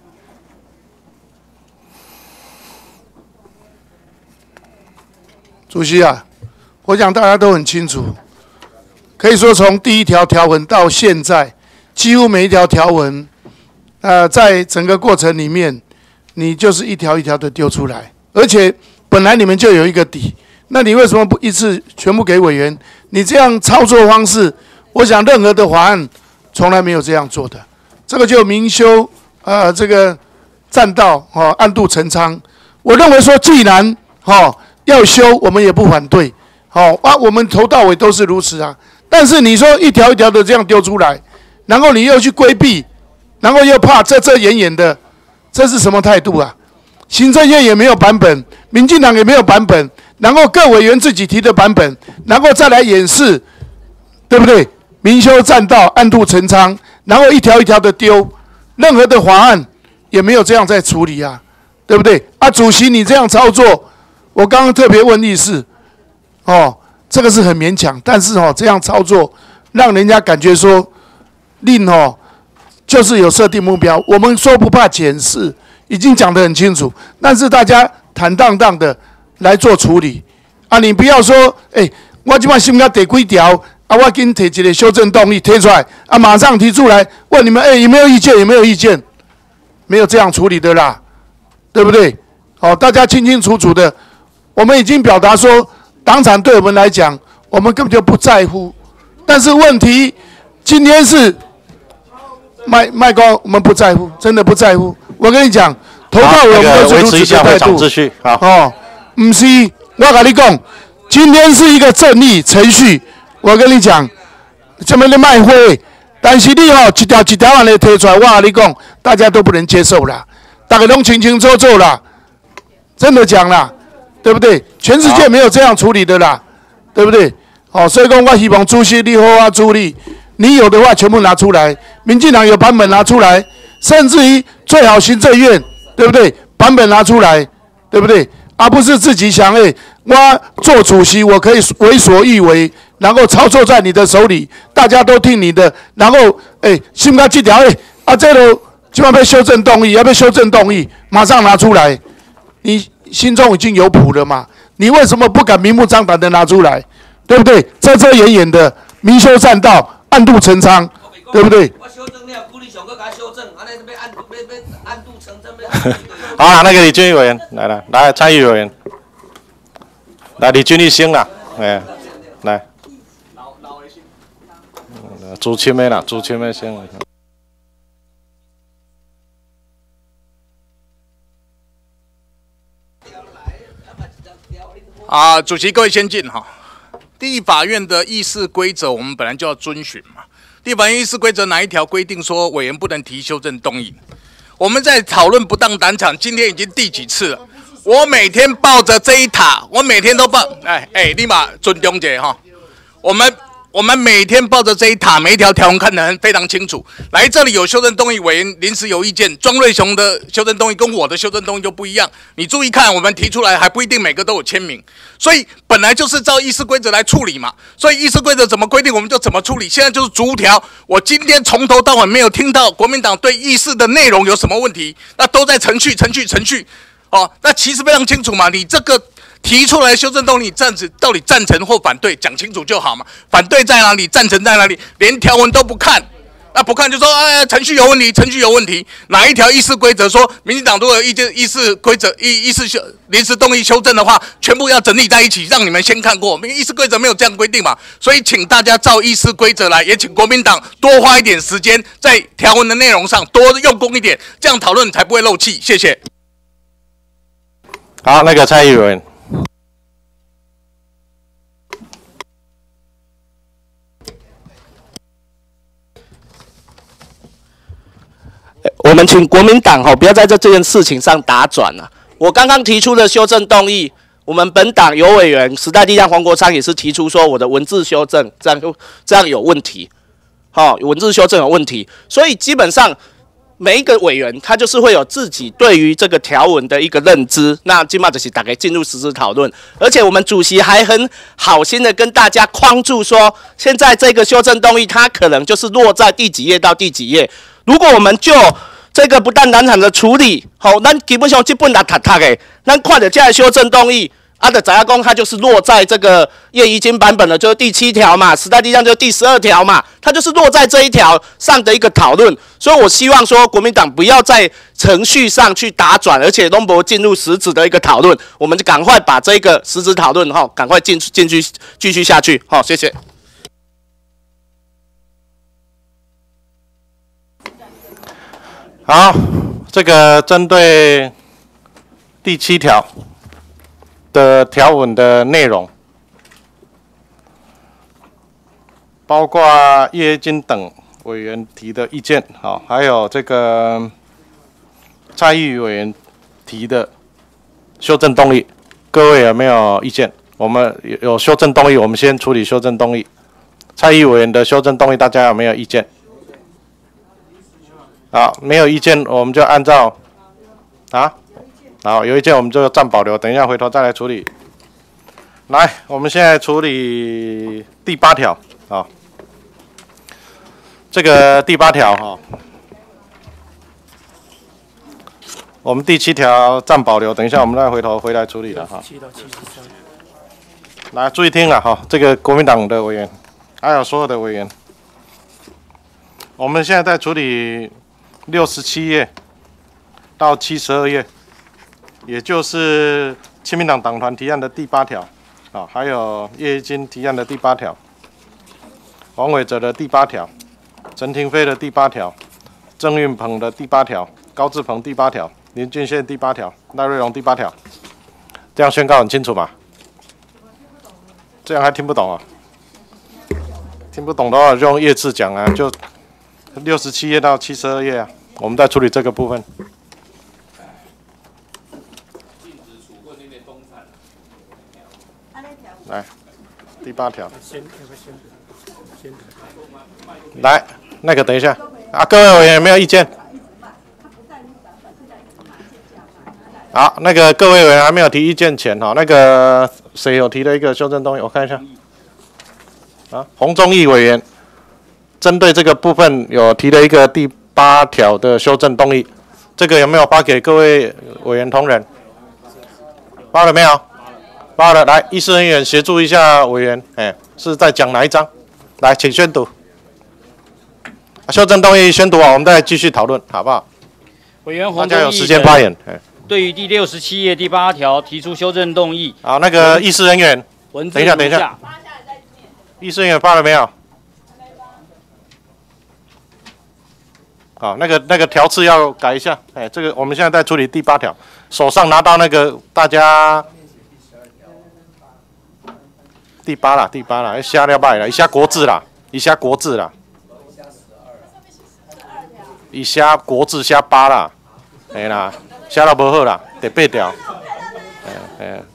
U: 主席啊，我想大家都很清楚，可以说从第一条条文到现在，几乎每一条条文，呃，在整个过程里面，你就是一条一条的丢出来，而且本来你们就有一个底。那你为什么不一次全部给委员？你这样操作方式，我想任何的法案从来没有这样做的。这个就明修，呃，这个占道哦，暗度陈仓。我认为说，既然哦要修，我们也不反对，好、哦、啊，我们头到尾都是如此啊。但是你说一条一条的这样丢出来，然后你又去规避，然后又怕遮遮掩掩的，这是什么态度啊？行政院也没有版本，民进党也没有版本。然后各委员自己提的版本，然后再来演示，对不对？明修栈道，暗度陈仓，然后一条一条的丢，任何的法案也没有这样在处理啊，对不对？啊，主席你这样操作，我刚刚特别问议事，哦，这个是很勉强，但是哦这样操作，让人家感觉说，令哦就是有设定目标。我们说不怕检视，已经讲得很清楚，但是大家坦荡荡的。来做处理，啊，你不要说，哎、欸，我今晚心肝第几条，啊，我给你提一个修正动议推出来，啊，马上提出来问你们，哎、欸，有没有意见？有没有意见？没有这样处理的啦，对不对？哦，大家清清楚楚的， 我们已经表达说，党产对我们来讲，我们根本就不在乎。但是问题，今天是麦麦高，我们不在乎，真的不在乎。我跟你讲，投票我们都是如此的态度。哦，不是，我跟你讲，今天是一个正义程序。我跟你讲，这么的卖会，但是你哦一条一条安尼提出来，我跟你讲，大家都不能接受啦，大家都清清楚楚啦，真的讲啦，对不对？全世界没有这样处理的啦，对不对？哦，所以讲我希望主席你好好处理，你有的话全部拿出来，民进党有版本拿出来，甚至于最好行政院，对不对？版本拿出来，对不对？而不是自己想，哎，我做主席，我可以为所欲为，然后操作在你的手里，大家都听你的，然后，哎，新加这条，哎，啊，这个今晚被修正动议，要被修正动议，马上拿出来，你心中已经有谱了嘛？你为什么不敢明目张胆的拿出来？对不对？遮遮掩掩的，明修栈道，暗度陈仓，对不对？
A: 好啊，那个李俊毅委员来了，来参议委员，来李俊毅先啦，哎，来，主签的啦，主签的先。
I: 啊，主席，各位先进哈。立法院的议事规则，我们本来就要遵循嘛。立法院议事规则哪一条规定说委员不能提修正动议？我们在讨论不当党产，今天已经第几次了？我每天抱着这一塔，我每天都抱，哎哎，立马尊重姐哈，我们。我们每天抱着这一塔，每一条条文看得很非常清楚。来这里有修正动议，委员临时有意见，庄瑞雄的修正动议跟我的修正动议就不一样。你注意看，我们提出来还不一定每个都有签名，所以本来就是照议事规则来处理嘛。所以议事规则怎么规定，我们就怎么处理。现在就是逐条，我今天从头到尾没有听到国民党对议事的内容有什么问题，那都在程序、程序、程序。哦，那其实非常清楚嘛，你这个。提出来的修正动议，赞成到底赞成或反对，讲清楚就好嘛。反对在哪里，赞成在哪里，连条文都不看，那不看就说哎程序有问题，程序有问题。哪一条议事规则说，民进党如果有意见议事规则议议事修临时动议修正的话，全部要整理在一起，让你们先看过。议事规则没有这样规定嘛，所以请大家照议事规则来，也请国民党多花一点时间在条文的内容上多用功一点，这样讨论才不会漏气。谢谢。
A: 好，那个蔡议员。
Q: 我们请国民党哈不要在这这件事情上打转了。我刚刚提出的修正动议，我们本党有委员时代力量黄国昌也是提出说我的文字修正这样就这样有问题，好、哦，文字修正有问题，所以基本上每一个委员他就是会有自己对于这个条文的一个认知。那今嘛就是大概进入实质讨论，而且我们主席还很好心的跟大家框住说，现在这个修正动议它可能就是落在第几页到第几页。如果我们就这个不当党产的处理，好，咱基本上这本来读读的，咱看到这样的修正动议，啊的怎样讲，它就是落在这个叶宜津版本的，就是第七条嘛，时代力量就第十二条嘛，它就是落在这一条上的一个讨论。所以我希望说，国民党不要在程序上去打转，而且都不进入实质的一个讨论，我们就赶快把这个实质讨论哈，赶快进进去继续下去，好，谢谢。
A: 好，这个针对第七条的条文的内容，包括叶金等委员提的意见，好，还有这个蔡议委员提的修正动议，各位有没有意见？我们有修正动议，我们先处理修正动议。蔡议委员的修正动议，大家有没有意见？好，没有意见，我们就按照啊，好，有意见我们就暂保留，等一下回头再来处理。来，我们现在处理第八条啊，这个第八条哈，我们第七条暂保留，等一下我们再回头回来处理了哈。来，注意听了哈，这个国民党的委员，还有所有的委员，我们现在在处理六十七页到七十二页，也就是亲民党党团提案的第八条，啊，还有叶一金提案的第八条，黄伟哲的第八条，陈廷飞的第八条，郑运鹏的第八条，高志鹏第八条，林俊宪第八条，赖瑞荣第八条。这样宣告很清楚嘛？这样还听不懂啊？听不懂的话就用页字讲啊，就六十七页到七十二页啊，我们在处理这个部分。来，第八条。来，那个等一下啊，各位委员有没有意见？好，那个各位委员还没有提意见前哈，那个谁有提了一个修正动议？我看一下。啊，洪忠义委员针对这个部分有提了一个第八条的修正动议，这个有没有发给各位委员同仁？发了没有？发了，来，议事人员协助一下委员，哎，是在讲哪一章？来，请宣读。修正动议宣读完，我们再继续讨论，好不好？
C: 委员洪
A: 大家有
C: 忠义
A: 时间发言。哎，
C: 对于第六十七页第八条提出修正动议。
A: 好，那个议事人员，
C: 文字
A: 等一下，等一下。议事人员发了没有？好，那个那个条次要改一下。哎，这个我们现在在处理第八条，手上拿到那个大家第八啦，第八啦，瞎了摆啦，一下国字啦，一下国字啦，一下国字下八啦，哎啦，写了不好啦，得八条。哎哎。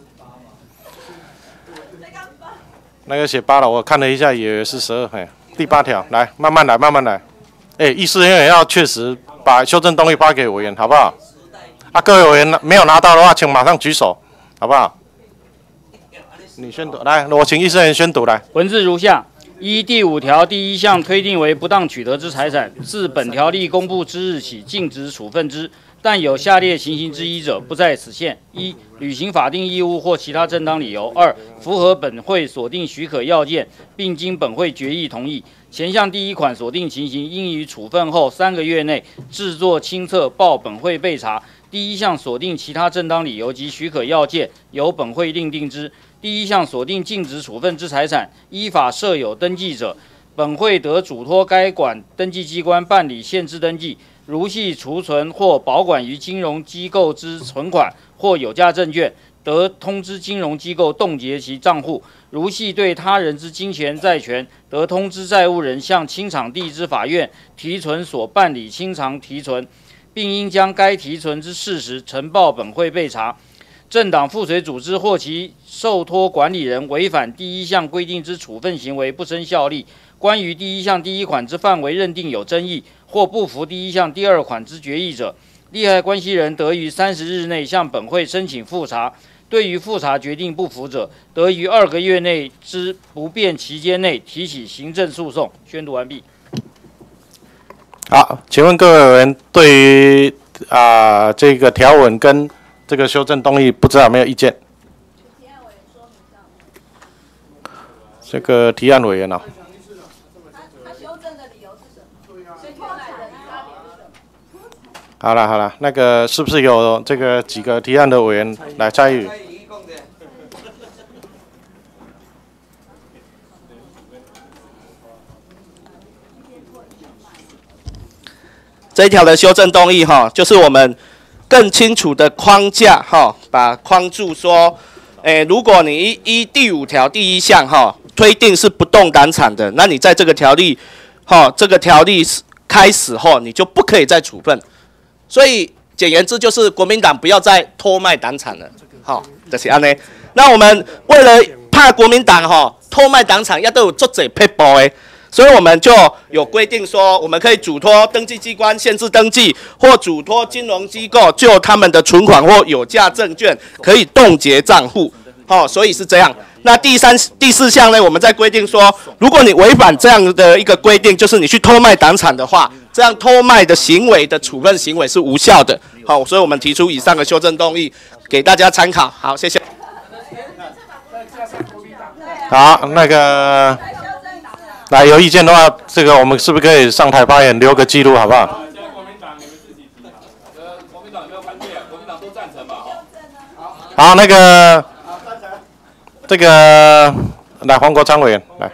A: 那个写八了，我看了一下也是十二，哎，第八条，来慢慢来，慢慢来，哎，议事人员要确实把修正动议发给委员，好不好？啊，各位委员没有拿到的话，请马上举手，好不好？你宣读，来，我请议事人员宣读来。
C: 文字如下：依第五条第一项推定为不当取得之财产，自本条例公布之日起禁止处分之。但有下列情形之一者，不在此限：一、履行法定义务或其他正当理由；二、符合本会所定许可要件，并经本会决议同意。前项第一款所定情形，应于处分后三个月内制作清册报本会备查。第一项所定其他正当理由及许可要件，由本会另定之。第一项所定禁止处分之财产，依法设有登记者，本会得嘱托该管登记机关办理限制登记。如系储存或保管于金融机构之存款或有价证券，得通知金融机构冻结其账户；如系对他人之金钱债权，得通知债务人向清偿地之法院提存所办理清偿提存，并应将该提存之事实呈报本会备查。政党附随组织或其受托管理人违反第一项规定之处分行为，不生效力。关于第一项第一款之范围认定有争议，或不服第一项第二款之决议者，利害关系人得于三十日内向本会申请复查。对于复查决定不服者，得于二个月内之不变期间内提起行政诉讼。宣读完毕。
A: 好，请问各位委员对于啊、呃、这个条文跟这个修正动议，不知道有没有意见？这个提案委员哦。好了好了，那个是不是有这个几个提案的委员来参与？
Q: 这一条的修正动议哈，就是我们更清楚的框架哈，把框住说，诶，如果你依依第五条第一项哈推定是不动产产的，那你在这个条例哈这个条例开始后，你就不可以再处分。所以简言之就是国民党不要再偷卖党产了，好，就是安尼。那我们为了怕国民党哈偷卖党产，要都有作者配包诶。所以我们就有规定说，我们可以嘱托登记机关限制登记，或嘱托金融机构就他们的存款或有价证券可以冻结账户。哦，所以是这样。那第三、第四项呢，我们在规定说，如果你违反这样的一个规定，就是你去偷卖党产的话，这样偷卖的行为的处分行为是无效的。好，所以我们提出以上的修正动议给大家参考。好，谢谢。
A: 好，那个。来，有意见的话，这个我们是不是可以上台发言，留个记录，好不好？ 好，那个这个来黄国昌委员来。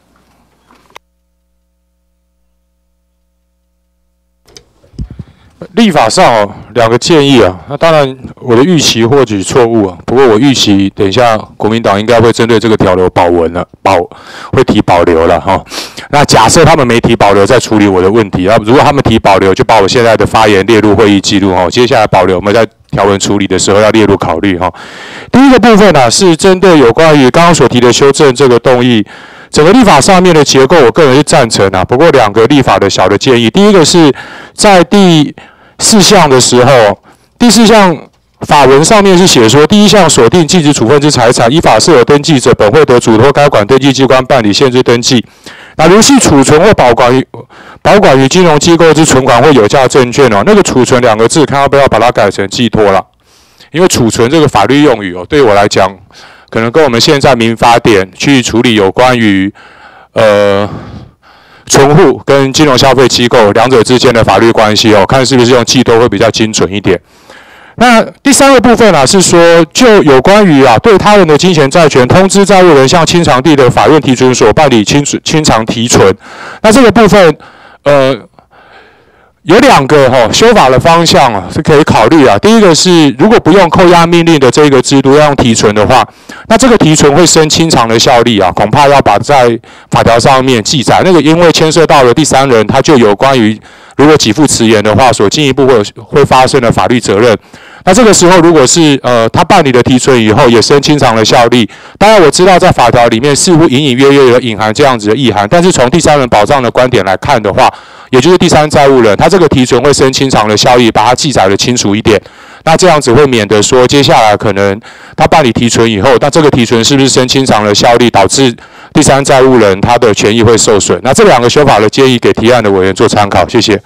J: 立法上哦，两个建议啊。那当然，我的预期或许错误啊。不过我预期，等一下国民党应该会针对这个条流保文了，保会提保留了哈。那假设他们没提保留，再处理我的问题啊。如果他们提保留，就把我现在的发言列入会议记录哈。接下来保留，我们在条文处理的时候要列入考虑哈。第一个部分呢、啊，是针对有关于刚刚所提的修正这个动议。整个立法上面的结构，我个人是赞成啊。不过两个立法的小的建议，第一个是在第四项的时候，第四项法文上面是写说，第一项锁定禁止处分之财产，依法设有登记者，本会得嘱托该管登记机关办理限制登记。那如系储存或保管于保管于金融机构之存款或有价证券哦，那个储存两个字，看要不要把它改成寄托了？因为储存这个法律用语哦，对我来讲，可能跟我们现在民法典去处理有关于呃存户跟金融消费机构两者之间的法律关系哦，看是不是用寄托会比较精准一点。那第三个部分啊，是说就有关于啊对他人的金钱债权通知债务人向清偿地的法院提存所办理清清偿提存。那这个部分呃。有两个哈、哦、修法的方向啊是可以考虑啊。第一个是，如果不用扣押命令的这个制度，要用提存的话，那这个提存会生清偿的效力啊，恐怕要把在法条上面记载。那个因为牵涉到了第三人，他就有关于如果给付迟延的话，所进一步会会发生的法律责任。那这个时候，如果是呃他办理了提存以后，也生清偿的效力。当然我知道在法条里面似乎隐隐约约有隐含这样子的意涵，但是从第三人保障的观点来看的话，也就是第三债务人，他这个提存会生清偿的效益，把它记载的清楚一点。那这样子会免得说接下来可能他办理提存以后，那这个提存是不是生清偿的效力，导致第三债务人他的权益会受损？那这两个修法的建议给提案的委员做参考，谢谢。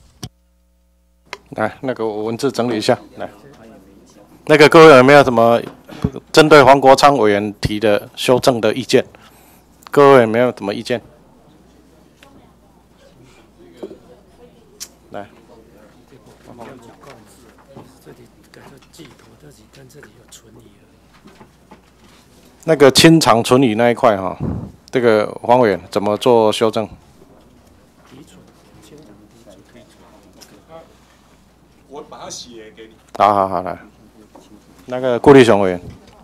A: 来，那个我文字整理一下，来，那个各位有没有什么针对黄国昌委员提的修正的意见？各位有没有什么意见？来，那个清偿存疑那一块哈，这个黄委员怎么做修正？
J: 我把它写给你。
A: 好好好，来，那个顾立雄委员。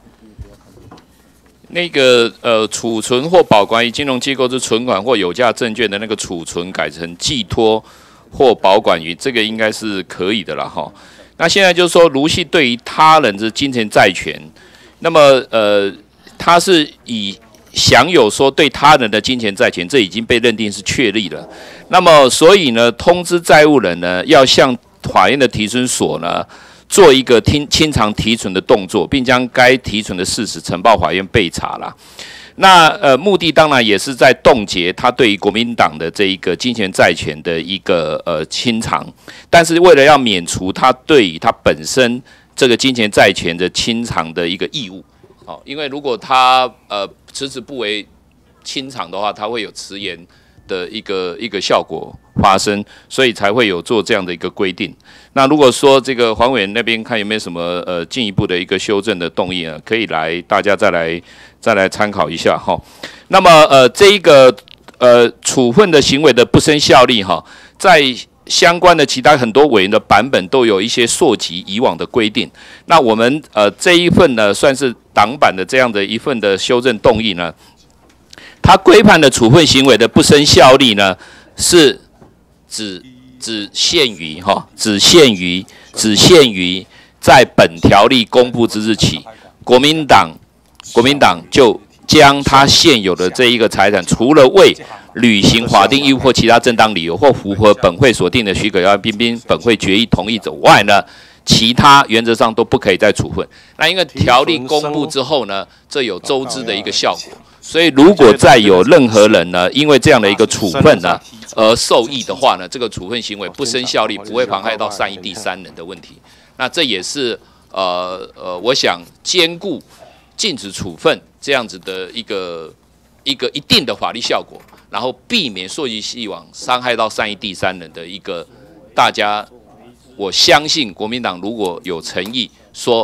F: 那个呃，储存或保管于金融机构之存款或有价证券的那个储存改成寄托或保管于，这个应该是可以的了哈。那现在就是说，如系对于他人之金钱债权，那么呃，他是以享有说对他人的金钱债权，这已经被认定是确立了。那么所以呢，通知债务人呢，要向法院的提存所呢，做一个清清偿提存的动作，并将该提存的事实呈报法院备查啦。那呃，目的当然也是在冻结他对于国民党的这一个金钱债权的一个呃清偿，但是为了要免除他对于他本身这个金钱债权的清偿的一个义务，哦，因为如果他呃迟迟不为清偿的话，他会有迟延的一个一个效果发生，所以才会有做这样的一个规定。那如果说这个黄委员那边看有没有什么呃进一步的一个修正的动议呢，可以来大家再来再来参考一下哈。那么呃这一个呃处分的行为的不生效力哈，在相关的其他很多委员的版本都有一些溯及以往的规定。那我们呃这一份呢算是党版的这样的一份的修正动议呢，它规范的处分行为的不生效力呢是只只限于哈，只限于只限于在本条例公布之日起，国民党国民党就将他现有的这一个财产，除了为履行法定义务或其他正当理由或符合本会所定的许可要并并本会决议同意之外呢，其他原则上都不可以再处分。那因为条例公布之后呢，这有周知的一个效果，所以如果再有任何人呢，因为这样的一个处分呢而受益的话呢，这个处分行为不生效力，不会妨害到善意第三人的问题。那这也是呃呃，我想兼顾禁止处分这样子的一个一个一定的法律效果，然后避免溯及既往伤害到善意第三人的一个大家。我相信国民党如果有诚意说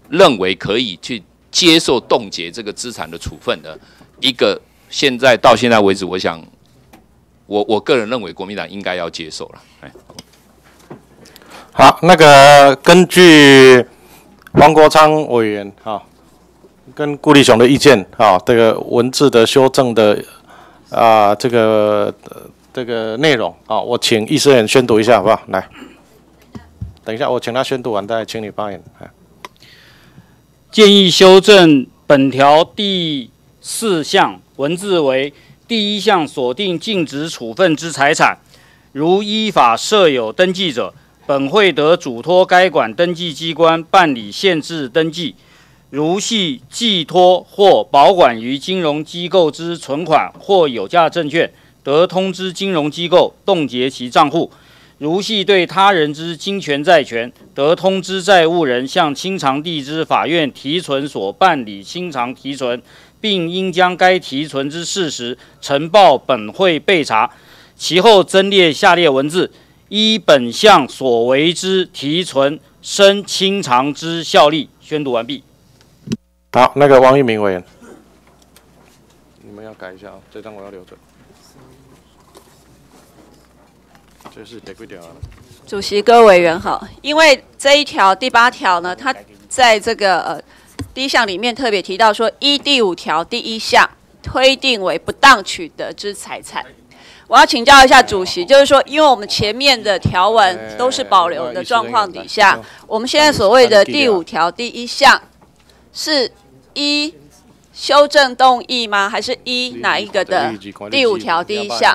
F: 认为可以去接受冻结这个资产的处分的一个，现在到现在为止，我想，我我个人认为国民党应该要接受了。哎，
A: 好，那个根据黄国昌委员啊，跟顾立雄的意见啊，这个文字的修正的啊，这个这个内容啊，我请议事员宣读一下好不好？来，等一下，我请他宣读完，再请你发言。
C: 建议修正本条第四项，文字为：第一项锁定禁止处分之财产，如依法设有登记者，本会得嘱托该管登记机关办理限制登记；如系寄托或保管于金融机构之存款或有价证券，得通知金融机构冻结其账户；如系对他人之金权债权，得通知债务人向清偿地之法院提存所办理清偿提存，并应将该提存之事实呈报本会备查。其后增列下列文字：依本项所为之提存，生清偿之效力。宣读完毕。
A: 好，那个王一鸣委员，你们要改一下啊，这张我要留着。这是得几条啊？
R: 主席、各位委员好，因为这一条第八条呢，它在这个呃第一项里面特别提到说，依第五条第一项推定为不当取得之财产。我要请教一下主席，就是说，因为我们前面的条文都是保留的状况底下，我们现在所谓的第五条第一项是依修正动议吗？还是依哪一个的第五条第一项？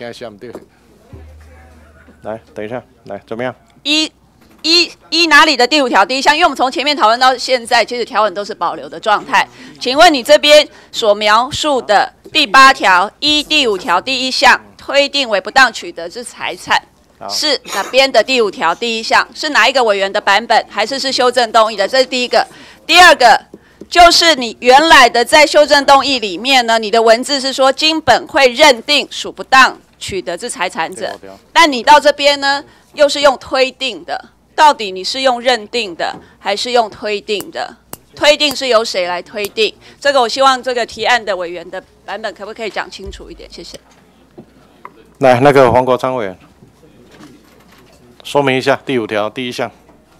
A: 来，等一下，来怎么样？
R: 依依依哪里的第五条第一项？因为我们从前面讨论到现在，其实条文都是保留的状态。请问你这边所描述的第八条依第五条第一项推定为不当取得之财产，是哪边的第五条第一项？是哪一个委员的版本，还是是修正动议的？这是第一个。第二个就是你原来的在修正动议里面呢，你的文字是说经本会认定属不当取得之财产者，但你到这边呢又是用推定的，到底你是用认定的还是用推定的？推定是由谁来推定？这个我希望这个提案的委员的版本可不可以讲清楚一点？谢谢。
A: 来，那个黄国昌委员，说明一下第五条第一项。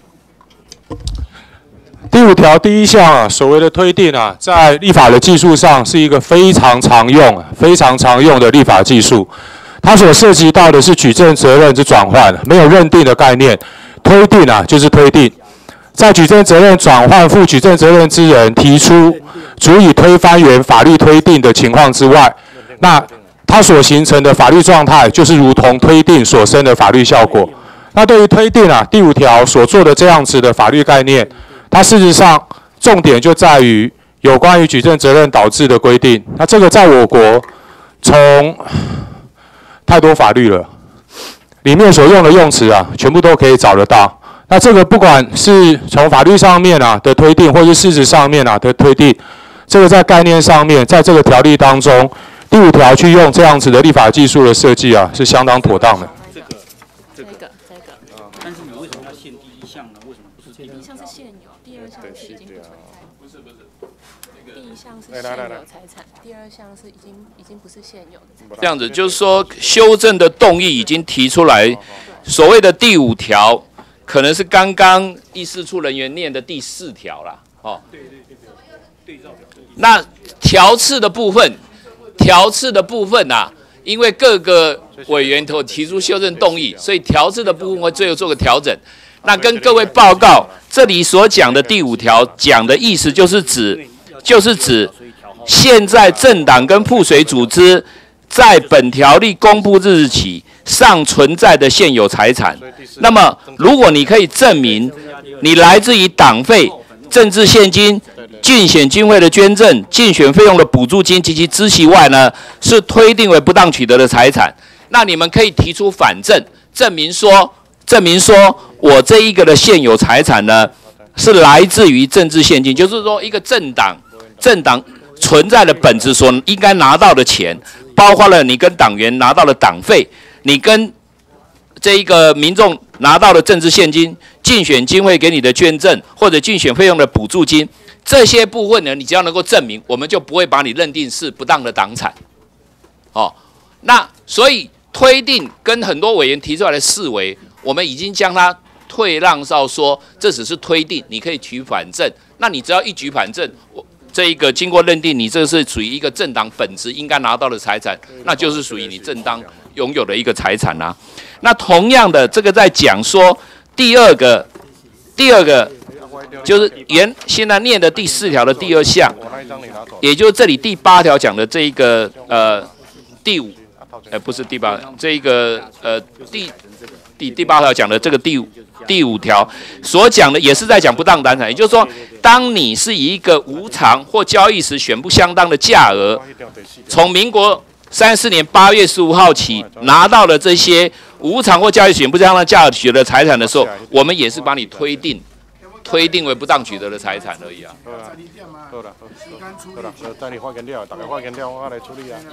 J: 第五条第一项啊，所谓的推定啊，在立法的技术上是一个非常常用、非常常用的立法技术。它所涉及到的是举证责任之转换，没有认定的概念。推定啊，就是推定，在举证责任转换负举证责任之人提出足以推翻原法律推定的情况之外，那它所形成的法律状态，就是如同推定所生的法律效果。那对于推定啊，第五条所做的这样子的法律概念，它事实上重点就在于有关于举证责任导致的规定。那这个在我国从太多法律了，里面所用的用词啊，全部都可以找得到。那这个不管是从法律上面啊的推定，或是事实上面啊的推定，这个在概念上面，在这个条例当中，第五条去用这样子的立法技术的设计啊，是相当妥当的。
C: 这个，这个，这个，但是你为什么要限第一项呢？为什么不是第一项是现有，第二项是已经不存在？不是不是，
H: 第一项是现有财产，第二项是已经已经不是现有的财产。
F: 这样子就是说，修正的动议已经提出来，所谓的第五条，可能是刚刚议事处人员念的第四条啦。哦，对对对对，对照表。那条次的部分，条次的部分啊，因为各个委员都提出修正动议，所以条次的部分会最后做个调整。那跟各位报告，这里所讲的第五条讲的意思就是指，就是指现在政党跟附属组织在本条例公布日起尚存在的现有财产。那么，如果你可以证明你来自于党费、政治现金、竞选经费的捐赠、竞选费用的补助金及其孳息外呢，是推定为不当取得的财产，那你们可以提出反证，证明说，证明说我这一个的现有财产呢，是来自于政治现金，就是说一个政党，政党存在的本质所应该拿到的钱，包括了你跟党员拿到的党费，你跟这一个民众拿到的政治现金， 竞选经费给你的捐赠，或者竞选费用的补助金，这些部分呢，你只要能够证明，我们就不会把你认定是不当的党产。哦，那所以推定跟很多委员提出来的四维，我们已经将它退让到说，这只是推定，你可以举反证。那你只要一举反证，我这一个经过认定，你这是属于一个政党本质应该拿到的财产，那就是属于你正当拥有的一个财产啊。那同样的，这个在讲说第二个，第二个就是原现在念的第四条的第二项，也就是这里第八条讲的这一个呃第五，呃不是第八，这一个呃第第第八条讲的这个第五。第五条所讲的也是在讲不当党产，也就是说，当你是以一个无偿或交易时选不相当的价额，从民国三十四年八月十五号起拿到了这些无偿或交易选不相当的价额取得的财产的时候，我们也是把你推定推定为不当取得的财产而已啊。
A: 好了，好了，等你发言了，大家发言了，我来处理啊。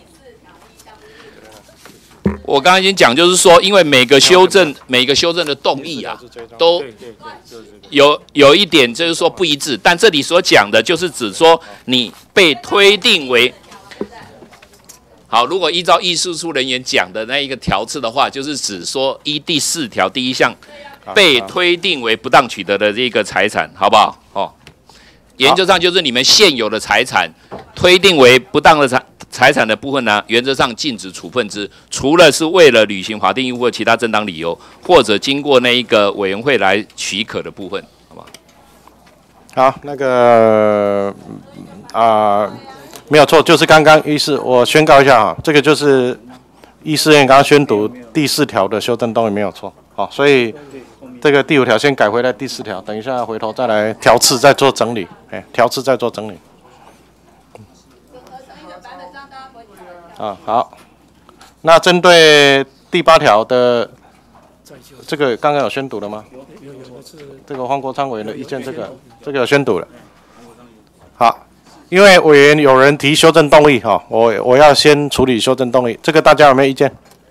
F: 我刚刚已经讲，就是说，因为每个修正、每个修正的动议啊，都有有一点就是说不一致。但这里所讲的，就是指说你被推定为好，如果依照议事处人员讲的那一个条次的话，就是指说依第四条第一项被推定为不当取得的这个财产，好不好？哦，原则上就是你们现有的财产推定为不当的财。财产的部分呢，原则上禁止处分之，除了是为了履行法定义务或其他正当理由，或者经过那一个委员会来许可的部分，好吧？
A: 好，那个啊、呃，没有错，就是刚刚议事，我宣告一下哈，这个就是议事院刚刚宣读第四条的修正动议没有错，好，所以这个第五条先改回来第四条，等一下回头再来条次再做整理，哎，条次再做整理。啊，好，那针对第八条的这个刚刚有宣读了吗？这个黄国昌委员的意见，这个这个有宣读了。好，因为委员有人提修正动议哈，我我要先处理修正动议，这个大家有没有意见？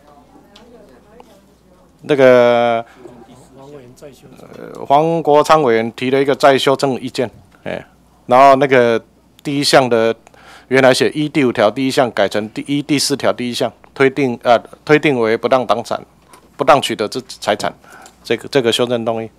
A: 那个呃黄国昌委员提了一个再修正意见，哎，然后那个第一项的。原来写一第五条第一项改成第一第四条第一项，推定呃推定为不当党产、不当取得之财产，这个这个修正动议。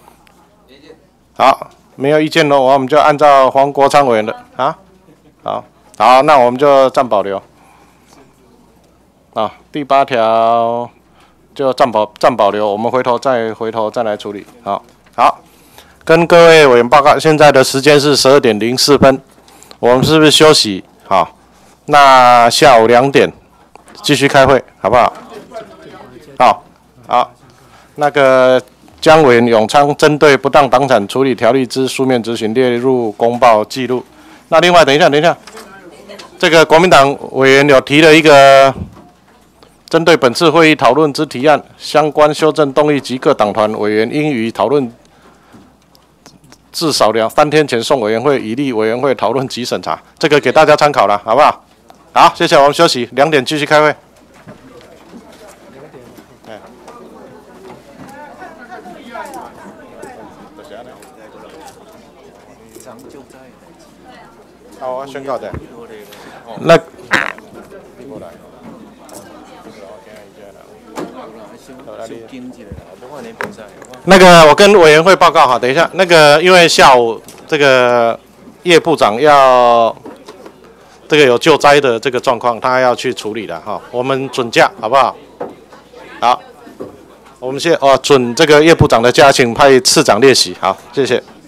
A: 好，没有意见喽，我们就按照黄国昌委员的啊，好，好，那我们就暂保留。啊，第八条就暂保暂保留，我们回头再回头再来处理。好，好，跟各位委员报告，现在的时间是十二点零四分。我们是不是休息？好，那下午两点继续开会，好不好？好，好，那个江委员永昌针对不当党产处理条例之书面执行列入公报记录。那另外，等一下，等一下，这个国民党委员有提了一个针对本次会议讨论之提案，相关修正动议及各党团委员应于讨论。至少两三天前送委员会，以利委员会讨论及审查，这个给大家参考了，好不好？好，谢谢，我们休息，两点继续开会。好，我宣告的。那。那个，我跟委员会报告哈，等一下，那个因为下午这个叶部长要这个有救灾的这个状况，他要去处理的哈，我们准假好不好？好，我们先哦准这个叶部长的假，请派次长列席，好，谢谢。